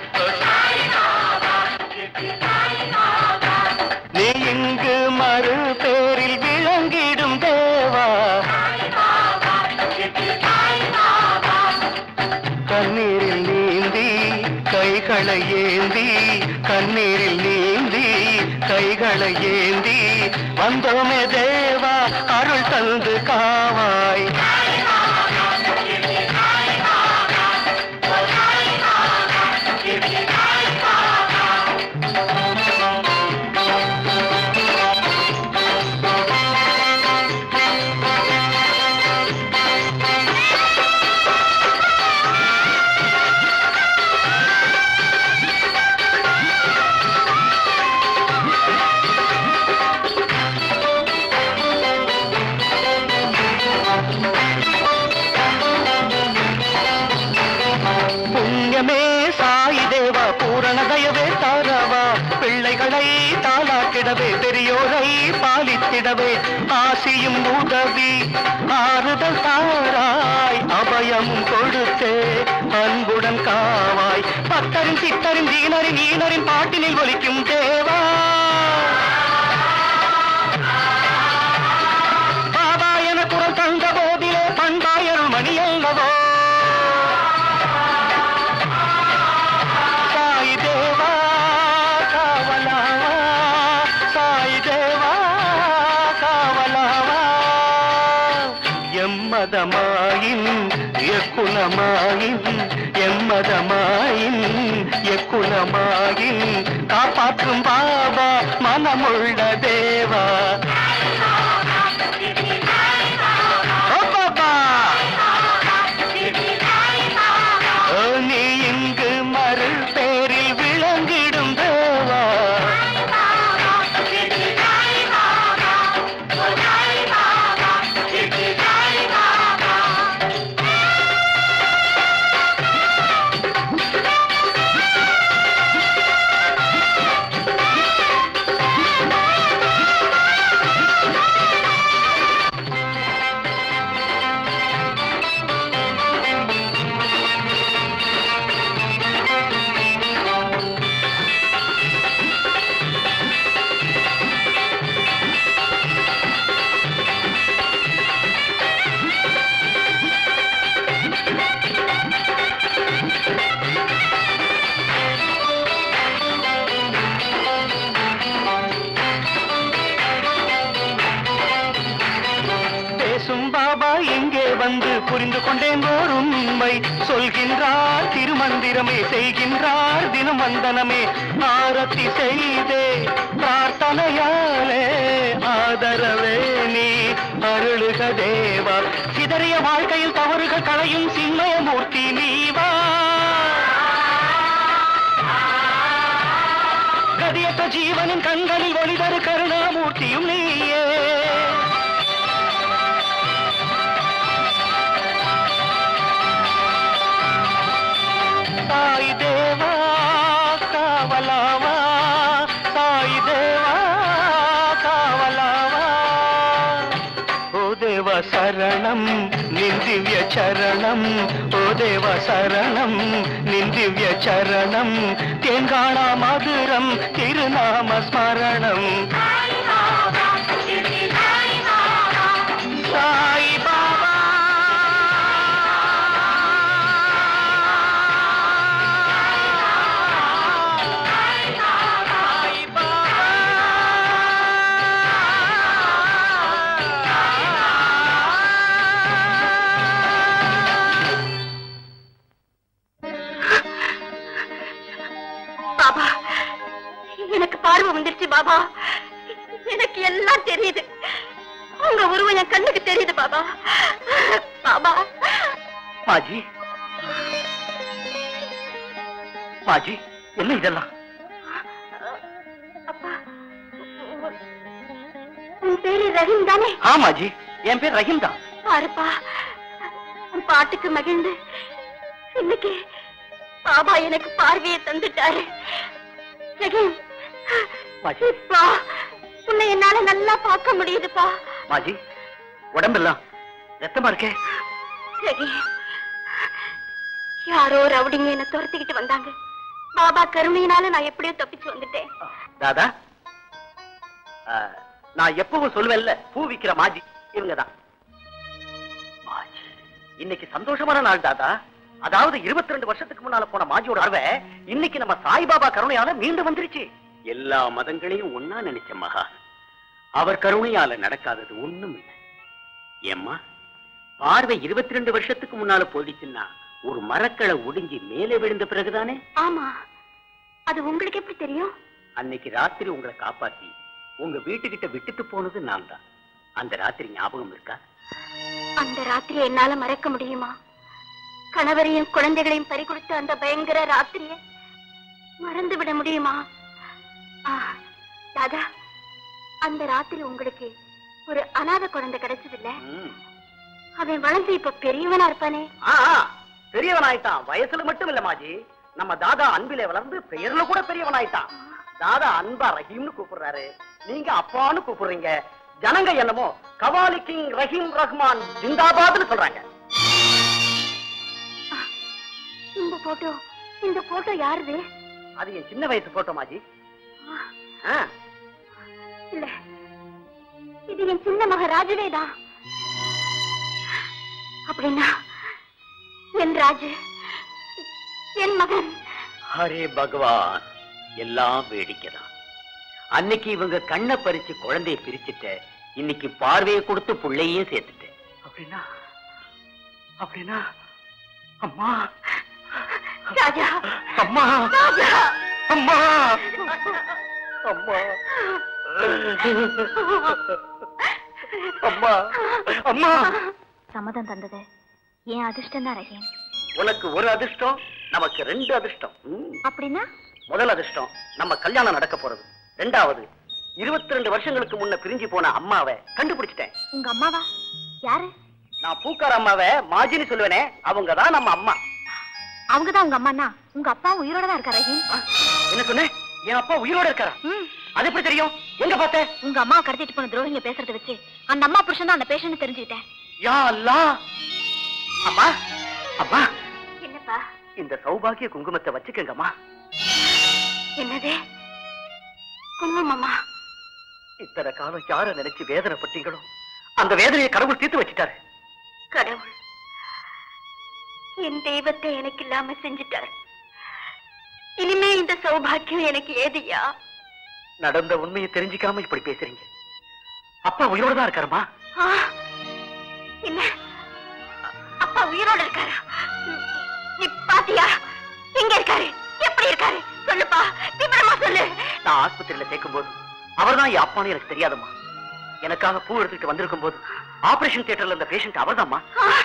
நீ இங்கு மறு பேரில் விளங்கிடும் தேவா கண்ணீரில் நீந்தி கைகளை ஏந்தி கண்ணீரில் நீந்தி கைகளை ஏந்தி வந்தோமே தேவா அருள் தந்து காவாய் தாளாக்கிடவே பெரியோரை பாலித்திடவே ஆசியும் உதவி ஆறுதல் தாராய் அபயமும் கொடுத்தே அன்புடன் காவாய் பக்தரின் சித்தரின் தீனரின் ஈனரின் பாட்டினில் ஒலிக்கும் தேவா பாபா என குரல் தந்த போதிலே பண்பாயருள் மணியல்லவோ எம்மதமாயின் எக்குலமாயின் எம்மதமாயின் எக்குலமாயின் காப்பாற்றும் பாபா மனமுள்ள தேவா நீ இங்கு மறு பேரில் விளங்கிடும் தேவா வந்து புரிந்து கொண்டேன் ஓர் உண்மை சொல்கின்றார் திருமந்திரமே செய்கின்றார் தினம் வந்தனமே ஆரத்தி செய்தே பிரார்த்தனையாலே ஆதரவே நீ அருளுக தேவா சிதறிய வாழ்க்கையில் தவறுகள் களையும் சின்மயமூர்த்தி நீவா கதியற்ற ஜீவனின் கண்களில் ஒளிதரு கருணாமூர்த்தியும் நீயே சாய் தேவா காவலாவா சாய் தேவா காவலாவா ஓ தேவா சரணம் நின் திவ்ய சரணம் ஓ தேவா சரணம் நின் திவ்ய சரணம் தேங்காணா மதுரம் திருநாம ஸ்மரணம் சாய் பாபா பார்வை வந்துருச்சு பாபா எனக்கு எல்லாம் தெரியுது உங்க உருவம் என் கண்ணுக்கு தெரியுது பாபா பாபா மாஜி மாஜி என்ன இதெல்லாம் அப்பா உன் பேரு ரஹீம் தானே ஆமாஜி என் பேர் ரஹீம் தான் பாருப்பா உன் பாட்டுக்கு மகிழ்ந்து இன்னைக்கு பாபா எனக்கு பார்வையை தந்துட்டாரு ரஹீம் பா உன்னை என்னால நல்லா பார்க்க முடியுதுப்பா மாஜி உடம்பெல்லாம் ரத்தமா இருக்கே யாரோ ரவுடிங்க என்ன துரத்திக்கிட்டு வந்தாங்க. பாபா கருணையினால நான் எப்படியோ தப்பிச்சு வந்துட்டேன். தாதா, நான் எப்பவும் சொல்லுவேன்ல, பூ விக்கிற மாஜி இவங்கதான். இன்னைக்கு சந்தோஷமான நாள் தாதா. அதாவது இருபத்தி ரெண்டு வருஷத்துக்கு முன்னால போன மாஜியோட அறவை இன்னைக்கு நம்ம சாய்பாபா கருணையால மீண்டும் வந்துருச்சு. எல்லா மதங்களையும் ஒன்னா நினைச்ச மகா, அவர் கருணையால நடக்காதது ஒண்ணும் இல்லை. ஏம்மா, பார்வை இருபத்தி ரெண்டு வருஷத்துக்கு முன்னால போயிடுச்சுன்னா ஒரு மரக்களை ஒடிஞ்சி மேலே விழுந்த பிறகுதானே? ஆமா, அது உங்களுக்கு எப்படி தெரியும்? அன்னைக்கு ராத்திரி உங்களை காப்பாத்தி உங்க வீட்டுக்கிட்ட விட்டுட்டு போனது நான் தான். அந்த ராத்திரி ஞாபகம் இருக்கா? அந்த ராத்திரி என்னால மறக்க முடியுமா? கணவரையும் குழந்தைகளையும் பறிகொடுத்த அந்த பயங்கர ராத்திரியை மறந்து விட முடியுமா? தாதா, அந்த ராத்திரி உங்களுக்கு ஒரு அநாத குழந்தை கிடைச்சதில்ல? அவன் வளர்ந்து இப்ப பெரியவனா இருப்பானே. பெரியவனாயிட்டான். வயசுல மட்டும் இல்ல மாஜி, நம்ம தாதா அன்பிலே வளர்ந்து பெயர்ல கூட பெரியவனாயிட்டான். தாதா அன்பா ரஹீம்னு கூப்பிடுறாரு, நீங்க அப்பான்னு கூப்பிடுறீங்க. ஜனங்க என்னமோ கவாலி கிங் ரஹீம் ரஹ்மான் ஜிந்தாபாத்னு சொல்றாங்க. இந்த போட்டோ இந்த போட்டோ யாருது? அது என் சின்ன வயசு போட்டோ மாஜி. இல்ல, இது என் சின்ன மக ராஜுவேதான். அப்படின்னா என் ராஜு, என் மகன். ஹரே பகவான், எல்லாம் வேடிக்கைதான். அன்னைக்கு இவங்க கண்ணை பறிச்சு குழந்தைய பிரிச்சுட்ட, இன்னைக்கு பார்வையை கொடுத்து புள்ளையே சேர்த்துட்ட. அப்படின்னா அப்படின்னா அம்மா, ராஜா, அம்மா, ராஜா, அம்மா, அம்மா, அம்மா, அம்மா. சம்மதம் தந்தது என் அதிர்ஷ்டம் தான் ரஹீம். உனக்கு ஒரு அதிர்ஷ்டம், நமக்கு ரெண்டு அதிர்ஷ்டம். அப்படின்னா முதல் அதிர்ஷ்டம் நம்ம கல்யாணம் நடக்க போறது. ரெண்டாவது, இருபத்தி ரெண்டு வருஷங்களுக்கு முன்ன பிரிஞ்சு போன அம்மாவை கண்டுபிடிச்சிட்டேன். உங்க அம்மாவா? யாரு? நான் பூக்கார அம்மாவை மாஜின்னு சொல்லுவேனே, அவங்கதான் நம்ம அம்மா. அவங்கதான் உங்க அம்மானா உங்க அப்பா உயிரோட தான் இருக்கா ரஹீம்? என்ன சொன்ன? என் அப்பா உயிரோட இருக்காரா? அது எப்படி தெரியும்? எங்க பார்த்த? உங்க அம்மா கடத்திட்டு போன துரோகிங்க பேசுறத வச்சு அந்த அம்மா புருஷன் தான் அந்த பேஷண்ட் தெரிஞ்சுக்கிட்டேன். யா அல்லாஹ். அம்மா, அம்மா, என்னப்பா? இந்த சௌபாகிய குங்குமத்தை வச்சுக்கங்கம்மா. என்னது குங்குமம்மா? இத்தனை காலம் யார நினைச்சு வேதனைப்பட்டீங்களோ அந்த வேதனையை கடவுள் தீர்த்து வச்சுட்டாரு. கடவுள் என் தெய்வத்தை எனக்கு இல்லாம செஞ்சுட்டாரு. இனிமே இந்த சௌபாக்கியம் எனக்கு ஏதியா? நடந்த உண்மையை தெரிஞ்சுக்காம இப்படி பேசுறீங்க. அப்பா உயிரோட தான் இருக்காருமா? என்ன, அப்பா உயிரோட இருக்காரா? நீ பாத்தியா? எங்க இருக்காரு? எப்படி இருக்காரு? சொல்லுப்பா, விவரமா சொல்லு. நான் ஆஸ்பத்திரியில சேர்க்கும் போது அவர்தான் என் அப்பான்னு எனக்கு தெரியாதம்மா. எனக்காக பூ எடுத்துட்டு வந்திருக்கும் போது ஆபரேஷன் தியேட்டர்ல இருந்த பேஷண்ட் அவர்தாம்மா.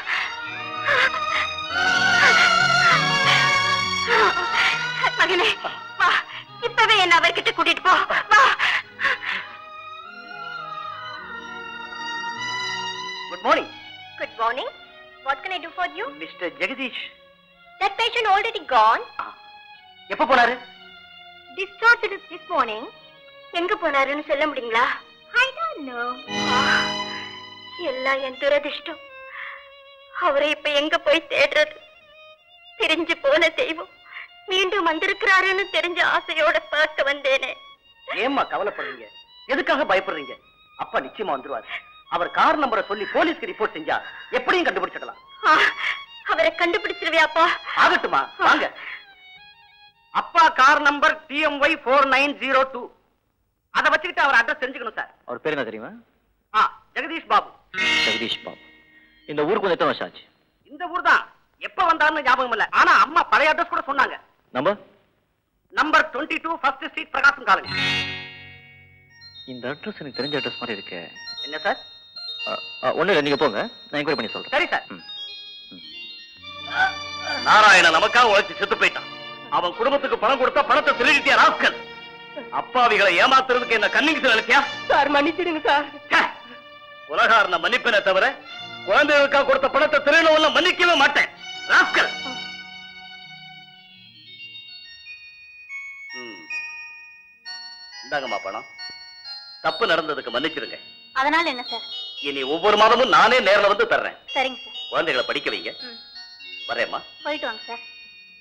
மகனே, வா, இப்பவே என்ன அவர்கிட்ட கூட்டிட்டு போ. வா. Good morning. Good morning. What can I do for you? Mister Jagdish. That patient already gone. எப்ப போனாரு? Discharged this morning. எங்க போனாருன்னு சொல்ல முடியுங்களா? I don't know. எல்லாம் என் துரதிர்ஷ்டம். அவரை இப்ப எங்க போய் தேடுறது? தெரிஞ்சு போன தெய்வம் மீண்டும் வந்திருக்கிறாருன்னு தெரிஞ்ச ஆசையோட பார்க்க வந்தேனே. ஏம்மா கவலைப்படுறீங்க? எதுக்காக பயப்படுறீங்க? அப்பா நிச்சயமா வந்துருவாரு. அவர் கார் நம்பரை சொல்லி போலீஸ்க்கு ரிப்போர்ட் செஞ்சா எப்படியும் கண்டுபிடிச்சிடலாம். அவரை கண்டுபிடிச்சிருவியாப்பா? ஆகட்டுமா, வாங்க. அப்பா car number T M Y four nine zero two. அதை வச்சுக்கிட்டு அவர் அட்ரஸ் தெரிஞ்சுக்கணும் சார். அவர் பேர் என்ன தெரியுமா? ஆ, ஜெகதீஷ் பாபு. ஜெகதீஷ் பாபு. இந்த ஊருக்கு வந்து எத்தனை வருஷம் ஆச்சு? இந்த ஊர் தான். எப்ப வந்தாருன்னு ஞாபகம் இல்ல. ஆனா அம்மா பழைய அட்ரஸ் கூட சொன்னாங்க. Number number twenty two first street Prakasam colony. இந்த அட்ரஸ் எனக்கு தெரிஞ்ச அட்ரஸ் மாதிரி இருக்கு. என்ன சார்? ஒண்ணு இல்லை, நீங்க போங்க, நான் என்கொயரி பண்ணி சொல்றேன். சரி சார். நாராயண நமக்காக உழைச்சு செத்து போயிட்டான். அவன் குடும்பத்துக்கு பணம் கொடுத்தா பணத்தை திருடிட்டியா ராஸ்கல்? அப்பாவிகளை ஏமாத்துறதுக்கு என்ன கண்ணிக்கு நினைச்சியா? சார் மன்னிச்சிடுங்க சார். உலகார்ன மன்னிப்பினை தவிர குழந்தைகளுக்காக கொடுத்த பணத்தை திருடவும் மன்னிக்கவே மாட்டேன் ராஸ்கல். இந்தாங்கம்மா பணம். தப்பு நடந்ததுக்கு மன்னிச்சிருங்க. அதனால என்ன சார்? இனி ஒவ்வொரு மாதமும் நானே நேர்ல வந்து தர்றேன். சரிங்க சார். குழந்தைகளை படிக்க வைங்க. வரேம்மா. போயிட்டு வாங்க சார்.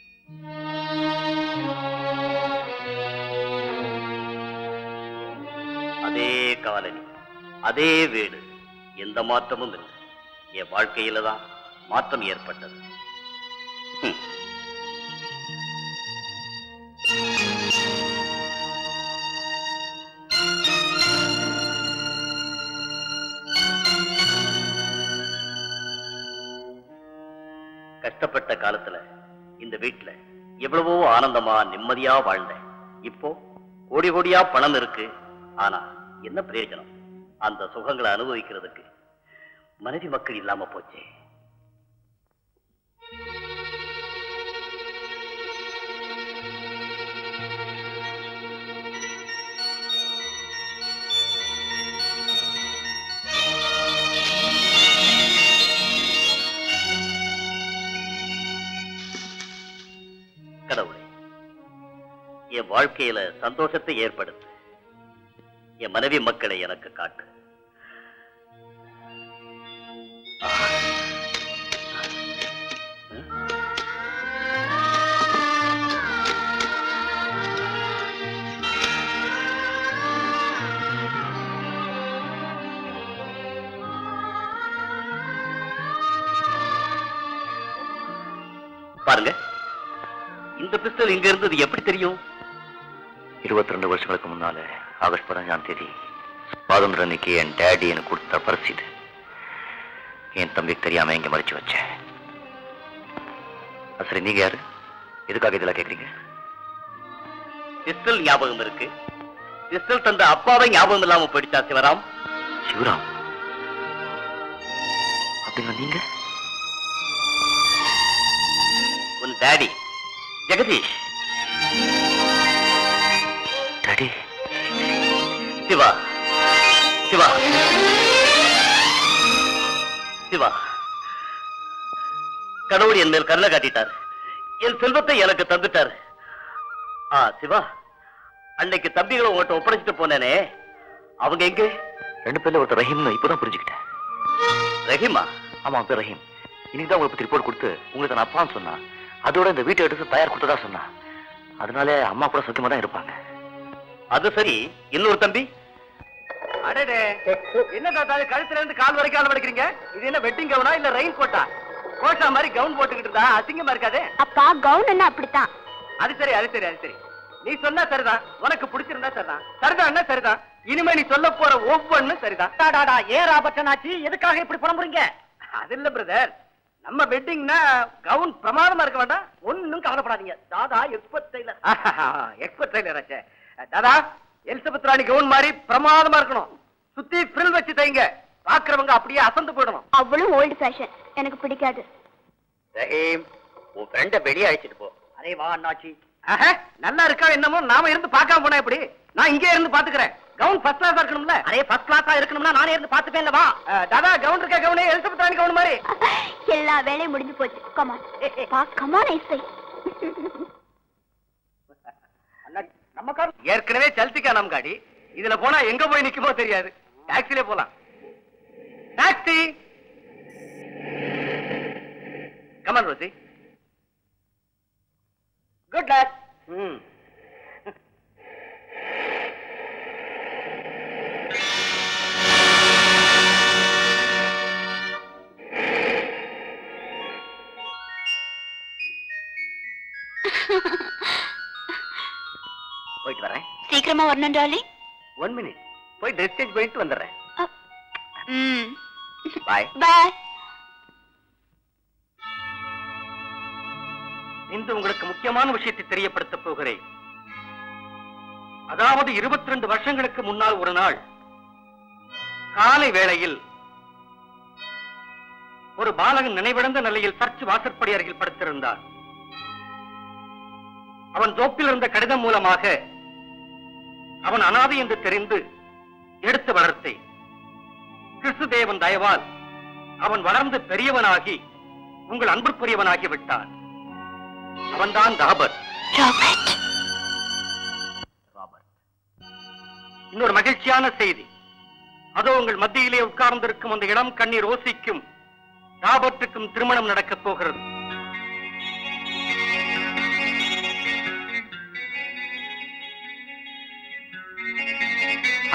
அதே காலனி, அதே வீடு, எந்த மாற்றமும் இல்லை. என் வாழ்க்கையில தான் மாற்றம் ஏற்பட்டது. ம். கஷ்டப்பட்ட காலத்துல இந்த வீட்டுல எவ்வளவோ ஆனந்தமா நிம்மதியா வாழ்ந்தேன். இப்போ கோடி கோடியா பணம் இருக்கு. ஆனா என்ன பிரயோஜனம்? அந்த சுகங்களை அனுபவிக்கிறதுக்கு மனைவி மக்கள் இல்லாம போச்சே. கடவுளே, என் வாழ்க்கையில சந்தோஷத்தை ஏற்படுத்து. என் மனைவி மக்களை எனக்கு காட்டு. பாருங்க, இந்த பிஸ்டல் இங்க இருந்தது எப்படி தெரியும்? இருபத்தி ரெண்டு வருஷங்களுக்கு முன்னால ஆகஸ்ட் பதினஞ்சாம் தேதி சுவாதந்திர அன்னைக்கு என் டேடி எனக்கு கொடுத்த பரிசு இது. என் தம்பிக்கு தெரியாம இங்க மறைச்சு வச்சேன். சரி, நீங்க யாரு? எதுக்காக இதெல்லாம் கேக்குறீங்க? பிஸ்டல் ஞாபகம் இருக்கு. பிஸ்டல் தந்த அப்பாவை ஞாபகம் இல்லாம போயிடுச்சா சிவராம்? சிவராம் அப்படின்னா நீங்க? உன் டேடி ஜெகதீஷ். டாடி. சிவா, சிவா, சிவா, கடவுள் என் மேல் கருணை காட்டிட்டார். என் செல்வத்தை எனக்கு தந்துட்டார். ஆ சிவா, அன்னைக்கு தம்பிகளை உங்கள்கிட்ட ஒப்படைச்சிட்டு போனேனே, அவங்க எங்க? ரெண்டு பேர்ல ஒருத்தர் ரஹீம். இப்பதான் புரிஞ்சுக்கிட்டேன். ரஹீமா? ஆமா, பேர் ரஹீம். இன்னைக்குதான் உங்களுக்கு ரிப்போர்ட் கொடுத்து உங்களுக்கு நான் அப்பான்னு சொன்னா. அதோட இந்த வீட்டை எடுத்து தயார் கொடுத்ததா சொன்னா. அதனால அம்மா கூட சத்தியமா தான் இருப்பாங்க. அது சரி, இன்னொரு தம்பி? அடடே, என்ன தாத்தா கழுத்துல இருந்து கால் வரைக்கும் கால் வரைக்கிறீங்க? இது என்ன வெட்டிங் கவுனா இல்ல ரெயின் கோட்டா? கோட்டா மாதிரி கவுன் போட்டுக்கிட்டு இருந்தா அசிங்கமா இருக்காது? அப்பா கவுன் என்ன அப்படித்தான். அது சரி, அது சரி, அது சரி. நீ சொன்னா சரிதான். உனக்கு பிடிச்சிருந்தா சரிதான். சரிதான், சரிதான். இனிமே நீ சொல்ல போற ஒவ்வொன்னும் சரிதான். ஏன் ராபர்ட்சனாச்சி, எதுக்காக இப்படி புலம்புறீங்க? அது இல்ல பிரதர், நம்ம வெட்டிங்னா கவுன் பிரமாதமா இருக்க வேண்டாம். ஒன்னும் கவலைப்படாதீங்க. Dada expert tailor. Expert tailor ஆச்சே. தாதா, எலிசபெத் ராணி கவுன் மாதிரி பிரமாதமா இருக்கணும். சுத்தி ஃப்ரில் வச்சு தைங்க. பாக்குறவங்க அப்படியே அசந்து போயிடணும். அவ்வளவு ஓல்டு ஃபேஷன் எனக்கு பிடிக்காது. ரஹீம், உன் ஃப்ரெண்ட வெளியே அழைச்சிட்டு போ. அரே வா அண்ணாச்சி. நல்லா இருக்கா என்னமோ நாம இருந்து பார்க்காம போனா எப்படி? நான் இங்கே இருந்து பாத்துக்கிறேன். கவுன் ஃபர்ஸ்ட் கிளாஸா இருக்கணும்ல? அரே ஃபர்ஸ்ட் கிளாஸா இருக்கணும்னா நானே இருந்து பாத்துப்பேன்ல. வா தாதா, கவுன் இருக்க கவுனே எலிசபெத் ராணி கவுன் மாதிரி. எல்லா வேலையும் முடிஞ்சு போச்சு. கமான் பா, கமான் ஐசை. நம்ம கார் ஏற்கனவே சல்திக்கா நம் காடி. இதுல போனா எங்க போய் நிக்குமோ தெரியாது. டாக்ஸிலே போலாம். Taxi, come on Rosie. Good luck. ம் போயிட்டு வரேன். சீக்கிரமா வரணும் டார்லிங். ஒன் மினிட், போய் ட்ரெஸ் சேஞ்ச் பண்ணிட்டு வந்துடுறேன். ம் பாய் பாய். இன்று உங்களுக்கு முக்கியமான விஷயத்தை தெரியப்படுத்த போகிறேன். அதாவது இருபத்தி ரெண்டு வருஷங்களுக்கு முன்னால் ஒரு நாள் காலை வேளையில் ஒரு பாலகன் நினைவிழந்த நிலையில் சர்ச் வாசற்படி அருகில் படுத்திருந்தார். அவன் தோப்பில் இருந்த கடிதம் மூலமாக அவன் அனாதை என்று தெரிந்து எடுத்து வளர்த்தேன். கிறிஸ்துதேவன் தயவால் அவன் வளர்ந்து பெரியவனாகி உங்கள் அன்புக்குரியவனாகி விட்டான். அவன்தான் ராபர்ட். ராபர்ட். இன்னொரு மகிழ்ச்சியான செய்தி. அதோ உங்கள் மத்தியிலே உட்கார்ந்திருக்கும் அந்த இளம் கண்ணீர் ரோசிக்கும் ராபர்ட்டுக்கும் திருமணம் நடக்கப் போகிறது.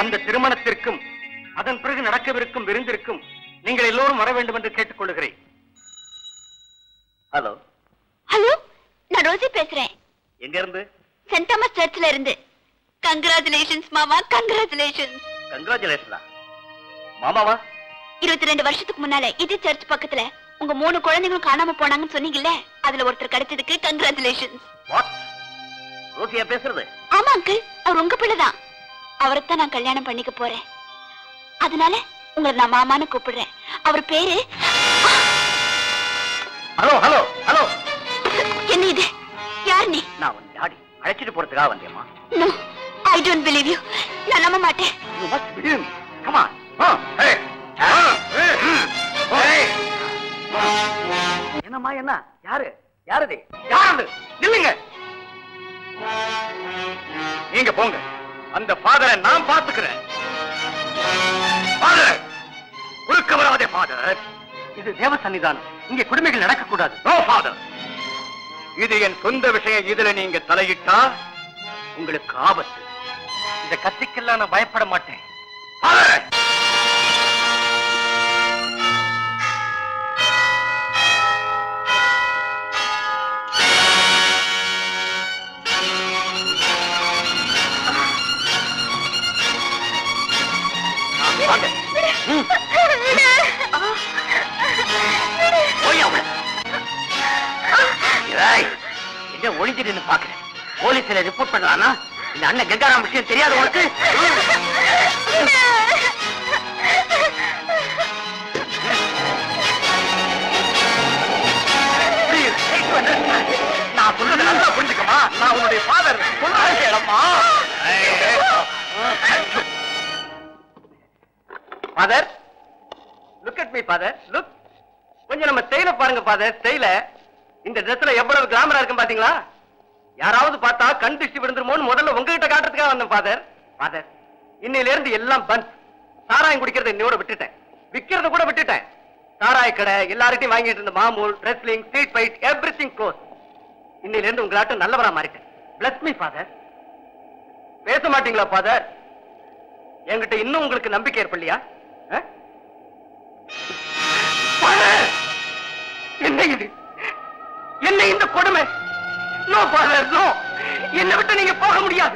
அந்த திருமணத்திற்கும் அதன் பிறகு நடக்கவிருக்கும் விருந்திற்கும் நீங்கள் எல்லோரும் வர வேண்டும் என்று கேட்டுக் கொள்கிறேன். ஹலோ ஹலோ, நான் ரோசி பேசுறேன். எங்க இருந்து? சென்ட் தாமஸ் சர்ச்ல இருந்து. கங்க்ராச்சுலேஷன்ஸ் மாமா, கங்க்ராச்சுலேஷன்ஸ். கங்க்ராச்சுலேஷனா? மாமாவா? இருபத்தி ரெண்டு வருஷத்துக்கு முன்னால இதே சர்ச் பக்கத்துல உங்க மூணு குழந்தைங்களும் காணாம போனாங்கன்னு சொன்னீங்கல்ல, அதுல ஒருத்தர் கிடைச்சதுக்கு கங்க்ராச்சுலேஷன்ஸ். வாட்? ரோசியா பேசுறது? ஆமா அங்கிள், அவர் உங்க பிள்ளைதான். அவரைத்தான் நான் கல்யாணம் பண்ணிக்க போறேன். அதனால உங்களை நான் மாமான்னு கூப்பிடுறேன். அவர் பேரு. ஹலோ ஹலோ ஹலோ, என்ன இது? யார் நீ? நான் உன் டாடி அழைச்சிட்டு போறதுக்காக வந்தேம்மா. No, I don't believe you. நான் நம்ப மாட்டேன். You must believe me. Come on. Oh, hey. என்னம்மா என்ன? யாரு? யாரது? யாரு? நில்லுங்க. நீங்க போங்க. அந்த ஃபாதரை நான் பாத்துக்கிறேன். ஃபாதர், குறுக்க வராதே ஃபாதர். இது தேவ சன்னிதானம். இங்க குடுமைகள் நடக்க கூடாது. நோ ஃபாதர், இது என் சொந்த விஷயம். இதுல நீங்க தலையிட்டா உங்களுக்கு ஆபத்து. இந்த கத்திக்கெல்லாம் நான் பயப்பட மாட்டேன். ஃபாதர், வாங்க. ம். போய் அவளை. ஏய், என்ன ஒளிஞ்சிட்டு பாக்குறேன்? போலீஸ்ல ரிப்போர்ட் பண்ணலாம்னா? இந்த அண்ணன் கங்காராம் விஷயம் தெரியாது உனக்கு? நான் சொல்றது நல்லா புரிஞ்சுக்கமா. நான் உன்னுடைய ஃபாதர். சொல்றேன்மா. Father, look at me father, look. கொஞ்சம் நம்ம ஸ்டைல பாருங்க ஃபாதர், ஸ்டைல. இந்த ட்ரெஸ்ல எவ்வளவு கிளாமரா இருக்கும் பாத்தீங்களா? யாராவது பார்த்தா கண் திருஷ்டி விழுந்துருமோன்னு முதல்ல உங்ககிட்ட காட்டுறதுக்காக வந்தேன் ஃபாதர். ஃபாதர், இன்னையில இருந்து எல்லாம் பந்த். சாராயம் குடிக்கிறத இன்னையோட விட்டுட்டேன். விக்கிறத கூட விட்டுட்டேன். சாராய கடை எல்லார்கிட்டையும் வாங்கிட்டு இருந்த மாமூல், wrestling, street fight, everything close. இன்னையில இருந்து உங்களாட்டும் நல்லவரா மாறிட்டேன். Bless me father. பேச மாட்டீங்களா ஃபாதர்? என்கிட்ட இன்னும் உங்களுக்கு நம்பிக்கை ஏற்படலையா? என்ன இது? என்ன இந்த கொடுமை? No father, no. என்னை விட்டு நீங்க போக முடியாது.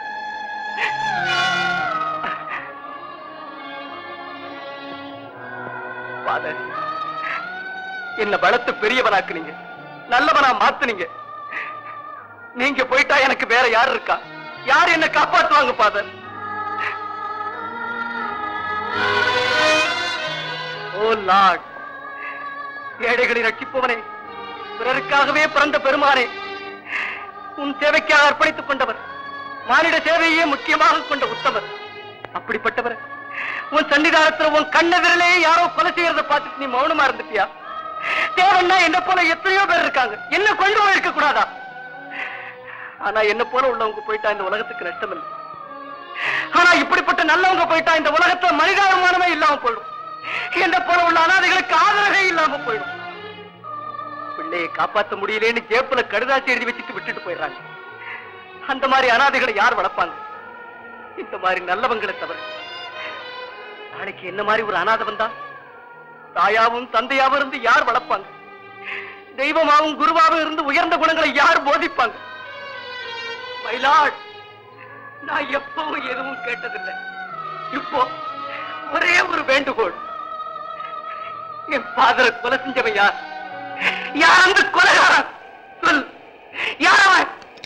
ஃபாதர், என்ன வளர்த்து பெரியவனாக்குனீங்க, நல்லவனா மாத்துனீங்க. நீங்க போயிட்டா எனக்கு வேற யார் இருக்கா? யார் என்ன காப்பாத்துவாங்க ஃபாதர்? ஓ லார்ட், ஏழைகளை ரட்சிப்பவனே, பிறருக்காகவே பிறந்த பெருமானே, உன் சேவைக்காக அர்ப்பணித்துக் கொண்டவர், மானிட சேவையே முக்கியமாக கொண்ட உத்தவர். அப்படிப்பட்டவர் உன் சன்னிதானத்துல உன் கண்ண விரலே யாரோ கொலை செய்யறத பார்த்துட்டு நீ மௌனமா இருந்துட்டியா? தேவன்னா என்ன போல எத்தனையோ பேர் இருக்காங்க, என்ன கொண்டு போயிருக்க கூடாதா? ஆனா என்ன போல உள்ளவங்க போயிட்டா இந்த உலகத்துக்கு நஷ்டம் இல்லை. ஆனா இப்படிப்பட்ட நல்லவங்க போயிட்டா இந்த உலகத்துல மனிதாபிமானமே இல்லாம போயிடும். என்ன போல உள்ள அனாதைகளுக்கு ஆதரவே இல்லாம போயிடும். பிள்ளையை காப்பாற்ற முடியலன்னு ஜேப்புல கடுதாசி எழுதி வச்சுட்டு விட்டுட்டு போயிடுறாங்க. அந்த மாதிரி அனாதைகளை யார் வளர்ப்பாங்க? இந்த மாதிரி நல்லவங்களை தவிர. நாளைக்கு என்ன மாதிரி ஒரு அனாதை வந்தா தாயாவும் தந்தையாவும் இருந்து யார் வளர்ப்பாங்க? தெய்வமாவும் குருவாவும் இருந்து உயர்ந்த குணங்களை யார் போதிப்பாங்க? My Lord, நான் எப்பவும் எதுவும் கேட்டதில்லை. இப்போ ஒரே ஒரு வேண்டுகோள். என் ஃபாதரை கொலை செஞ்சவன் யார்? யார் அந்த கொலைகாரன்? சொல், யார் அவன்?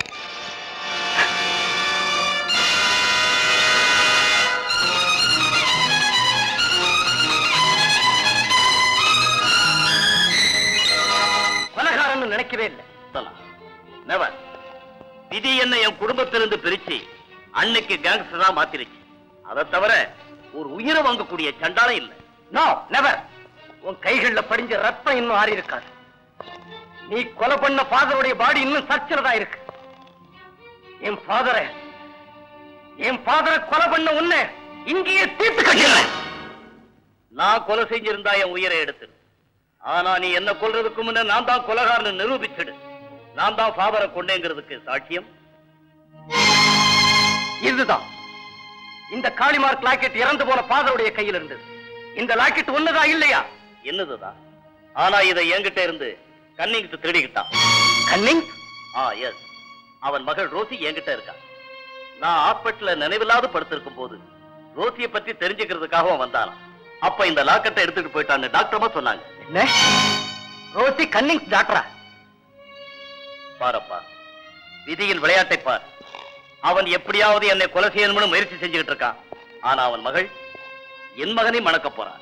கொலைகாரன் நினைக்கவே இல்லை. நெவர். விதி என்ன என் குடும்பத்திலிருந்து பிரிச்சு அன்னைக்கு கேங்ஸ்டரா மாத்திருச்சு. அதை தவிர ஒரு உயிரை வாங்கக்கூடிய சண்டாலம் இல்லை. No, never. உன் கைகள்ல படிஞ்ச ரத்தம் இன்னும் ஆறி இருக்காது. நீ கொலை பண்ண ஃபாதருடைய பாடி இன்னும் சர்ச்சில் தான் இருக்கு. என் ஃபாதரை என் ஃபாதரை கொலை பண்ண உன்னை இங்கேயே தீர்த்து கட்டிடுற. நான் கொலை செஞ்சிருந்தா என் உயிரை எடுத்து. ஆனா நீ என்ன கொல்றதுக்கு முன்ன நான் தான் கொலைகாரன் நிரூபிச்சிடு. நான் தான் ஃபாதரை கொண்டேங்கிறதுக்கு சாட்சியம் இதுதான். இந்த காளிமார்க் லாக்கெட் இறந்து போன ஃபாதருடைய கையில் இருந்தது. இந்த லாக்கெட் ஒண்ணுதான் இல்லையா? என்னதுதான். ஆனா இதை என்கிட்ட இருந்து கன்னிங்ஸ் திருடிக்கிட்டான். கன்னிங்? ஆ எஸ். அவன் மகள் ரோசி என்கிட்ட இருக்கா. நான் ஹாஸ்பிட்டல்ல நினைவில்லாத படுத்திருக்கும் போது ரோசியை பத்தி தெரிஞ்சுக்கிறதுக்காக வந்தானா. அப்ப இந்த லாக்கெட்டை எடுத்துட்டு போயிட்டான்னு டாக்டர்மா சொன்னாங்க. என்ன? ரோசி கன்னிங்ஸ் டாக்டரா? பாரப்பா, விதியின் விளையாட்டை பார். அவன் எப்படியாவது என்னை கொலை செய்யணும்னு முயற்சி செஞ்சுக்கிட்டு இருக்கான். ஆனா அவன் மகள் என் மகனை மணக்க போறான்.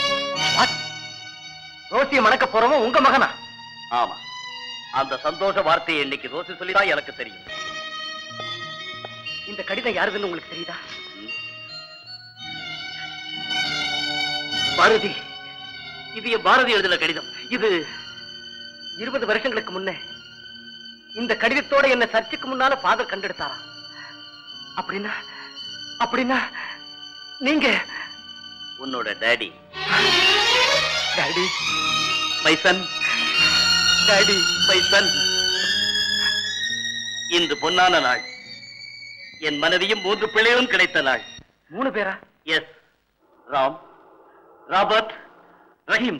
ரோசியை மணக்க போறவன் உங்க மகனா? ஆமா. அந்த சந்தோஷ வார்த்தையை இன்னைக்கு ரோசி சொல்லிதான் எனக்கு தெரியும். இந்த கடிதம் யாருதுன்னு உங்களுக்கு தெரியுதா? பாரதி. இது என் பாரதி எழுதின கடிதம். இது இருபது வருஷங்களுக்கு முன்னே இந்த கடிதத்தோட என்ன சர்ச்சுக்கு முன்னால ஃபாதர் கண்டெடுத்தாரா? அப்படின்னா அப்படின்னா நீங்க உன்னோட daddy. Daddy my son. Daddy my son. இன்று பொன்னான நாள். என் மனைவியும் மூன்று பிள்ளைகளும் கிடைத்த நாள். மூணு பேரா? எஸ். ராம், ராபர்ட், ரஹீம்.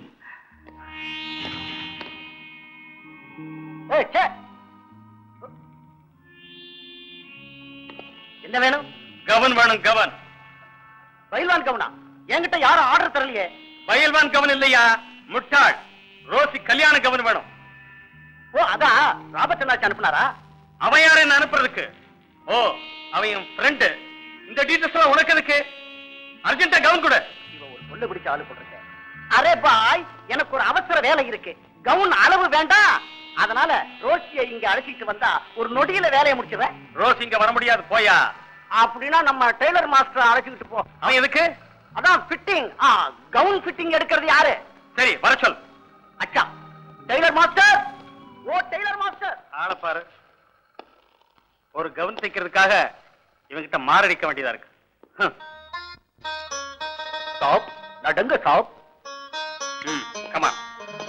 என்ன வேணும்? கவன் வேணும். கவன். பயில்வான் கவனா? என்கிட்ட யாரும் ஆர்டர் தரலையே. பயில்வான் கவன் இல்லையா, முட்டாள். ரோசி கல்யாண கவன் வேணும். ஓ, அதான் ராபர்ட் அண்ணாச்சி அனுப்புனாரா? அவன் யார என்ன அனுப்புறதுக்கு? ஓ, அவன் என் ஃப்ரெண்டு. இந்த டீட்டெயில்ஸ் உனக்கு எதுக்கு? அர்ஜென்ட்டா கவுன் கொடு. இவன் ஒரு கொள்ள பிடிச்ச ஆளு போட்டிருக்க. அரே பாய், எனக்கு ஒரு அவசர வேலை இருக்கு. கவுன் அளவு வேண்டாம். அதனால ரோசியை இங்க அழைச்சிட்டு வந்தா ஒரு நொடியில வேலையை முடிச்சிடுறேன். ரோசி இங்க வர முடியாது, போயா. அப்படின்னா நம்ம டெய்லர் மாஸ்டர் அழைச்சிட்டு போ. அவன் எதுக்கு? அதான் ஃபிட்டிங். கவுன் ஃபிட்டிங் எடுக்கிறது யாரு? சரி, வர சொல். அச்சா, tailor master. Oh tailor master. ஆள பாரு. ஒரு கவுன் தைக்கிறதுக்காக இவங்கிட்ட மாரடிக்க வேண்டியதா இருக்கு. டாப் நடுங்க டாப். ம், கம் ஆன்.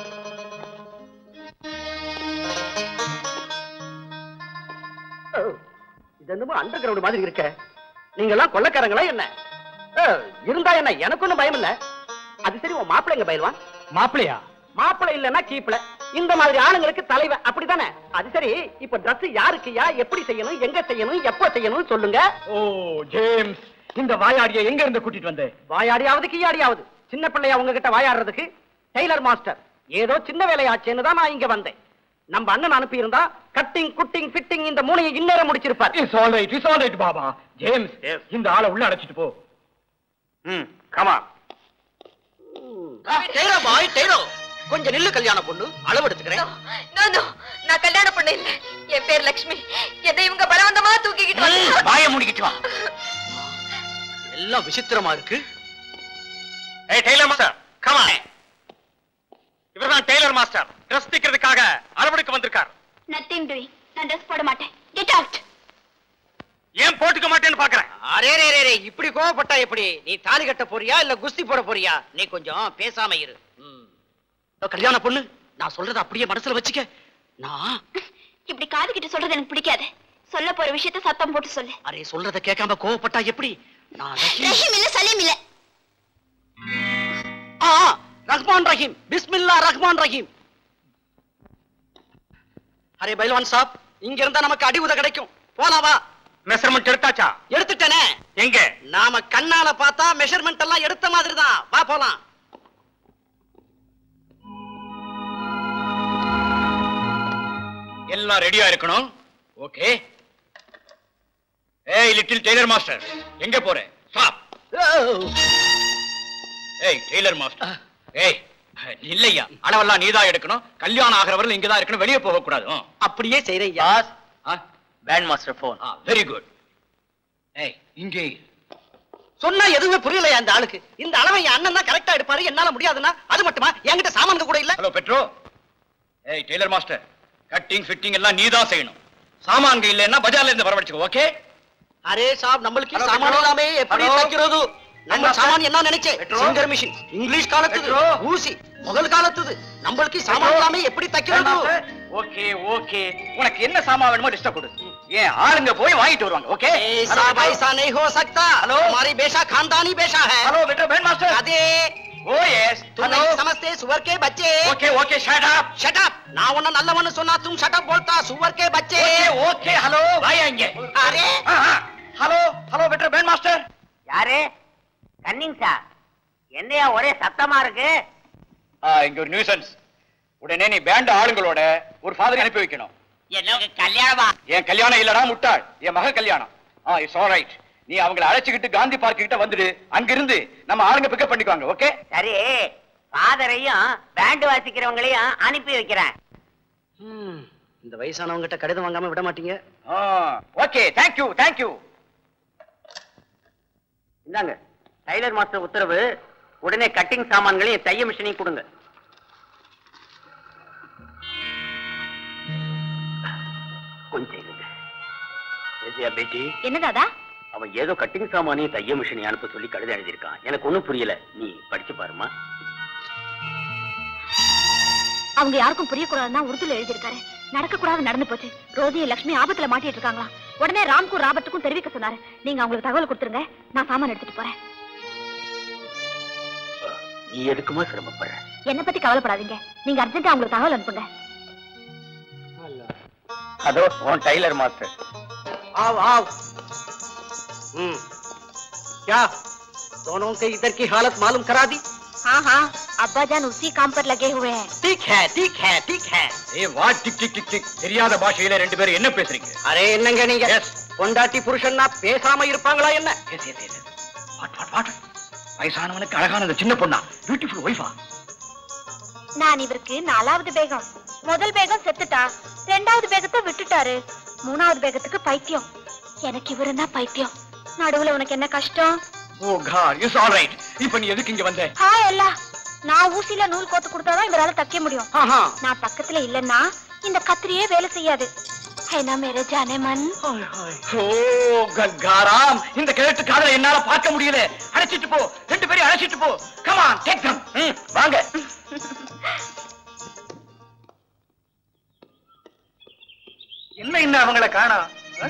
இது என்னமோ அண்டர் கிரவுண்ட் மாதிரி இருக்க. நீங்க எல்லாம் கொள்ளக்காரங்களா என்ன? இருந்தா என்ன, எனக்கு ஒண்ணும் பயம் இல்ல. அது சரி, உன் மாப்பிள்ளைங்க பயில்வான். மாப்பிளையா? மாப்பிள்ளை இல்லன்னா கீப்பிள. இந்த மாதிரி ஆளுங்களுக்கு தலைவன், அப்படித்தானே? அது சரி, இப்ப டிரஸ் யாருக்குயா, எப்படி செய்யணும், எங்க செய்யணும், எப்ப செய்யணும் சொல்லுங்க. ஓ ஜேம்ஸ், இந்த வாயாடியை எங்க இருந்து கூட்டிட்டு வந்தே? வாயாடியாவது கீயாடியாவது சின்ன பிள்ளையா உங்ககிட்ட வாயாடுறதுக்கு? டெய்லர் மாஸ்டர், ஏதோ சின்ன வேலையாச்சேன்னு தான் நான் இங்க வந்தேன். நம்ம அண்ணன் அனுப்பி இருந்தா கட்டிங் குட்டிங் ஃபிட்டிங் இந்த மூணையை இன்னேரம் முடிச்சிருப்பார். It's all right, it's all right Baba. James, இந்த ஆளை உள்ள அழைச்சிட்டு போ. ம், கம் ஆன். டெய்லோ பாய், டெய்லோ கொஞ்சம் நில்லு. கல்யாண பொண்ணு, அளவு எடுத்துக்கிறேன். நோ நோ, நான் கல்யாண பொண்ணு இல்ல. என் பேர் லட்சுமி. என்னை இவங்க பலவந்தமா தூக்கிக்கிட்டு வந்து வாயை மூடிக்கிட்டு வா. எல்லாம் விசித்திரமா இருக்கு. ஏய் டெய்லர் மாஸ்டர், கம் ஆன். இவர்தான் டெய்லர் மாஸ்டர். டிரஸ் தைக்கிறதுக்காக அளவெடுக்க வந்திருக்கார். Nothing doing. நான் ட்ரெஸ் போட மாட்டேன். Get out. ஏன் போட்டுக்க மாட்டேன்னு பாக்குறேன். அரே ரே ரே ரே, இப்படி கோவப்பட்டா எப்படி? நீ தாலி கட்ட போறியா இல்ல குஸ்தி போட போறியா? நீ கொஞ்சம் பேசாம இரு. கல்யாண பொண்ணு, நான் சொல்றத அப்படியே மனசுல வச்சுக்க. நான் இப்படி காது கிட்ட சொல்றது எனக்கு பிடிக்காது. சொல்ல போற விஷயத்தை சத்தம் போட்டு சொல்லு. அரே, சொல்றத கேட்காம கோவப்பட்டா எப்படி? நான் ரஹீம் இல்ல சலீம் இல்ல. ஆ, ரஹ்மான் ரஹீம். பிஸ்மில்லா ரஹ்மான் ரஹீம். அரே பைல்வான் சாப், இங்க இருந்தா நமக்கு அடி உத கிடைக்கும். போலாம் வா. மெஷர்மென்ட் எடுத்தாச்சா? எடுத்துட்டேனே. எங்க? நாம கண்ணால பார்த்தா மெஷர்மென்ட் எல்லாம் எடுத்த மாதிரி தான். வா போலாம். எல்லாம் ரெடியா இருக்கணும். ஓகே. ஏய் லிட்டில் டெய்லர் மாஸ்டர், எங்க போற? ஸ்டாப். ஏய் டெய்லர் மாஸ்டர், ஏய் இல்லையா, அளவெல்லாம் நீதான் எடுக்கணும். கல்யாணம் ஆகிறவர்கள் இங்கதான் இருக்கணும், வெளியே போக கூடாது. அப்படியே செய்றேன். பேண்ட் மாஸ்டர் போன். Very good. ஏய் இங்கே சொன்னா எதுவுமே புரியலையா அந்த ஆளுக்கு? இந்த அளவை என் அண்ணன் தான் கரெக்டா எடுப்பாரு, என்னால முடியாதுன்னா அது மட்டுமா? என்கிட்ட சாமான்க கூட இல்ல. Hello Pedro. ஏய் டெய்லர் மாஸ்டர், கட்டிங் ஃபிட்டிங் எல்லாம் நீதான் செய்யணும். சாமான்க இல்லைன்னா பஜார்ல இருந்து வரவழைச்சுக்கோ. ஓகே? அரே சாப், நம்மளுக்கு சாமான் எல்லாமே எப்படி தைக்கிறது? நம்ம சாமான் என்ன நினைச்சே? சிங்கர் மிஷின், இங்கிலீஷ் காலத்துக்கு ஊசி, முதல் காலத்துது. நம்மளுக்கு சாமான் இல்லாம எப்படி தைக்கிறது? ஓகே ஓகே, உனக்கு என்ன சாமான் வேணுமோ லிஸ்ட் கொடு. ஏன் ஆளுங்க போய் வாங்கிட்டு வருவாங்க. ஓகே ऐसा वैसा नहीं हो सकता. हेलो, हमारी बेशा खानदानी बेशा है. हेलो बेटा बैंड मास्टर. अरे ओ यस, तुम नहीं समझते सुअर के बच्चे. Okay okay, shut up shut up. ना वना नल्लवन सुना तुम शट अप बोलता. सुअर के बच्चे. ओके ओके, हेलो भाई आएंगे. अरे हेलो हेलो बेटा बैंड मास्टर. யாரு? Cunning sir. என்னையா ஒரே சத்தமா இருக்கு? இங்க ஒரு நியூசன்ஸ். உடனே நீ பேண்ட் ஆளுங்களோட ஒரு ஃபாதரை அனுப்பி வைக்கணும். என்ன கல்யாணமா? என் கல்யாணம் இல்லடா முட்டாள், என் மக கல்யாணம். Ah it's all right. நீ அவங்களை அழைச்சுக்கிட்டு காந்தி பார்க் கிட்ட வந்துடு. அங்கிருந்து நம்ம ஆளுங்க பிக்கப் பண்ணிக்குவாங்க. ஓகே சரி, ஃபாதரையும் பேண்ட் வாசிக்கிறவங்களையும் அனுப்பி வைக்கிறேன். இந்த வயசானவங்க கிட்ட கடிதம் வாங்காம விட மாட்டீங்க. Okay, thank you thank you. இந்தாங்க டைலர் மாஸ்டர் உத்தரவு. உடனே கட்டிங் சாமான்களையும் தைய மிஷினையும் கொடுங்க. கொஞ்சம் இருங்க. விஜயா பேட்டி, என்ன தாதா? அவன் ஏதோ கட்டிங் சாமானையும் தைய மிஷினை அனுப்ப சொல்லி கடிதம் எழுதியிருக்கான். எனக்கு ஒண்ணும் புரியல, நீ படிச்சு பாருமா. அவங்க யாருக்கும் புரியக்கூடாதுன்னா உருதுல எழுதியிருக்காரு. நடக்க கூடாது நடந்து போச்சு. ரோதியும் லட்சுமி ஆபத்துல மாட்டிட்டு இருக்காங்களா. உடனே ராம்கும் ராபர்ட்டுக்கும் தெரிவிக்க சொன்னாரு. நீங்க அவங்களுக்கு தகவல் கொடுத்துருங்க, நான் சாமான் எடுத்துட்டு போறேன். நீ எதுக்குமா சிரமப்படுற? என்ன பத்தி கவலைப்படாதீங்க, நீங்க அர்ஜென்ட்டா அவங்களுக்கு தகவல் அனுப்புங்க. அதோ உன் டைலர் மாஸ்டர். आओ आओ. हम्म क्या दोनों के इधर की हालत मालूम करा दी? हाँ हाँ, अब्बा जान उसी काम पर लगे हुए हैं. ठीक है ठीक है ठीक है. ஏ வாட் டிக் டிக் டிக் டிக். தெரியாத பாஷையில ரெண்டு பேரும் என்ன பேசுறீங்க? அரே என்னங்க நீங்க? பொண்டாட்டி புருஷன்னா பேசாம இருப்பாங்களா என்ன? Yes yes yes. What what what. வயசானவனுக்கு அழகான சின்ன பொண்ணா? பியூட்டிஃபுல் ஒய்ஃபா? நான் இவருக்கு நாலாவது பேகம். முதல் பேகம் செத்துட்டா, ரெண்டாவது பேகத்தை விட்டுட்டாரு, மூணாவது பேகத்துக்கு பைத்தியம். எனக்கு இவருன்னா பைத்தியம். நடுவுல உனக்கு என்ன கஷ்டம்? Oh god, it's all right. இப்போ நீ எதுக்கு இங்க வந்த? ஹாய் அல்லா, நான் ஊசில நூல் கோத்து கொடுத்தாதான் இவரால தைக்க முடியும். நான் பக்கத்துல இல்லன்னா இந்த கத்திரியே வேலை செய்யாது. என்ன மேரே ஜானே மன். ஓ கங்காராம், இந்த கிழட்டு காதலை என்னால பார்க்க முடியல. அழைச்சிட்டு போ, ரெண்டு பேரையும் அழைச்சிட்டு போ. Come on, take them. வாங்க. என்ன இன்னும் அவங்கள காணோம்?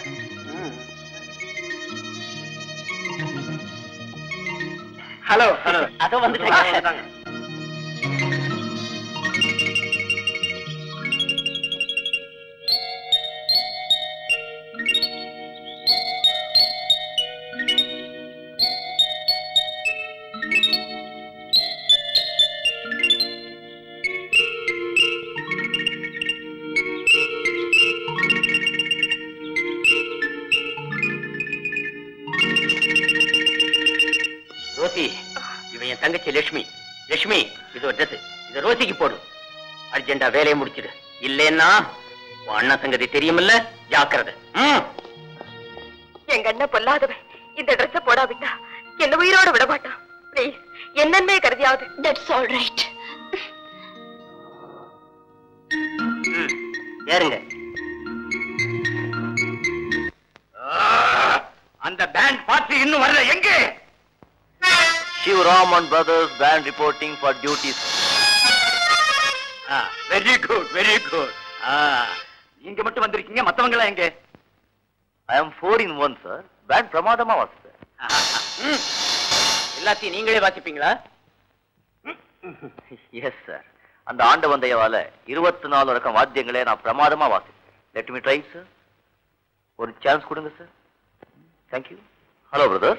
ஹலோ ஹலோ, அதோ வந்துட்டாங்க. ரோசி, இவன் என் தங்கச்சி லட்சுமி. லட்சுமி, இது ஒரு ட்ரெஸ், இது ரோசிக்கு போடு. அர்ஜென்டா வேலையை முடிச்சிடு, இல்லைன்னா அண்ணா சங்கதி தெரியுமில்ல, ஜாக்கிரதை. எங்க அண்ணன் பொல்லாதவன். இந்த ட்ரெஸ் போடாவிட்டா என்ன உயிரோட விட மாட்டான். ப்ளீஸ், என்னன்னே கருதியாவது. That's all right. ஏறுங்க. அந்த பேண்ட் பார்ட்டி இன்னும் வரல. எங்கே? Shivram and Brothers band reporting for duty. Ah, very good, very good. Ah, நீங்க மட்டும் வந்திருக்கீங்க, மத்தவங்க எல்லாம் எங்க? I am four in one, sir. Band பிரமாதமா வாசிச்சு. எல்லாத்தையும் நீங்களே வாசிப்பீங்களா? Yes, sir. அந்த ஆண்டவன் தயவால இருபத்தி நாலு ரகம் வாத்தியங்களே நான் பிரமாதமா வாசிப்பேன். Let me try, sir. ஒரு சான்ஸ் கொடுங்க, sir. Thank you. Hello, brother.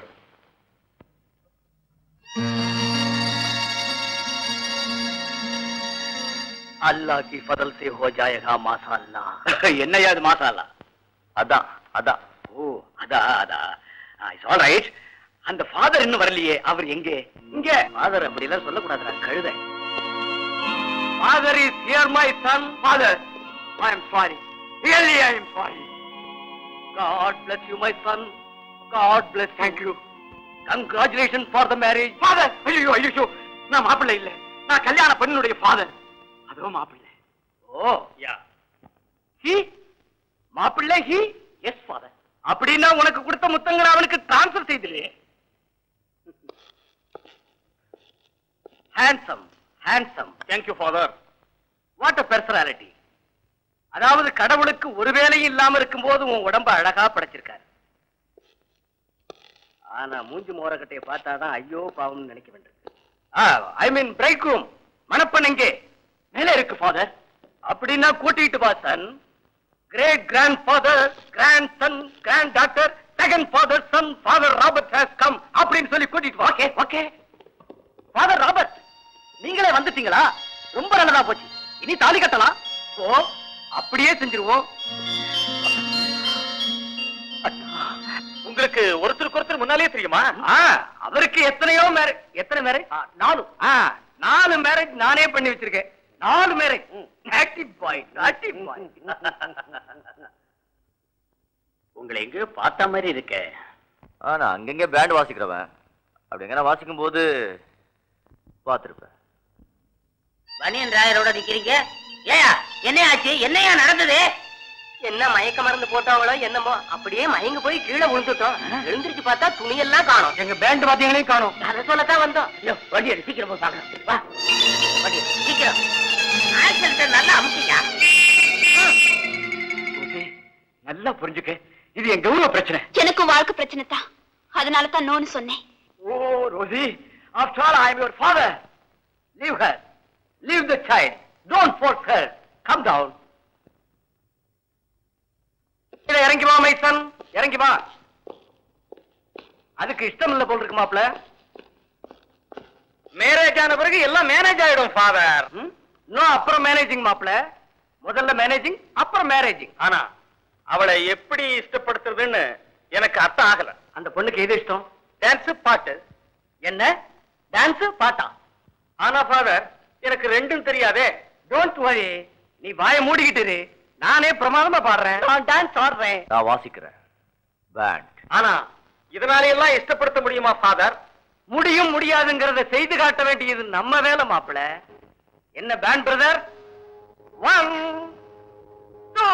अल्लाह की फजल से हो जाएगा माशाअल्लाह. என்னையா இது மாசாலா? அதான் அதான். ஓ அதா அதா. It's all right. அந்த ஃபாதர் இன்னும் வரலையே, அவர் எங்கே? இங்க. ஃபாதர் அப்படி எல்லாம் சொல்லக்கூடாதுடா, கழுதை. Father is here my son. Father, I am sorry, really I am sorry. God bless you my son. God bless. Thank you. Congratulation for the marriage. Father, ஐயோ ஐயோ, நான் மாப்பிள்ளை இல்ல, நான் கல்யாண பெண்ணுடைய ஃபாதர். அதோ மாப்பிள்ளை. Oh yeah. ஹி மாப்பிள்ளை. He is father. அப்படின்னா உனக்கு கொடுத்த முத்தங்களை அவனுக்கு டிரான்ஸ்ஃபர் செய்திலே. Handsome handsome. Thank you father. What a personality. அதாவது கடவுளுக்கு ஒரு வேலையும் இல்லாம இருக்கும்போது உன் உடம்ப அழகா படைச்சிருக்காரு. ஆனா மூஞ்சி மோரக்கட்டையை பார்த்தாதான் ஐயோ பாவம்னு நினைக்க வேண்டியிருக்கு. I mean bride room. மணப்பெண் எங்கே? மேலே இருக்கு ஃபாதர். அப்படின்னா கூட்டிட்டு வா son. Great grand father, grand son, grand doctor, second father son, father Robert has come அப்படின்னு சொல்லி கூட்டிட்டு வா. Okay okay. ஃபாதர் ராபர்ட், நீங்களே வந்துட்டீங்களா? ரொம்ப நல்லதா போச்சு. இனி தாலி கட்டலாம். ஓ, அப்படியே செஞ்சிருவோம். உங்களுக்கு ஒருத்தருக்கு ஒருத்தர் முன்னாலே தெரியுமா? அவருக்கு எத்தனையோ மேரேஜ். எத்தனை மேரேஜ்? நாலு. நாலு மேரேஜ் நானே பண்ணி வச்சிருக்கேன். நாலு marriage. Active boy, active boy. உங்களை எங்கேயோ பார்த்த மாதிரி இருக்க. ஆனா அங்கங்க பேண்ட் வாசிக்கிறவன். அப்படிங்கிற வாசிக்கும் போது பார்த்திருப்பேன். பனியன் ராயரோட நிக்கிறீங்க. ஏயா என்ன ஆச்சு? என்னையா நடந்தது? என்ன மயக்க மருந்து போட்டாங்களோ என்னமோ, அப்படியே மயங்க போய் கீழே விழுந்துட்டோம். எழுந்திருச்சு பார்த்தா துணியெல்லாம் காணும். எங்க பேண்ட் வாத்தியங்களையும் காணும். அதை சொல்லத்தான் வந்தோம். வண்டி எடு, சீக்கிரம் போய் பார்க்கலாம். வா வண்டி சீக்கிரம். ஆக்சிடென்ட் நல்லா அமுக்கியா. நல்லா புரிஞ்சுக்க, இது என் கௌரவ பிரச்சனை. எனக்கும் வாழ்க்கை பிரச்சனை தான். அதனால தான் நோன்னு சொன்னேன். Oh Rosie, after all I am your father. Leave her. Leave the child. Don't force her. Come down. இத இறங்கி வா மைசன், இறங்கி வா. அதுக்கு இஷ்டம் இல்ல போல் இருக்கு மாப்ள. மேரேஜ் ஆன பிறகு எல்லாம் மேனேஜ் ஆயிடும் ஃபாதர். இன்னும் அப்புறம் மேனேஜிங் மாப்ள. முதல்ல மேனேஜிங், அப்புறம் மேரேஜிங். ஆனா அவளை எப்படி இஷ்டப்படுத்துறதுன்னு எனக்கு அர்த்தம் ஆகல. அந்த பொண்ணுக்கு எது இஷ்டம்? டான்ஸ், பாட்டு. என்ன டான்ஸ் பாட்டா? ஆனா ஃபாதர், எனக்கு ரெண்டும் தெரியாதே. டோன்ட் வரி, நீ வாயை மூடிக்கிட்டு இரு. நானே பிரமாதமா பாடுறேன். நான் டான்ஸ் ஆடுறேன். நான் வாசிக்கிறேன் பேண்ட். ஆனா இதனால எல்லாம் இஷ்டப்படுத்த முடியுமா ஃபாதர்? முடியும் முடியாதுங்கிறத செய்து காட்ட வேண்டியது நம்ம வேலை மாப்பிள. என்ன பேண்ட் பிரதர்? One two.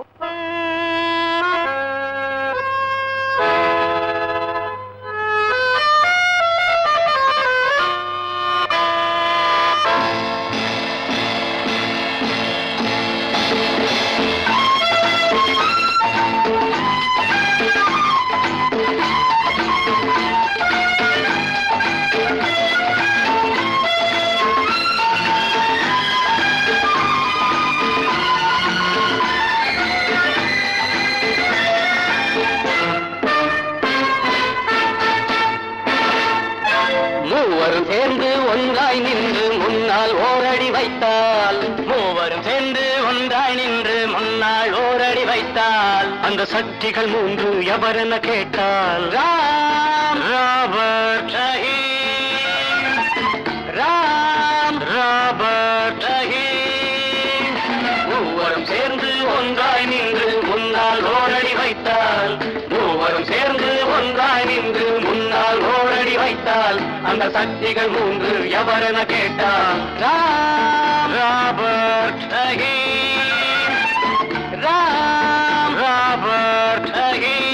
மூவரும் சேர்ந்து ஒன்றாய் நின்று முன்னால் ஓரடி வைத்தால், மூவரும் சேர்ந்து ஒன்றாய் நின்று முன்னால் ஓரடி வைத்தால், அந்த சக்திகள் மூன்று எவரென கேட்டால், ராம் ராபர்ட் ரஹீம், ராம் ராபர்ட் ரஹீம். மூவரும் சேர்ந்து ஒன்றாய் நின்று முன்னால் ஓரடி வைத்தால், மூவரும் சேர்ந்து ஒன்றாய் நின்று முன்னால் ஓரடி வைத்தால், அந்த சக்திகள் மூன்று எவரென கேட்டால், ராம் ராபர்ட் ரஹீம், ராம் ராபர்ட் ரஹீம்.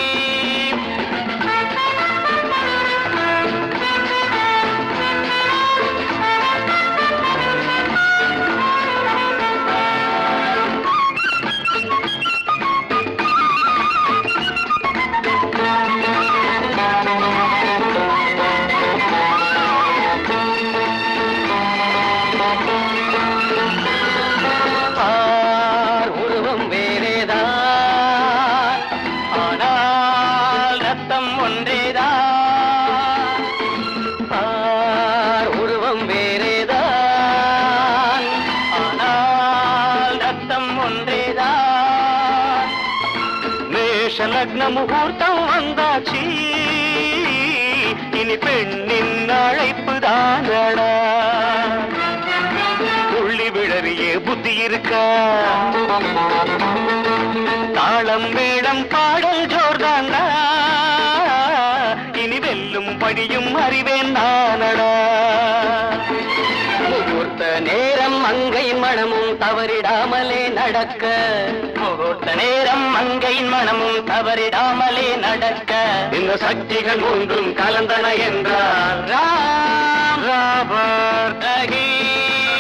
லக்ன முகூர்த்தம் வந்தாச்சு, இனி பெண்ணின் அழைப்பு தானடா. துள்ளி விழறிய புத்தி இருக்கா, தாளம் மேளம் பாடல் ஜோர்தாண்டா, இனி வெல்லும் படியும் அறிவேன் நானடா. முகூர்த்த நேரம் மங்கையின் மனமும் தவறிடாமலே நடக்க, முகூர்த்த நேரம் மங்கையின் மனமும் தவறிடாமலே நடக்க, இந்த சக்திகள் மூன்றும் கலந்தன என்றார் ராம் ராபர்ட் ரஹீம்.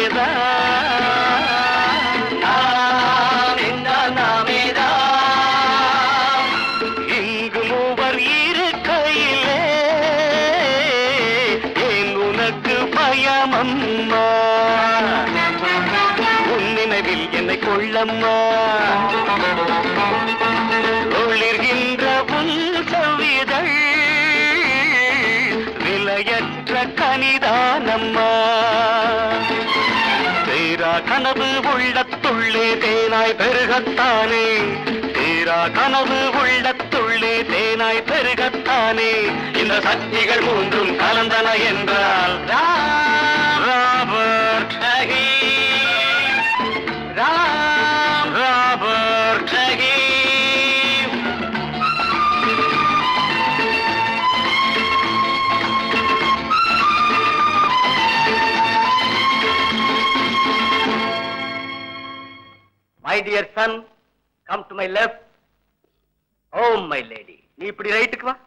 நான் என்றால் நாமேதான். இங்கு மூவர் இருக்கையிலே ஏன் உனக்கு பயமம்மா? உன் நினைவில் என்னை கொள்ளம்மா. ஒளிர்கின்ற உன் செவ்விதழ் விலையற்ற கனிதானம்மா. தேரா கனவு உள்ளத்துள்ளே தேனாய் பெருகத்தானே. தேரா கனவு உள்ளத்துள்ளே தேனாய் பெருகத்தானே. இந்த சக்திகள் மூன்றும் கலந்தன என்றால் Robert Hakeem, Ram Robert Hakeem. My dear son, come to my left. Oh, my lady. நீ இப்படி ரைட்டுக்கு வா.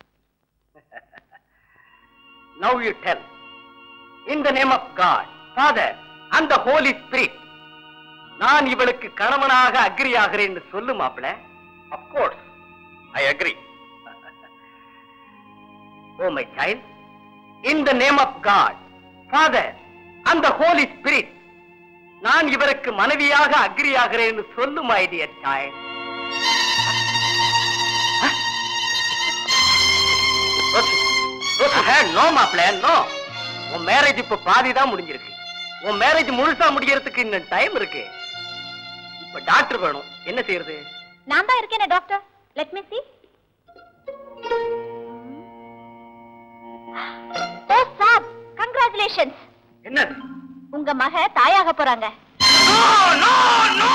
Now you tell. In the name of God, Father, and the Holy Spirit, நான் இவளுக்கு கணவனாக அக்ரி ஆகிறேன்னு சொல்லு மாப்பிள. Of course, I agree. Oh, my child, in the name of God, Father, and the Holy Spirit, நான் இவருக்கு மனைவியாக agri ஆகிறேன்னு சொல்லு my dear child. No மாப்பிள, நோ. உன் மேரேஜ் இப்ப பாதி தான் முடிஞ்சிருக்கு. உன் மேரேஜ் முழுசா முடியறதுக்கு இன்னும் டைம் இருக்கு. இப்ப டாக்டர் வேணும். என்ன செய்யறது? நான் தான் இருக்கேனே doctor. Let me see. Oh சாப், கங்க்ராச்சுலேஷன்ஸ். என்னது? உங்க மக தாயாக போறாங்க. No no no.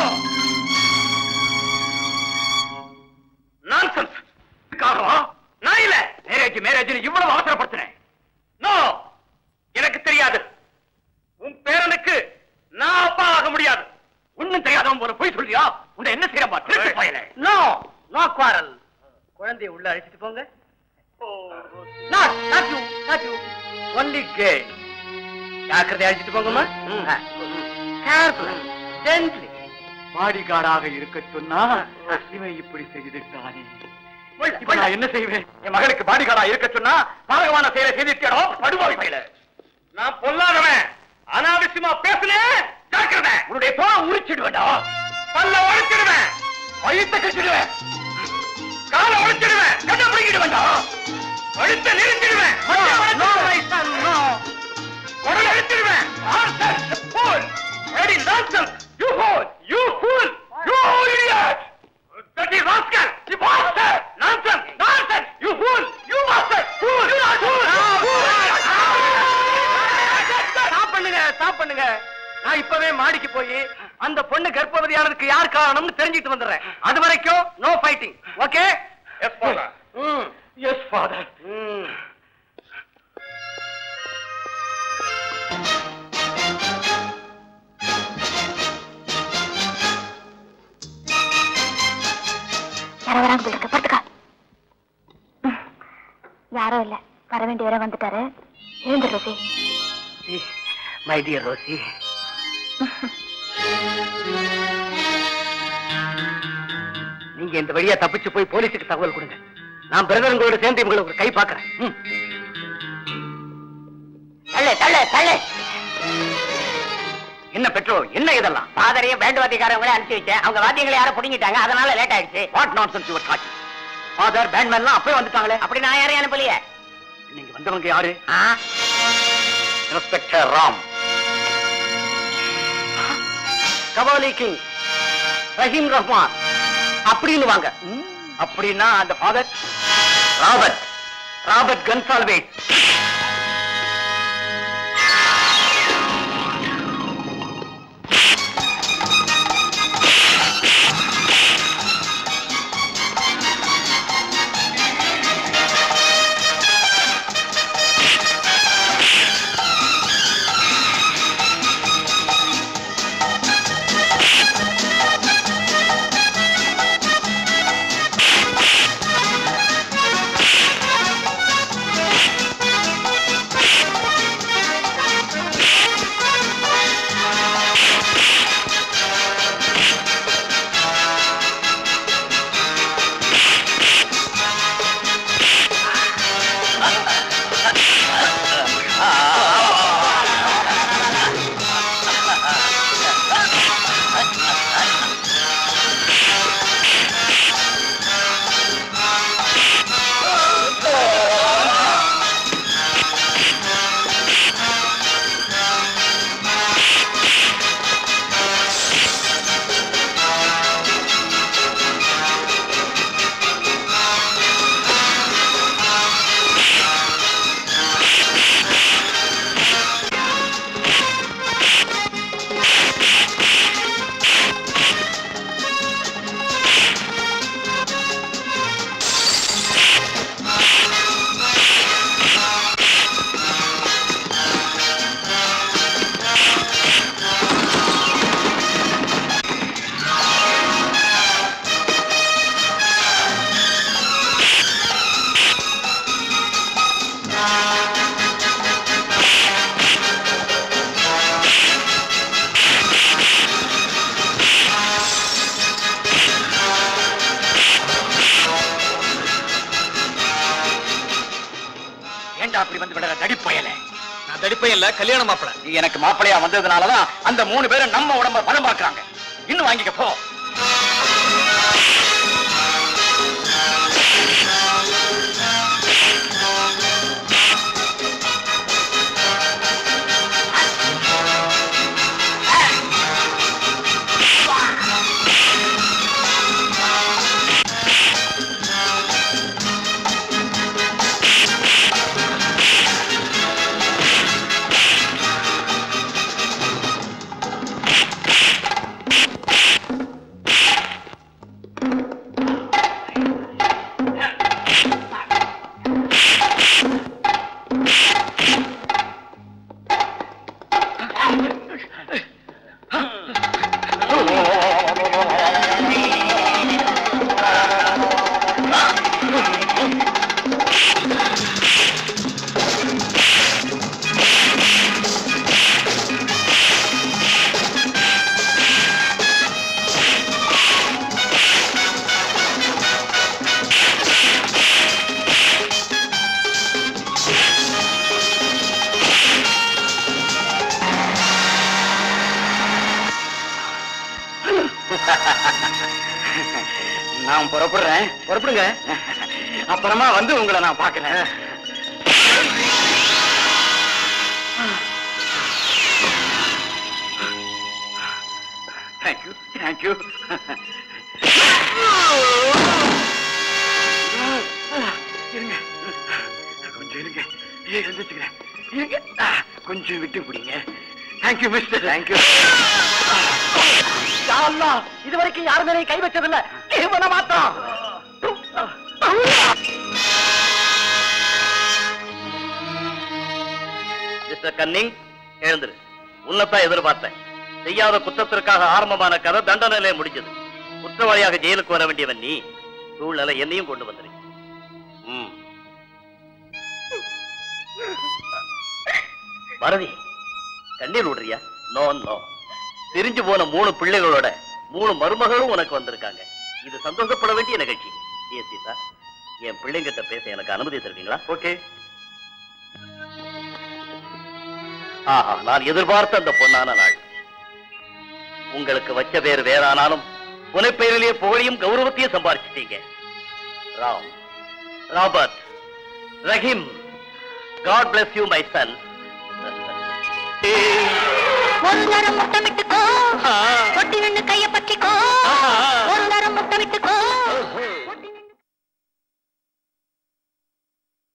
நான்சென்ஸ். காரணம் நான் இல்ல. மேரேஜ் மேரேஜ் இவ்வளவு அவசரப்படுத்தினேன். நோ, எனக்கு தெரியாது. உன் பேரனுக்கு நான் அப்பா ஆக முடியாது. ஒண்ணும் தெரியாதவன் போல போய் சொல்றியா? உன்னை என்ன செய்ய மாட்டேன். No no quarrel. குழந்தையை உள்ள அழைச்சிட்டு போங்க. Not not you not you only girl. ஜாக்கிரதை அழைச்சிட்டு போங்கம்மா. கேர்ஃபுல்லா ஜென்ட்லி. பாடிகார்டாக இருக்க சொன்னா இவன் இப்படி செய்துட்டானே. இப்ப நான் என்ன செய்வேன்? என் மகளுக்கு பாடிகார்டா இருக்க சொன்னா பாதகமான செயலை செய்திட்டோ படுபாவி பையல. நான் பொல்லாதவன். அனாவசியமா பேசுனேன். ஜாக்கிரதை. உன்னுடைய தோலை உரிச்சிடுவேண்டா. பல்ல உடைச்சிடுவேன். வயித்தை கட்டிடுவேன். காலை உடைச்சிடுவேன். கண்ண பிடிக்கிடுவேண்டா. கழுத்தை நெரிச்சிடுவேன். உடலை எடுத்துடுவேன். You fool! You fool! You idiot! Dirty rascal! You bastard! Nonsense! Nonsense! You fool! You bastard! Fool! You fool! Stop பண்ணுங்க, ஸ்டாப் பண்ணுங்க. நான் இப்பவே மாடிக்கு போய் அந்த பொண்ணு கர்ப்பவதியானதுக்கு யார் காரணம்னு தெரிஞ்சிட்டு வந்துடுறேன். அது வரைக்கும் no fighting. Okay? Yes father. Hmm yes father. ம் யாரோ வராங்க போல இருக்கு. படுத்துக்கா. யாரோ இல்ல, வர வேண்டியவரை வந்துட்டாரு. எழுந்து ரோசி. My dear Rousey. நீங்க இந்த வழியா தப்பிச்சு போய் போலீஸுக்கு தகவல் கொடுங்க. நான் பிரதரங்களோட சேர்ந்து இவங்களுக்கு கை பாக்குறேன். தள்ள தள்ள தள்ள. என்ன பெட்ரோ, என்ன இதெல்லாம்? பாதரையும் பேண்ட் வாத்தியக்காரங்களே அனுப்பிச்சு வச்சேன். அவங்க வாத்தியங்களை யாரும் புடிங்கிட்டாங்க, அதனால லேட் ஆயிடுச்சு. What nonsense your talking? Father பேண்ட்மேன்லாம் அப்பவே வந்துட்டாங்களே. அப்படி நான் யாரையும் அனுப்பலையே. நீங்க வந்தவங்க யாரு? ஆ, இன்ஸ்பெக்டர் ராம், கவாலி கிங், ரஹீம் ரஹ்மான் அப்படின்னு வாங்க. அப்படின்னா அந்த ஃபாதர் ராபர்ட் ராபர்ட் கன்சால்வேஸ். விடுற தடிப்பயல. நான் தடிப்பையன் இல்ல, கல்யாண மாப்பிள. நீ எனக்கு மாப்பிளையா வந்ததுனாலதான் அந்த மூணு பேரும் நம்ம உடம்ப பலம் பார்க்கறாங்க. இன்னும் வாங்கிக்க போ. நான் புறப்படுறேன். புறப்படுங்க. அப்புறமா வந்து உங்களை நான் பார்க்கிறேன். Thank you thank you. இருங்க கொஞ்சம் இருங்க. எழுந்துச்சுக்கிறேன். இருங்க கொஞ்சம் விட்டு பிடிங்க. Thank you mister. தேங்க்யூ. இது வரைக்கும் யார் மேலே கை வச்சதில்லை. இவனை மாத்தம். மிஸ்டர் கன்னிங், எழுந்துரு. உன்னைத்தான் எதிர்பார்த்தேன். செய்யாத குற்றத்திற்காக ஆரம்பமான கதை தண்டனையிலே முடிஞ்சது. குற்றவாளியாக ஜெயிலுக்கு வர வேண்டியவன் நீ. சூழ்நிலை என்னையும் கொண்டு வந்துரு. பாரதி, கண்ணீர் விடுறியா? No no. பிரிஞ்சு போன மூணு பிள்ளைகளோட மூணு மருமகளும் உனக்கு வந்திருக்காங்க. இது சந்தோஷப்பட வேண்டிய நிகழ்ச்சி. சீதா, என் பிள்ளைங்கிட்ட பேச எனக்கு அனுமதி தருவீங்களா? ஓகே. ஆஹா, நான் எதிர்பார்த்த அந்த பொன்னான நாள். உங்களுக்கு வச்ச பேர் வேறானாலும் புனைப்பெயரிலேயே புகழையும் கௌரவத்தையும் சம்பாதிச்சிட்டீங்க. Ram, Robert, Rahim, God bless you, my son. ஒரு தரம் முத்தமிட்டுக்கோ, ஒட்டி நின்று கைய பற்றிக்கோ, ஒரு தரம் முத்தமிட்டுக்கோ.